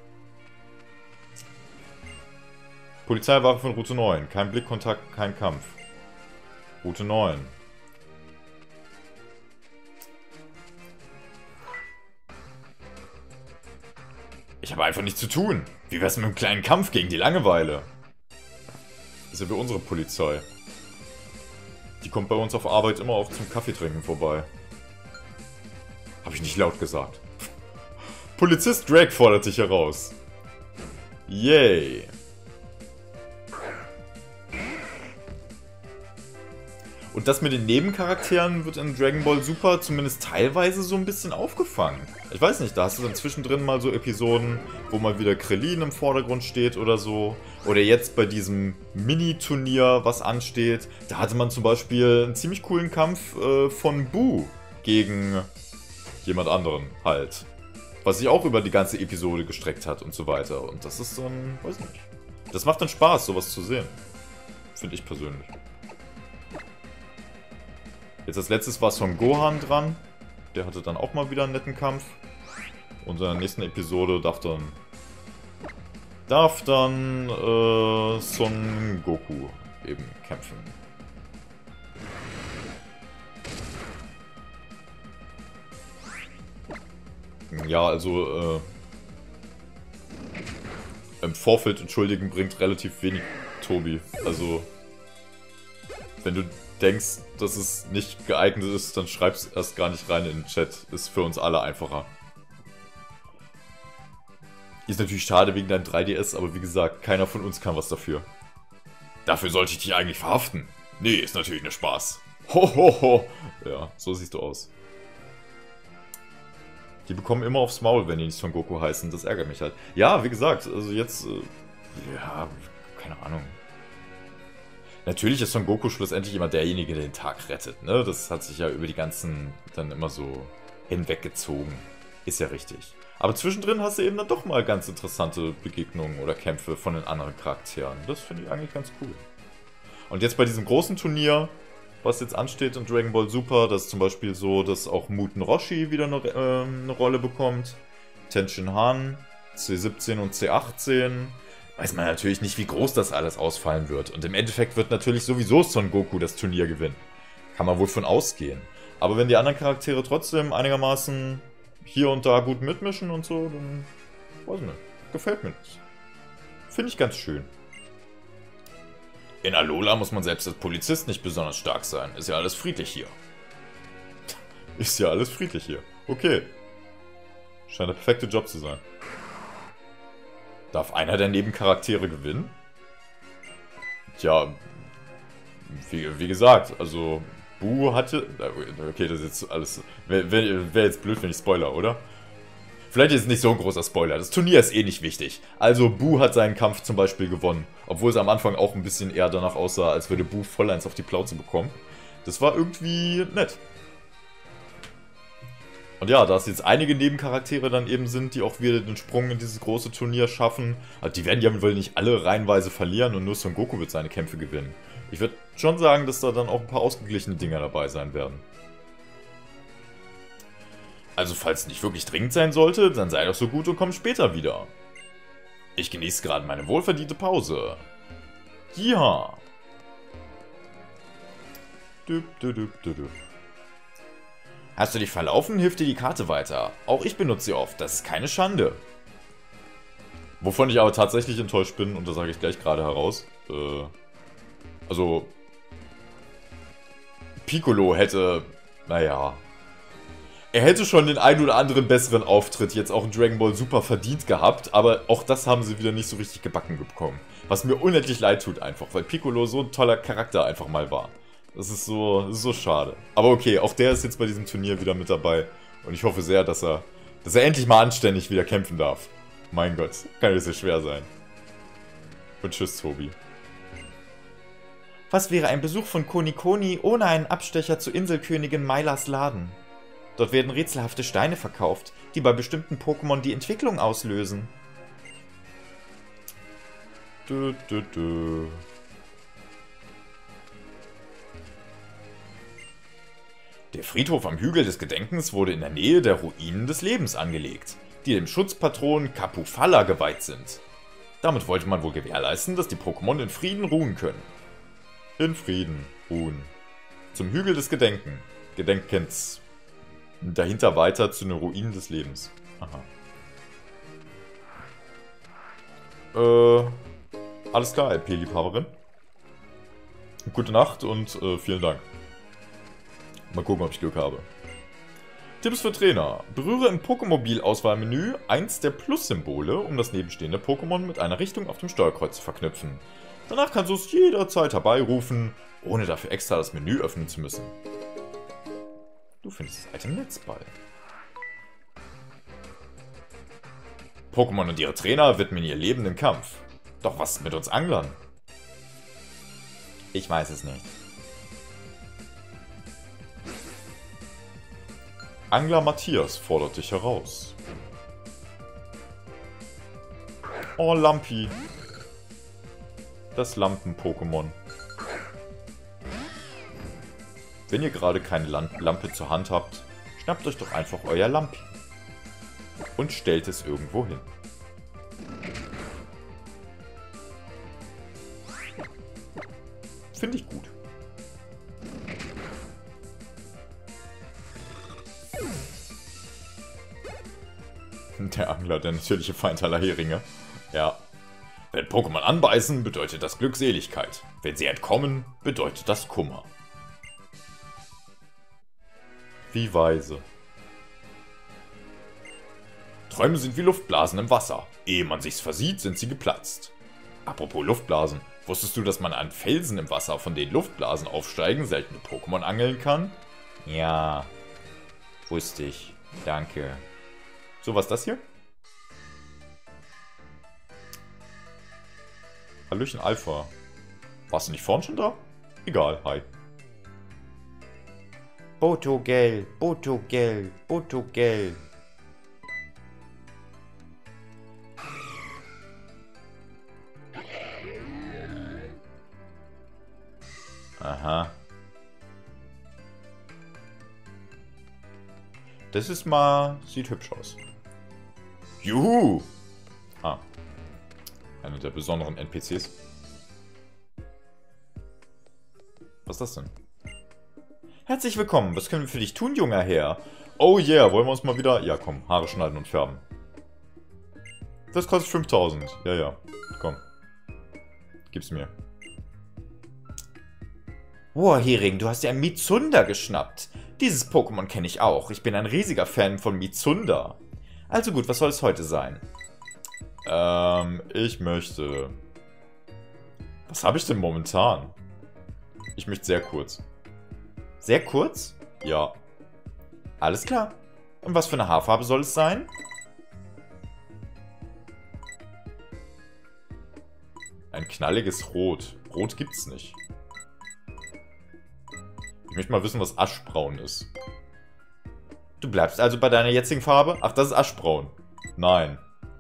Polizeiwache von Route 9. Kein Blickkontakt, kein Kampf. Route 9. Ich habe einfach nichts zu tun. Wie wär's mit einem kleinen Kampf gegen die Langeweile? Das ist ja wie unsere Polizei. Die kommt bei uns auf Arbeit immer auch zum Kaffeetrinken vorbei. Habe ich nicht laut gesagt. Polizist Drake fordert dich heraus. Yay. Und das mit den Nebencharakteren wird in Dragon Ball Super zumindest teilweise so ein bisschen aufgefangen. Ich weiß nicht, da hast du dann zwischendrin mal so Episoden, wo mal wieder Krillin im Vordergrund steht oder so. Oder jetzt bei diesem Mini-Turnier, was ansteht, da hatte man zum Beispiel einen ziemlich coolen Kampf von Buu gegen jemand anderen halt. Was sich auch über die ganze Episode gestreckt hat und so weiter. Und das ist dann, weiß nicht. Das macht dann Spaß, sowas zu sehen. Finde ich persönlich. Jetzt als letztes war Son Gohan dran. Der hatte dann auch mal wieder einen netten Kampf. Und in der nächsten Episode darf dann Son Goku eben kämpfen. Ja, also im Vorfeld entschuldigen bringt relativ wenig, Tobi. Also wenn du denkst, dass es nicht geeignet ist, dann schreib's erst gar nicht rein in den Chat. Ist für uns alle einfacher. Ist natürlich schade wegen deinem 3DS, aber wie gesagt, keiner von uns kann was dafür. Dafür sollte ich dich eigentlich verhaften. Nee, ist natürlich nur Spaß. Ho, ho, ho. Ja, so siehst du aus. Die bekommen immer aufs Maul, wenn die nicht Son Goku heißen. Das ärgert mich halt. Ja, wie gesagt, also jetzt... ja, keine Ahnung. Natürlich ist Son Goku schlussendlich immer derjenige, der den Tag rettet, ne? Das hat sich ja über die ganzen dann immer so hinweggezogen. Ist ja richtig. Aber zwischendrin hast du eben dann doch mal ganz interessante Begegnungen oder Kämpfe von den anderen Charakteren. Das finde ich eigentlich ganz cool. Und jetzt bei diesem großen Turnier, was jetzt ansteht in Dragon Ball Super, das ist zum Beispiel so, dass auch Muten Roshi wieder eine Rolle bekommt. Tenshin Han, C17 und C18. Weiß man natürlich nicht, wie groß das alles ausfallen wird. Und im Endeffekt wird natürlich sowieso Son Goku das Turnier gewinnen. Kann man wohl von ausgehen. Aber wenn die anderen Charaktere trotzdem einigermaßen hier und da gut mitmischen und so, dann weiß ich nicht. Gefällt mir das. Finde ich ganz schön. In Alola muss man selbst als Polizist nicht besonders stark sein. Ist ja alles friedlich hier. Ist ja alles friedlich hier. Okay. Scheint der perfekte Job zu sein. Darf einer der Nebencharaktere gewinnen? Tja, wie gesagt, also Buu hatte... Okay, das ist jetzt alles... Wäre jetzt blöd, wenn ich spoiler, oder? Vielleicht ist es nicht so ein großer Spoiler. Das Turnier ist eh nicht wichtig. Also Buu hat seinen Kampf zum Beispiel gewonnen. Obwohl es am Anfang auch ein bisschen eher danach aussah, als würde Buu voll eins auf die Plauze bekommen. Das war irgendwie nett. Und ja, da es jetzt einige Nebencharaktere dann eben sind, die auch wieder den Sprung in dieses große Turnier schaffen, also die werden ja wohl nicht alle reihenweise verlieren und nur Son Goku wird seine Kämpfe gewinnen. Ich würde schon sagen, dass da dann auch ein paar ausgeglichene Dinger dabei sein werden. Also falls es nicht wirklich dringend sein sollte, dann sei doch so gut und komm später wieder. Ich genieße gerade meine wohlverdiente Pause. Ja. Hast du dich verlaufen, hilft dir die Karte weiter. Auch ich benutze sie oft, das ist keine Schande. Wovon ich aber tatsächlich enttäuscht bin, und das sage ich gleich gerade heraus. Also, Piccolo hätte, naja, er hätte schon den einen oder anderen besseren Auftritt jetzt auch in Dragon Ball Super verdient gehabt, aber auch das haben sie wieder nicht so richtig gebacken bekommen. Was mir unendlich leid tut einfach, weil Piccolo so ein toller Charakter einfach mal war. Das ist so schade. Aber okay, auch der ist jetzt bei diesem Turnier wieder mit dabei. Und ich hoffe sehr, dass er endlich mal anständig wieder kämpfen darf. Mein Gott, kann das ja schwer sein. Und tschüss, Tobi. Was wäre ein Besuch von Konikoni ohne einen Abstecher zur Inselkönigin Mailas Laden? Dort werden rätselhafte Steine verkauft, die bei bestimmten Pokémon die Entwicklung auslösen. Der Friedhof am Hügel des Gedenkens wurde in der Nähe der Ruinen des Lebens angelegt, die dem Schutzpatron Kapufala geweiht sind. Damit wollte man wohl gewährleisten, dass die Pokémon in Frieden ruhen können. In Frieden ruhen. Zum Hügel des Gedenkens. Dahinter weiter zu den Ruinen des Lebens. Aha. Alles klar, LP-Liebhaberin. Gute Nacht und vielen Dank. Mal gucken, ob ich Glück habe. Tipps für Trainer. Berühre im Pokémobil-Auswahlmenü eins der Plus-Symbole, um das nebenstehende Pokémon mit einer Richtung auf dem Steuerkreuz zu verknüpfen. Danach kannst du es jederzeit herbeirufen, ohne dafür extra das Menü öffnen zu müssen. Du findest das Item Netzball. Pokémon und ihre Trainer widmen ihr Leben im Kampf. Doch was ist mit uns Anglern? Ich weiß es nicht. Angler Matthias fordert dich heraus. Oh, Lampi. Das Lampen-Pokémon. Wenn ihr gerade keine Lampe zur Hand habt, schnappt euch doch einfach euer Lampi. Und stellt es irgendwo hin. Finde ich gut. Der Angler, der natürliche Feind aller Heringe. Ja. Wenn Pokémon anbeißen, bedeutet das Glückseligkeit. Wenn sie entkommen, bedeutet das Kummer. Wie weise. Träume sind wie Luftblasen im Wasser. Ehe man sich's versieht, sind sie geplatzt. Apropos Luftblasen. Wusstest du, dass man an Felsen im Wasser, von denen Luftblasen aufsteigen, seltene Pokémon angeln kann? Ja. Wusste ich. Danke. So, was ist das hier? Hallöchen Alpha. Warst du nicht vorhin schon da? Egal, hi. Botogel, Botogel, Botogel. Aha. Das ist mal... Sieht hübsch aus. Juhu! Ah. Einer der besonderen NPCs. Was ist das denn? Herzlich willkommen. Was können wir für dich tun, junger Herr? Oh yeah, wollen wir uns mal wieder... Ja, komm, Haare schneiden und färben. Das kostet 5000. Ja, ja. Komm. Gib's mir. Wow, Hering, du hast ja Mizunda geschnappt. Dieses Pokémon kenne ich auch. Ich bin ein riesiger Fan von Mizunda. Also gut, was soll es heute sein? Ich möchte... Was habe ich denn momentan? Ich möchte sehr kurz. Sehr kurz? Ja. Alles klar. Und was für eine Haarfarbe soll es sein? Ein knalliges Rot. Rot gibt's nicht. Ich möchte mal wissen, was Aschbraun ist. Du bleibst also bei deiner jetzigen Farbe? Ach, das ist Aschbraun. Nein.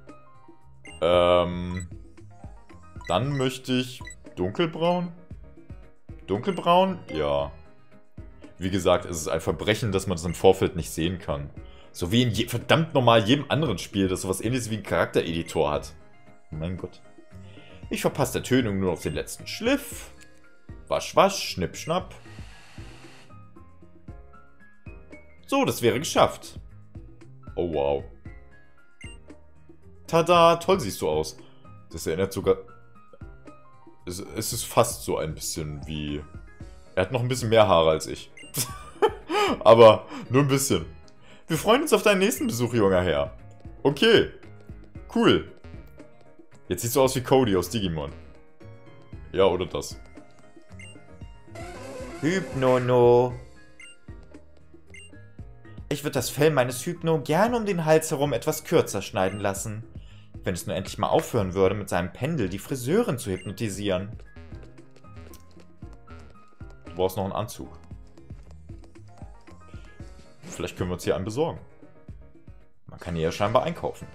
Dann möchte ich dunkelbraun. Dunkelbraun? Ja. Wie gesagt, es ist ein Verbrechen, dass man das im Vorfeld nicht sehen kann. So wie in verdammt normal jedem anderen Spiel, das sowas ähnliches wie ein Charaktereditor hat. Mein Gott. Ich verpasse der Tönung nur auf den letzten Schliff. Wasch, wasch, schnipp, schnapp. So, das wäre geschafft. Oh, wow. Tada, toll siehst du aus. Das erinnert sogar... Es ist fast so ein bisschen wie... Er hat noch ein bisschen mehr Haare als ich. Aber nur ein bisschen. Wir freuen uns auf deinen nächsten Besuch, junger Herr. Okay. Cool. Jetzt siehst du aus wie Cody aus Digimon. Ja, oder das. Hypnono. Ich würde das Fell meines Hypno gerne um den Hals herum etwas kürzer schneiden lassen. Wenn es nur endlich mal aufhören würde, mit seinem Pendel die Friseurin zu hypnotisieren. Du brauchst noch einen Anzug. Vielleicht können wir uns hier einen besorgen. Man kann hier ja scheinbar einkaufen.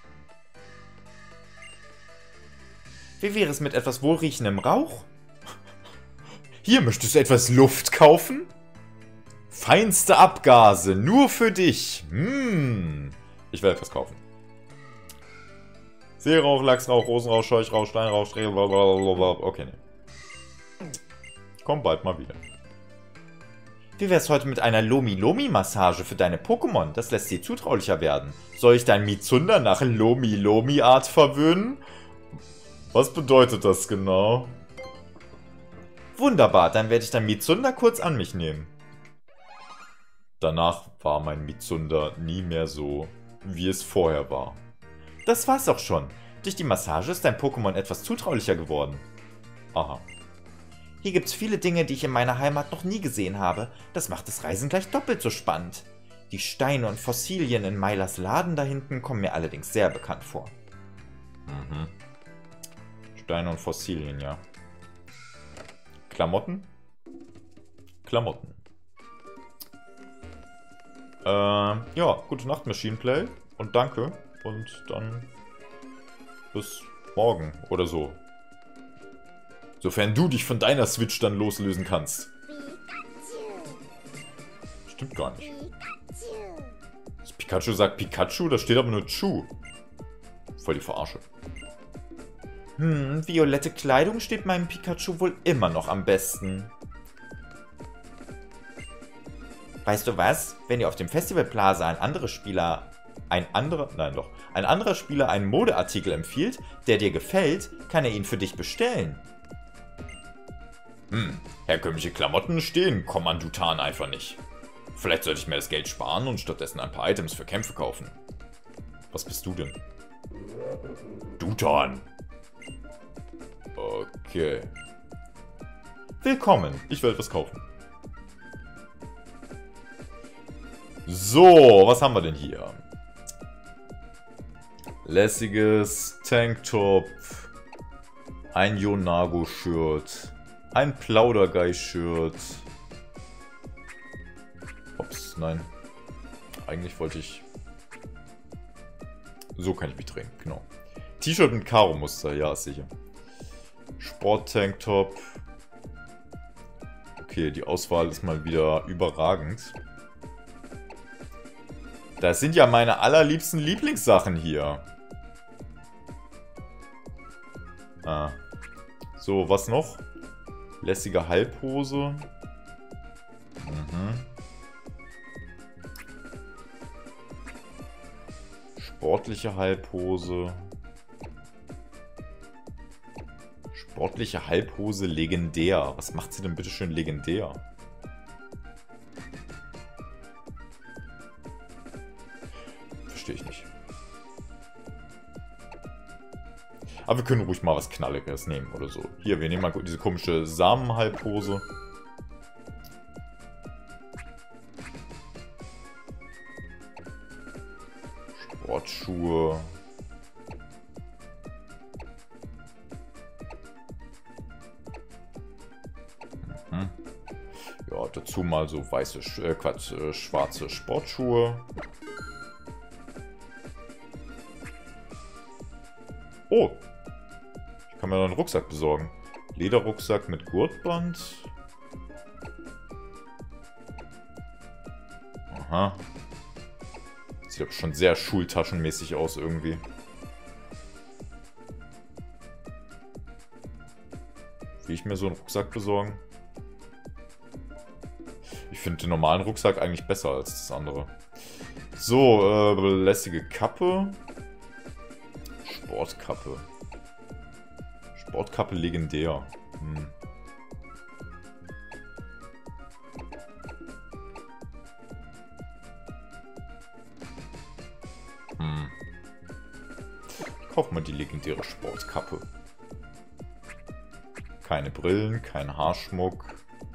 Wie wäre es mit etwas wohlriechendem Rauch? Hier möchtest du etwas Luft kaufen? Feinste Abgase, nur für dich. Ich werde etwas kaufen. Seerauch, Lachsrauch, Rosenrauch, Scheuchrauch, Steinrauch, Strehlrauch, okay, ne. Komm bald mal wieder. Wie wär's heute mit einer Lomi-Lomi-Massage für deine Pokémon? Das lässt sie zutraulicher werden. Soll ich dein Mizunda nach Lomi-Lomi-Art verwöhnen? Was bedeutet das genau? Wunderbar, dann werde ich dein Mizunda kurz an mich nehmen. Danach war mein Mizunda nie mehr so, wie es vorher war. Das war's auch schon. Durch die Massage ist dein Pokémon etwas zutraulicher geworden. Aha. Hier gibt's viele Dinge, die ich in meiner Heimat noch nie gesehen habe. Das macht das Reisen gleich doppelt so spannend. Die Steine und Fossilien in Mailers Laden da hinten kommen mir allerdings sehr bekannt vor. Mhm. Steine und Fossilien, ja. Klamotten? Klamotten. Ja, gute Nacht, Machine Play. Und danke. Und dann bis morgen oder so. Sofern du dich von deiner Switch dann loslösen kannst. Stimmt gar nicht. Das Pikachu sagt Pikachu, da steht aber nur Chu. Voll die Verarsche. Violette Kleidung steht meinem Pikachu wohl immer noch am besten. Weißt du was? Wenn dir auf dem Festival Plaza ein anderer Spieler einen Modeartikel empfiehlt, der dir gefällt, kann er ihn für dich bestellen. Herkömmliche Klamotten stehen Kommandutan einfach nicht. Vielleicht sollte ich mir das Geld sparen und stattdessen ein paar Items für Kämpfe kaufen. Was bist du denn? Dutan. Okay. Willkommen. Ich will etwas kaufen. So, was haben wir denn hier? Lässiges Tanktop. Ein Yonago-Shirt. Ein Plauderguy-Shirt. Ups, nein. Eigentlich wollte ich... So kann ich mich drehen, genau. T-Shirt mit Karo-Muster, ja, ist sicher. Sport-Tanktop. Okay, die Auswahl ist mal wieder überragend. Das sind ja meine allerliebsten Lieblingssachen hier. Ah. So, was noch? Lässige Halbhose. Sportliche Halbhose. Sportliche Halbhose legendär. Was macht sie denn bitte schön legendär? Verstehe ich nicht. Aber wir können ruhig mal was Knalliges nehmen oder so. Hier, wir nehmen mal diese komische Samenhalbhose. Sportschuhe. Ja, dazu mal so weiße, schwarze Sportschuhe. Oh! Ich kann mir noch einen Rucksack besorgen. Lederrucksack mit Gurtband. Aha. Sieht aber schon sehr schultaschenmäßig aus irgendwie. Will ich mir so einen Rucksack besorgen? Ich finde den normalen Rucksack eigentlich besser als das andere. So, lässige Kappe. Sportkappe. Sportkappe legendär. Ich kauf mal die legendäre Sportkappe. Keine Brillen, kein Haarschmuck.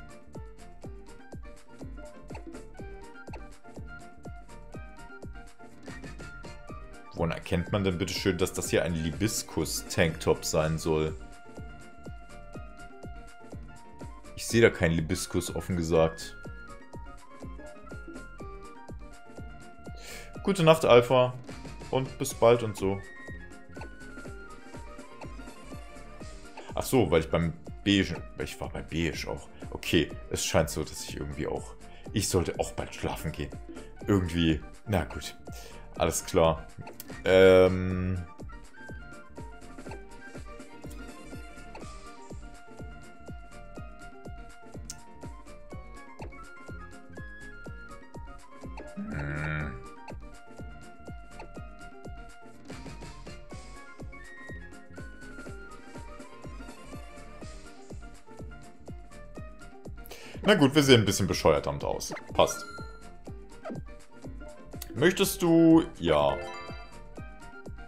Woran erkennt man denn bitte schön, dass das hier ein Libiskus-Tanktop sein soll? Ich sehe da keinen Libiskus, offen gesagt. Gute Nacht, Alpha. Und bis bald und so. Ach so, weil ich beim Beige... Ich war bei Beige auch. Okay, es scheint so, dass ich irgendwie auch... Ich sollte auch bald schlafen gehen. Irgendwie... Na gut. Alles klar. Na gut, wir sehen ein bisschen bescheuert damit aus. Passt. Möchtest du... Ja.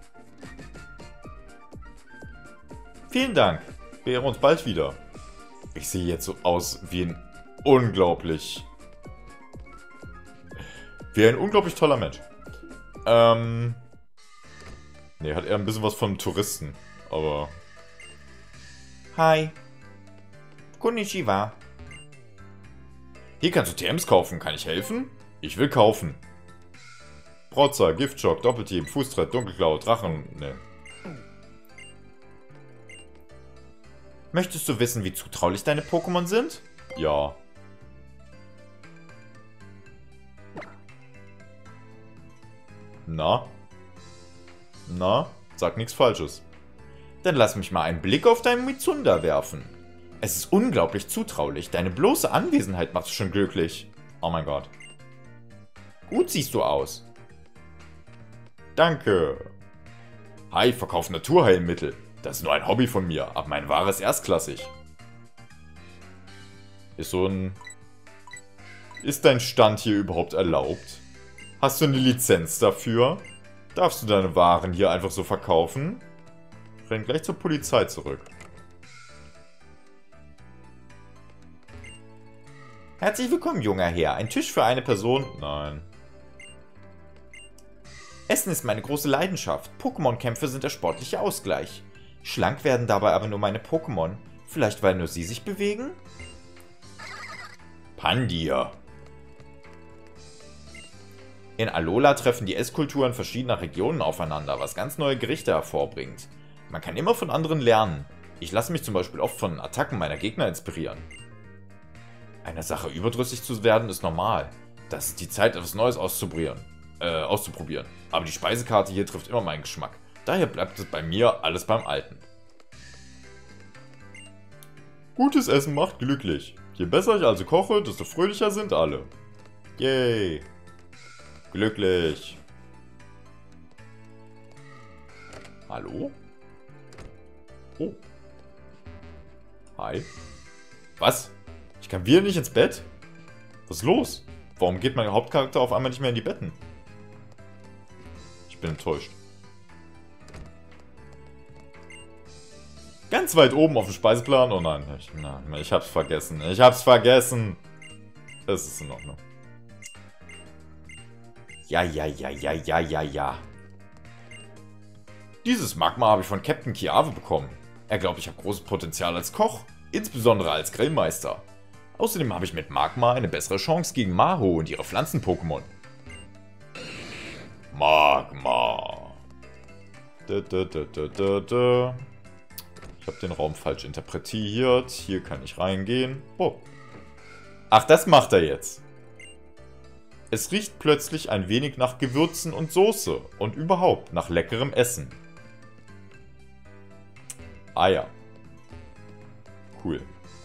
Vielen Dank. Wir sehen uns bald wieder. Ich sehe jetzt so aus wie ein unglaublich toller Mensch. Ne, hat eher ein bisschen was von Touristen, aber... Hi. Konnichiwa. Hier kannst du TMs kaufen. Kann ich helfen? Ich will kaufen. Protzer, Giftschock, Doppelteam, Fußtritt, Dunkelklau, Drachen... Ne. Möchtest du wissen, wie zutraulich deine Pokémon sind? Ja. Na? Na? Sag nichts Falsches. Dann lass mich mal einen Blick auf deinen Mizunda werfen. Es ist unglaublich zutraulich. Deine bloße Anwesenheit macht es schon glücklich. Oh mein Gott. Gut siehst du aus. Danke. Hi, ich verkaufe Naturheilmittel. Das ist nur ein Hobby von mir, aber mein Ware ist erstklassig. Ist dein Stand hier überhaupt erlaubt? Hast du eine Lizenz dafür? Darfst du deine Waren hier einfach so verkaufen? Renn gleich zur Polizei zurück. Herzlich willkommen, junger Herr. Ein Tisch für eine Person? Nein. Essen ist meine große Leidenschaft. Pokémon-Kämpfe sind der sportliche Ausgleich. Schlank werden dabei aber nur meine Pokémon. Vielleicht, weil nur sie sich bewegen? Pandia. In Alola treffen die Esskulturen verschiedener Regionen aufeinander, was ganz neue Gerichte hervorbringt. Man kann immer von anderen lernen. Ich lasse mich zum Beispiel oft von Attacken meiner Gegner inspirieren. Einer Sache überdrüssig zu werden ist normal. Das ist die Zeit, etwas Neues auszuprobieren. Aber die Speisekarte hier trifft immer meinen Geschmack. Daher bleibt es bei mir alles beim Alten. Gutes Essen macht glücklich. Je besser ich also koche, desto fröhlicher sind alle. Yay. Glücklich. Hallo? Oh. Hi. Was? Ich kann wieder nicht ins Bett? Was ist los? Warum geht mein Hauptcharakter auf einmal nicht mehr in die Betten? Ich bin enttäuscht. Ganz weit oben auf dem Speiseplan? Oh nein, ich hab's vergessen. Ich hab's vergessen. Es ist in Ordnung. Ja. Dieses Magma habe ich von Captain Kiave bekommen. Er glaubt, ich habe großes Potenzial als Koch, insbesondere als Grillmeister. Außerdem habe ich mit Magma eine bessere Chance gegen Maho und ihre Pflanzen-Pokémon. Magma. Ich habe den Raum falsch interpretiert. Hier kann ich reingehen. Oh. Ach, das macht er jetzt. Es riecht plötzlich ein wenig nach Gewürzen und Soße und überhaupt nach leckerem Essen. Ah ja. Cool.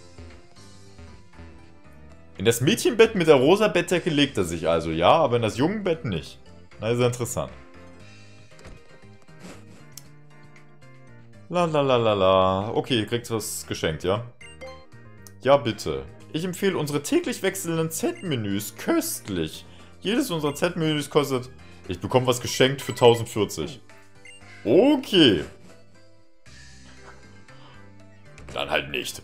In das Mädchenbett mit der rosa Bettdecke legt er sich also, ja, aber in das Jungenbett nicht. Na, ist ja interessant. Lalalala. Okay, ihr kriegt was geschenkt, ja? Ja, bitte. Ich empfehle unsere täglich wechselnden Z-Menüs köstlich. Jedes unserer Z-Menüs kostet... Ich bekomme was geschenkt für 1040. Okay. Dann halt nicht.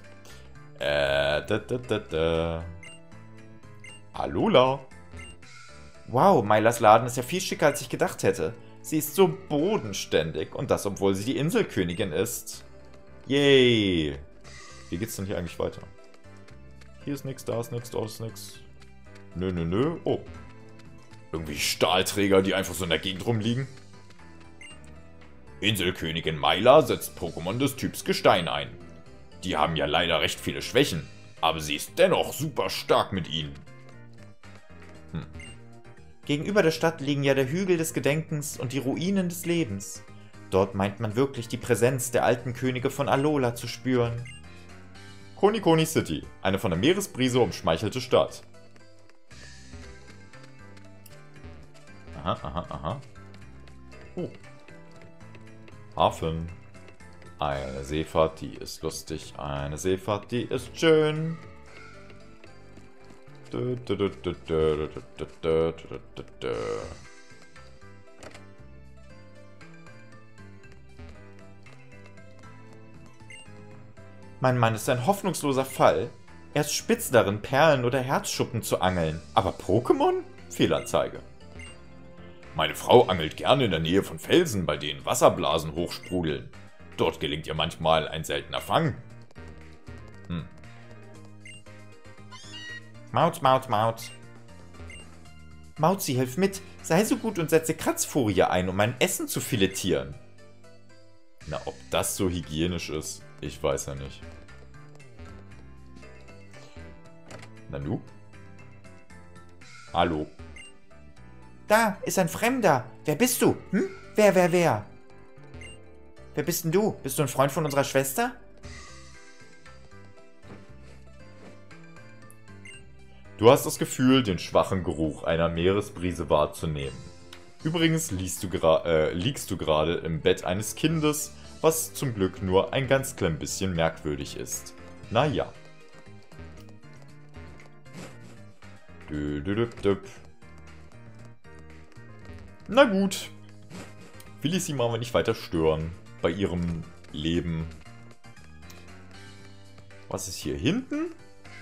Alola. Wow, Mylas Laden ist ja viel schicker, als ich gedacht hätte. Sie ist so bodenständig und das, obwohl sie die Inselkönigin ist. Yay. Wie geht's denn hier eigentlich weiter? Hier ist nix, da ist nix, dort ist nix. Nö. Oh. Irgendwie Stahlträger, die einfach so in der Gegend rumliegen. Inselkönigin Myla setzt Pokémon des Typs Gestein ein. Die haben ja leider recht viele Schwächen, aber sie ist dennoch super stark mit ihnen. Gegenüber der Stadt liegen ja der Hügel des Gedenkens und die Ruinen des Lebens. Dort meint man wirklich die Präsenz der alten Könige von Alola zu spüren. Konikoni City, eine von der Meeresbrise umschmeichelte Stadt. Aha. Oh. Hafen. Eine Seefahrt, die ist lustig. Eine Seefahrt, die ist schön. Mein Mann ist ein hoffnungsloser Fall. Er ist spitz darin, Perlen oder Herzschuppen zu angeln. Aber Pokémon? Fehlanzeige. Meine Frau angelt gerne in der Nähe von Felsen, bei denen Wasserblasen hochsprudeln. Dort gelingt ihr manchmal ein seltener Fang. Mauz, Mauz, Mauz. Mauzi, hilf mit. Sei so gut und setze Kratzfolie ein, um mein Essen zu filetieren. Na, ob das so hygienisch ist, ich weiß ja nicht. Nanu? Hallo? Da ist ein Fremder. Wer bist du? Hm? Wer? Wer bist denn du? Bist du ein Freund von unserer Schwester? Du hast das Gefühl, den schwachen Geruch einer Meeresbrise wahrzunehmen. Übrigens liegst du gerade im Bett eines Kindes, was zum Glück nur ein ganz klein bisschen merkwürdig ist. Naja. Na gut. Will ich sie mal nicht weiter stören bei ihrem Leben. Was ist hier hinten?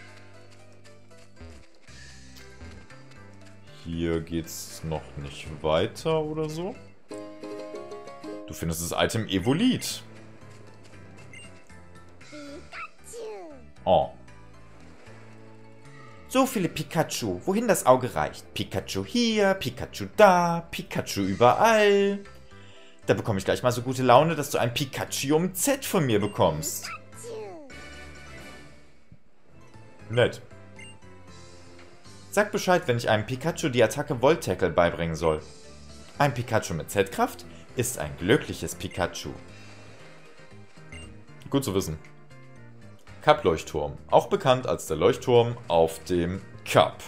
Hier geht's noch nicht weiter oder so. Du findest das Item Evolit. Oh. So viele Pikachu, wohin das Auge reicht. Pikachu hier, Pikachu da, Pikachu überall. Da bekomme ich gleich mal so gute Laune, dass du ein Pikachu Z von mir bekommst. Nett. Sag Bescheid, wenn ich einem Pikachu die Attacke Volt Tackle beibringen soll. Ein Pikachu mit Z-Kraft ist ein glückliches Pikachu. Gut zu wissen. Cup-Leuchtturm. Auch bekannt als der Leuchtturm auf dem Cup.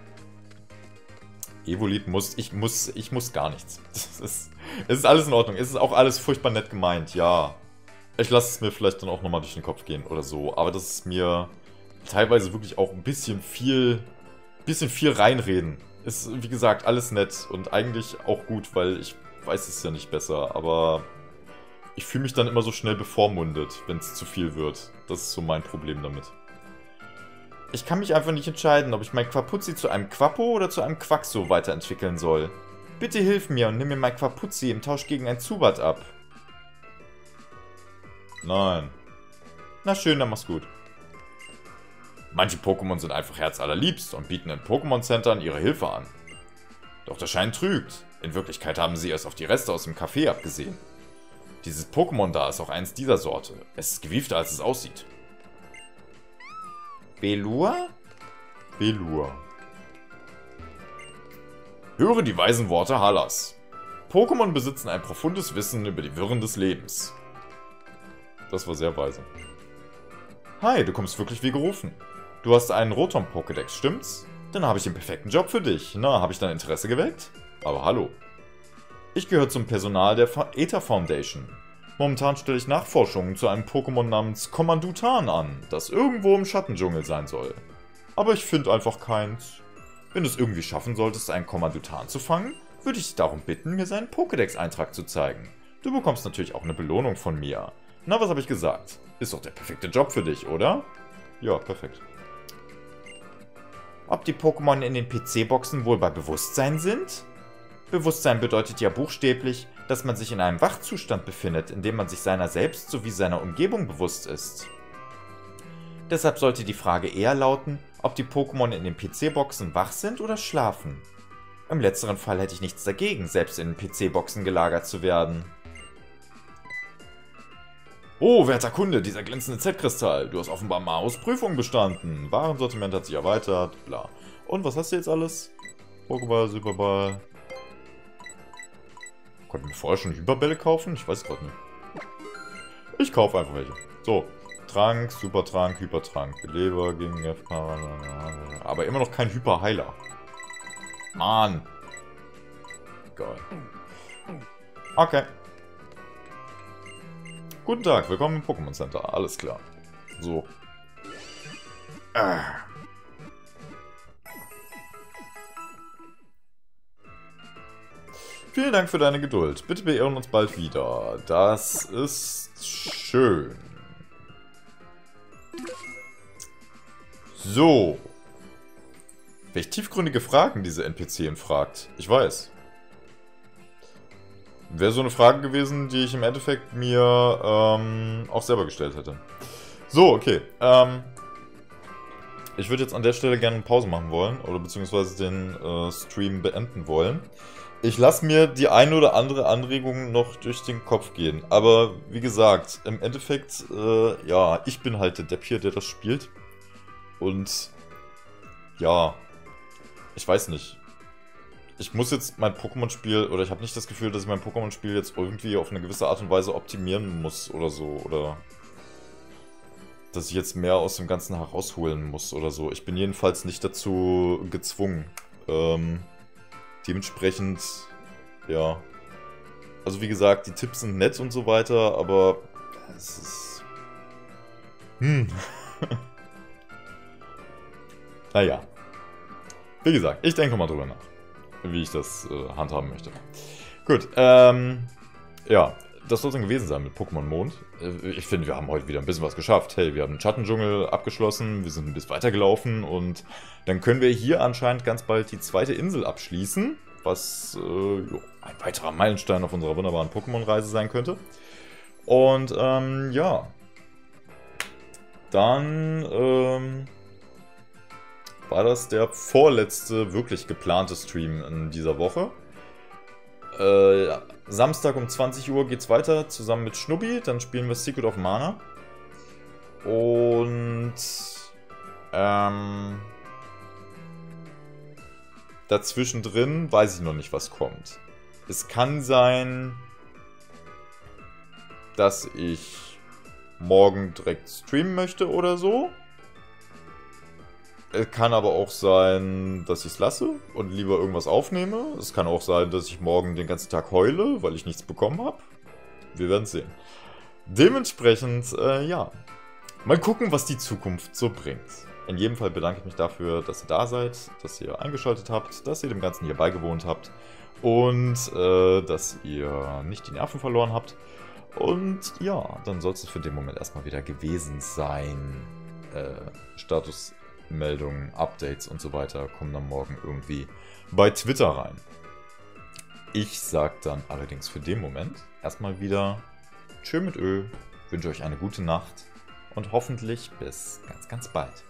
Evolit muss... Ich muss gar nichts. Es ist alles in Ordnung. Es ist auch alles furchtbar nett gemeint, ja. Ich lasse es mir vielleicht dann auch nochmal durch den Kopf gehen oder so. Aber das ist mir teilweise wirklich auch ein bisschen viel reinreden. Ist, wie gesagt, alles nett und eigentlich auch gut, weil ich weiß es ja nicht besser. Aber ich fühle mich dann immer so schnell bevormundet, wenn es zu viel wird. Das ist so mein Problem damit. Ich kann mich einfach nicht entscheiden, ob ich mein Quapuzzi zu einem Quappo oder zu einem Quaxo weiterentwickeln soll. Bitte hilf mir und nimm mir mein Quapuzzi im Tausch gegen ein Zubat ab. Nein. Na schön, dann mach's gut. Manche Pokémon sind einfach herzallerliebst und bieten in Pokémon-Centern ihre Hilfe an. Doch der Schein trügt. In Wirklichkeit haben sie erst auf die Reste aus dem Café abgesehen. Dieses Pokémon da ist auch eins dieser Sorte. Es ist gewiefter, als es aussieht. Belur? Belur. Höre die weisen Worte Hallas. Pokémon besitzen ein profundes Wissen über die Wirren des Lebens. Das war sehr weise. Hi, du kommst wirklich wie gerufen. Du hast einen Rotom-Pokédex, stimmt's? Dann habe ich den perfekten Job für dich. Na, habe ich dein Interesse geweckt? Aber hallo. Ich gehöre zum Personal der Aether Foundation. Momentan stelle ich Nachforschungen zu einem Pokémon namens Kommandutan an, das irgendwo im Schattendschungel sein soll. Aber ich finde einfach keins. Wenn du es irgendwie schaffen solltest, einen Kommandutan zu fangen, würde ich dich darum bitten, mir seinen Pokédex-Eintrag zu zeigen. Du bekommst natürlich auch eine Belohnung von mir. Na, was habe ich gesagt? Ist doch der perfekte Job für dich, oder? Ja, perfekt. Ob die Pokémon in den PC-Boxen wohl bei Bewusstsein sind? Bewusstsein bedeutet ja buchstäblich, dass man sich in einem Wachzustand befindet, in dem man sich seiner selbst sowie seiner Umgebung bewusst ist. Deshalb sollte die Frage eher lauten, ob die Pokémon in den PC-Boxen wach sind oder schlafen. Im letzteren Fall hätte ich nichts dagegen, selbst in den PC-Boxen gelagert zu werden. Oh, werter Kunde, dieser glänzende Z-Kristall. Du hast offenbar Maos Prüfung bestanden. Warensortiment hat sich erweitert, bla. Und was hast du jetzt alles? Pokéball, Superball. Konnten wir vorher schon Hyperbälle kaufen? Ich weiß es gerade nicht. Ich kaufe einfach welche. So, Trank, Supertrank, Hypertrank. Beleber gegen FK. Aber immer noch kein Hyperheiler. Mann. Geil. Okay. Guten Tag, willkommen im Pokémon Center. Alles klar. So. Vielen Dank für deine Geduld. Bitte beehren uns bald wieder. Das ist schön. So. Welch tiefgründige Fragen diese NPC fragt. Ich weiß. Wäre so eine Frage gewesen, die ich im Endeffekt mir auch selber gestellt hätte. So, okay. Ich würde jetzt an der Stelle gerne eine Pause machen wollen. Oder beziehungsweise den Stream beenden wollen. Ich lasse mir die eine oder andere Anregung noch durch den Kopf gehen. Aber wie gesagt, im Endeffekt, ja, ich bin halt der Depp hier, der das spielt. Und ja, ich weiß nicht. Ich muss jetzt mein Pokémon-Spiel, oder ich habe nicht das Gefühl, dass ich mein Pokémon-Spiel jetzt irgendwie auf eine gewisse Art und Weise optimieren muss oder so. Oder dass ich jetzt mehr aus dem Ganzen herausholen muss oder so. Ich bin jedenfalls nicht dazu gezwungen. Dementsprechend, ja. Also wie gesagt, die Tipps sind nett und so weiter, aber es ist... Naja. Wie gesagt, ich denke mal drüber nach, wie ich das handhaben möchte. Gut, ja, das soll es dann gewesen sein mit Pokémon Mond. Ich finde, wir haben heute wieder ein bisschen was geschafft. Hey, wir haben den Schattendschungel abgeschlossen, wir sind ein bisschen weitergelaufen und dann können wir hier anscheinend ganz bald die zweite Insel abschließen, was ein weiterer Meilenstein auf unserer wunderbaren Pokémon-Reise sein könnte. Und ja, dann war das der vorletzte wirklich geplante Stream in dieser Woche. Samstag um 20 Uhr geht's weiter, zusammen mit Schnubbi. Dann spielen wir Secret of Mana. Und dazwischen drin weiß ich noch nicht, was kommt. Es kann sein, dass ich morgen direkt streamen möchte oder so. Es kann aber auch sein, dass ich es lasse und lieber irgendwas aufnehme. Es kann auch sein, dass ich morgen den ganzen Tag heule, weil ich nichts bekommen habe. Wir werden es sehen. Dementsprechend, ja. Mal gucken, was die Zukunft so bringt. In jedem Fall bedanke ich mich dafür, dass ihr da seid, dass ihr eingeschaltet habt, dass ihr dem Ganzen hier beigewohnt habt und dass ihr nicht die Nerven verloren habt. Und ja, dann soll es für den Moment erstmal wieder gewesen sein. Statusmeldungen, Updates und so weiter kommen dann morgen irgendwie bei Twitter rein. Ich sag dann allerdings für den Moment erstmal wieder Tschö mit Ö, wünsche euch eine gute Nacht und hoffentlich bis ganz, ganz bald.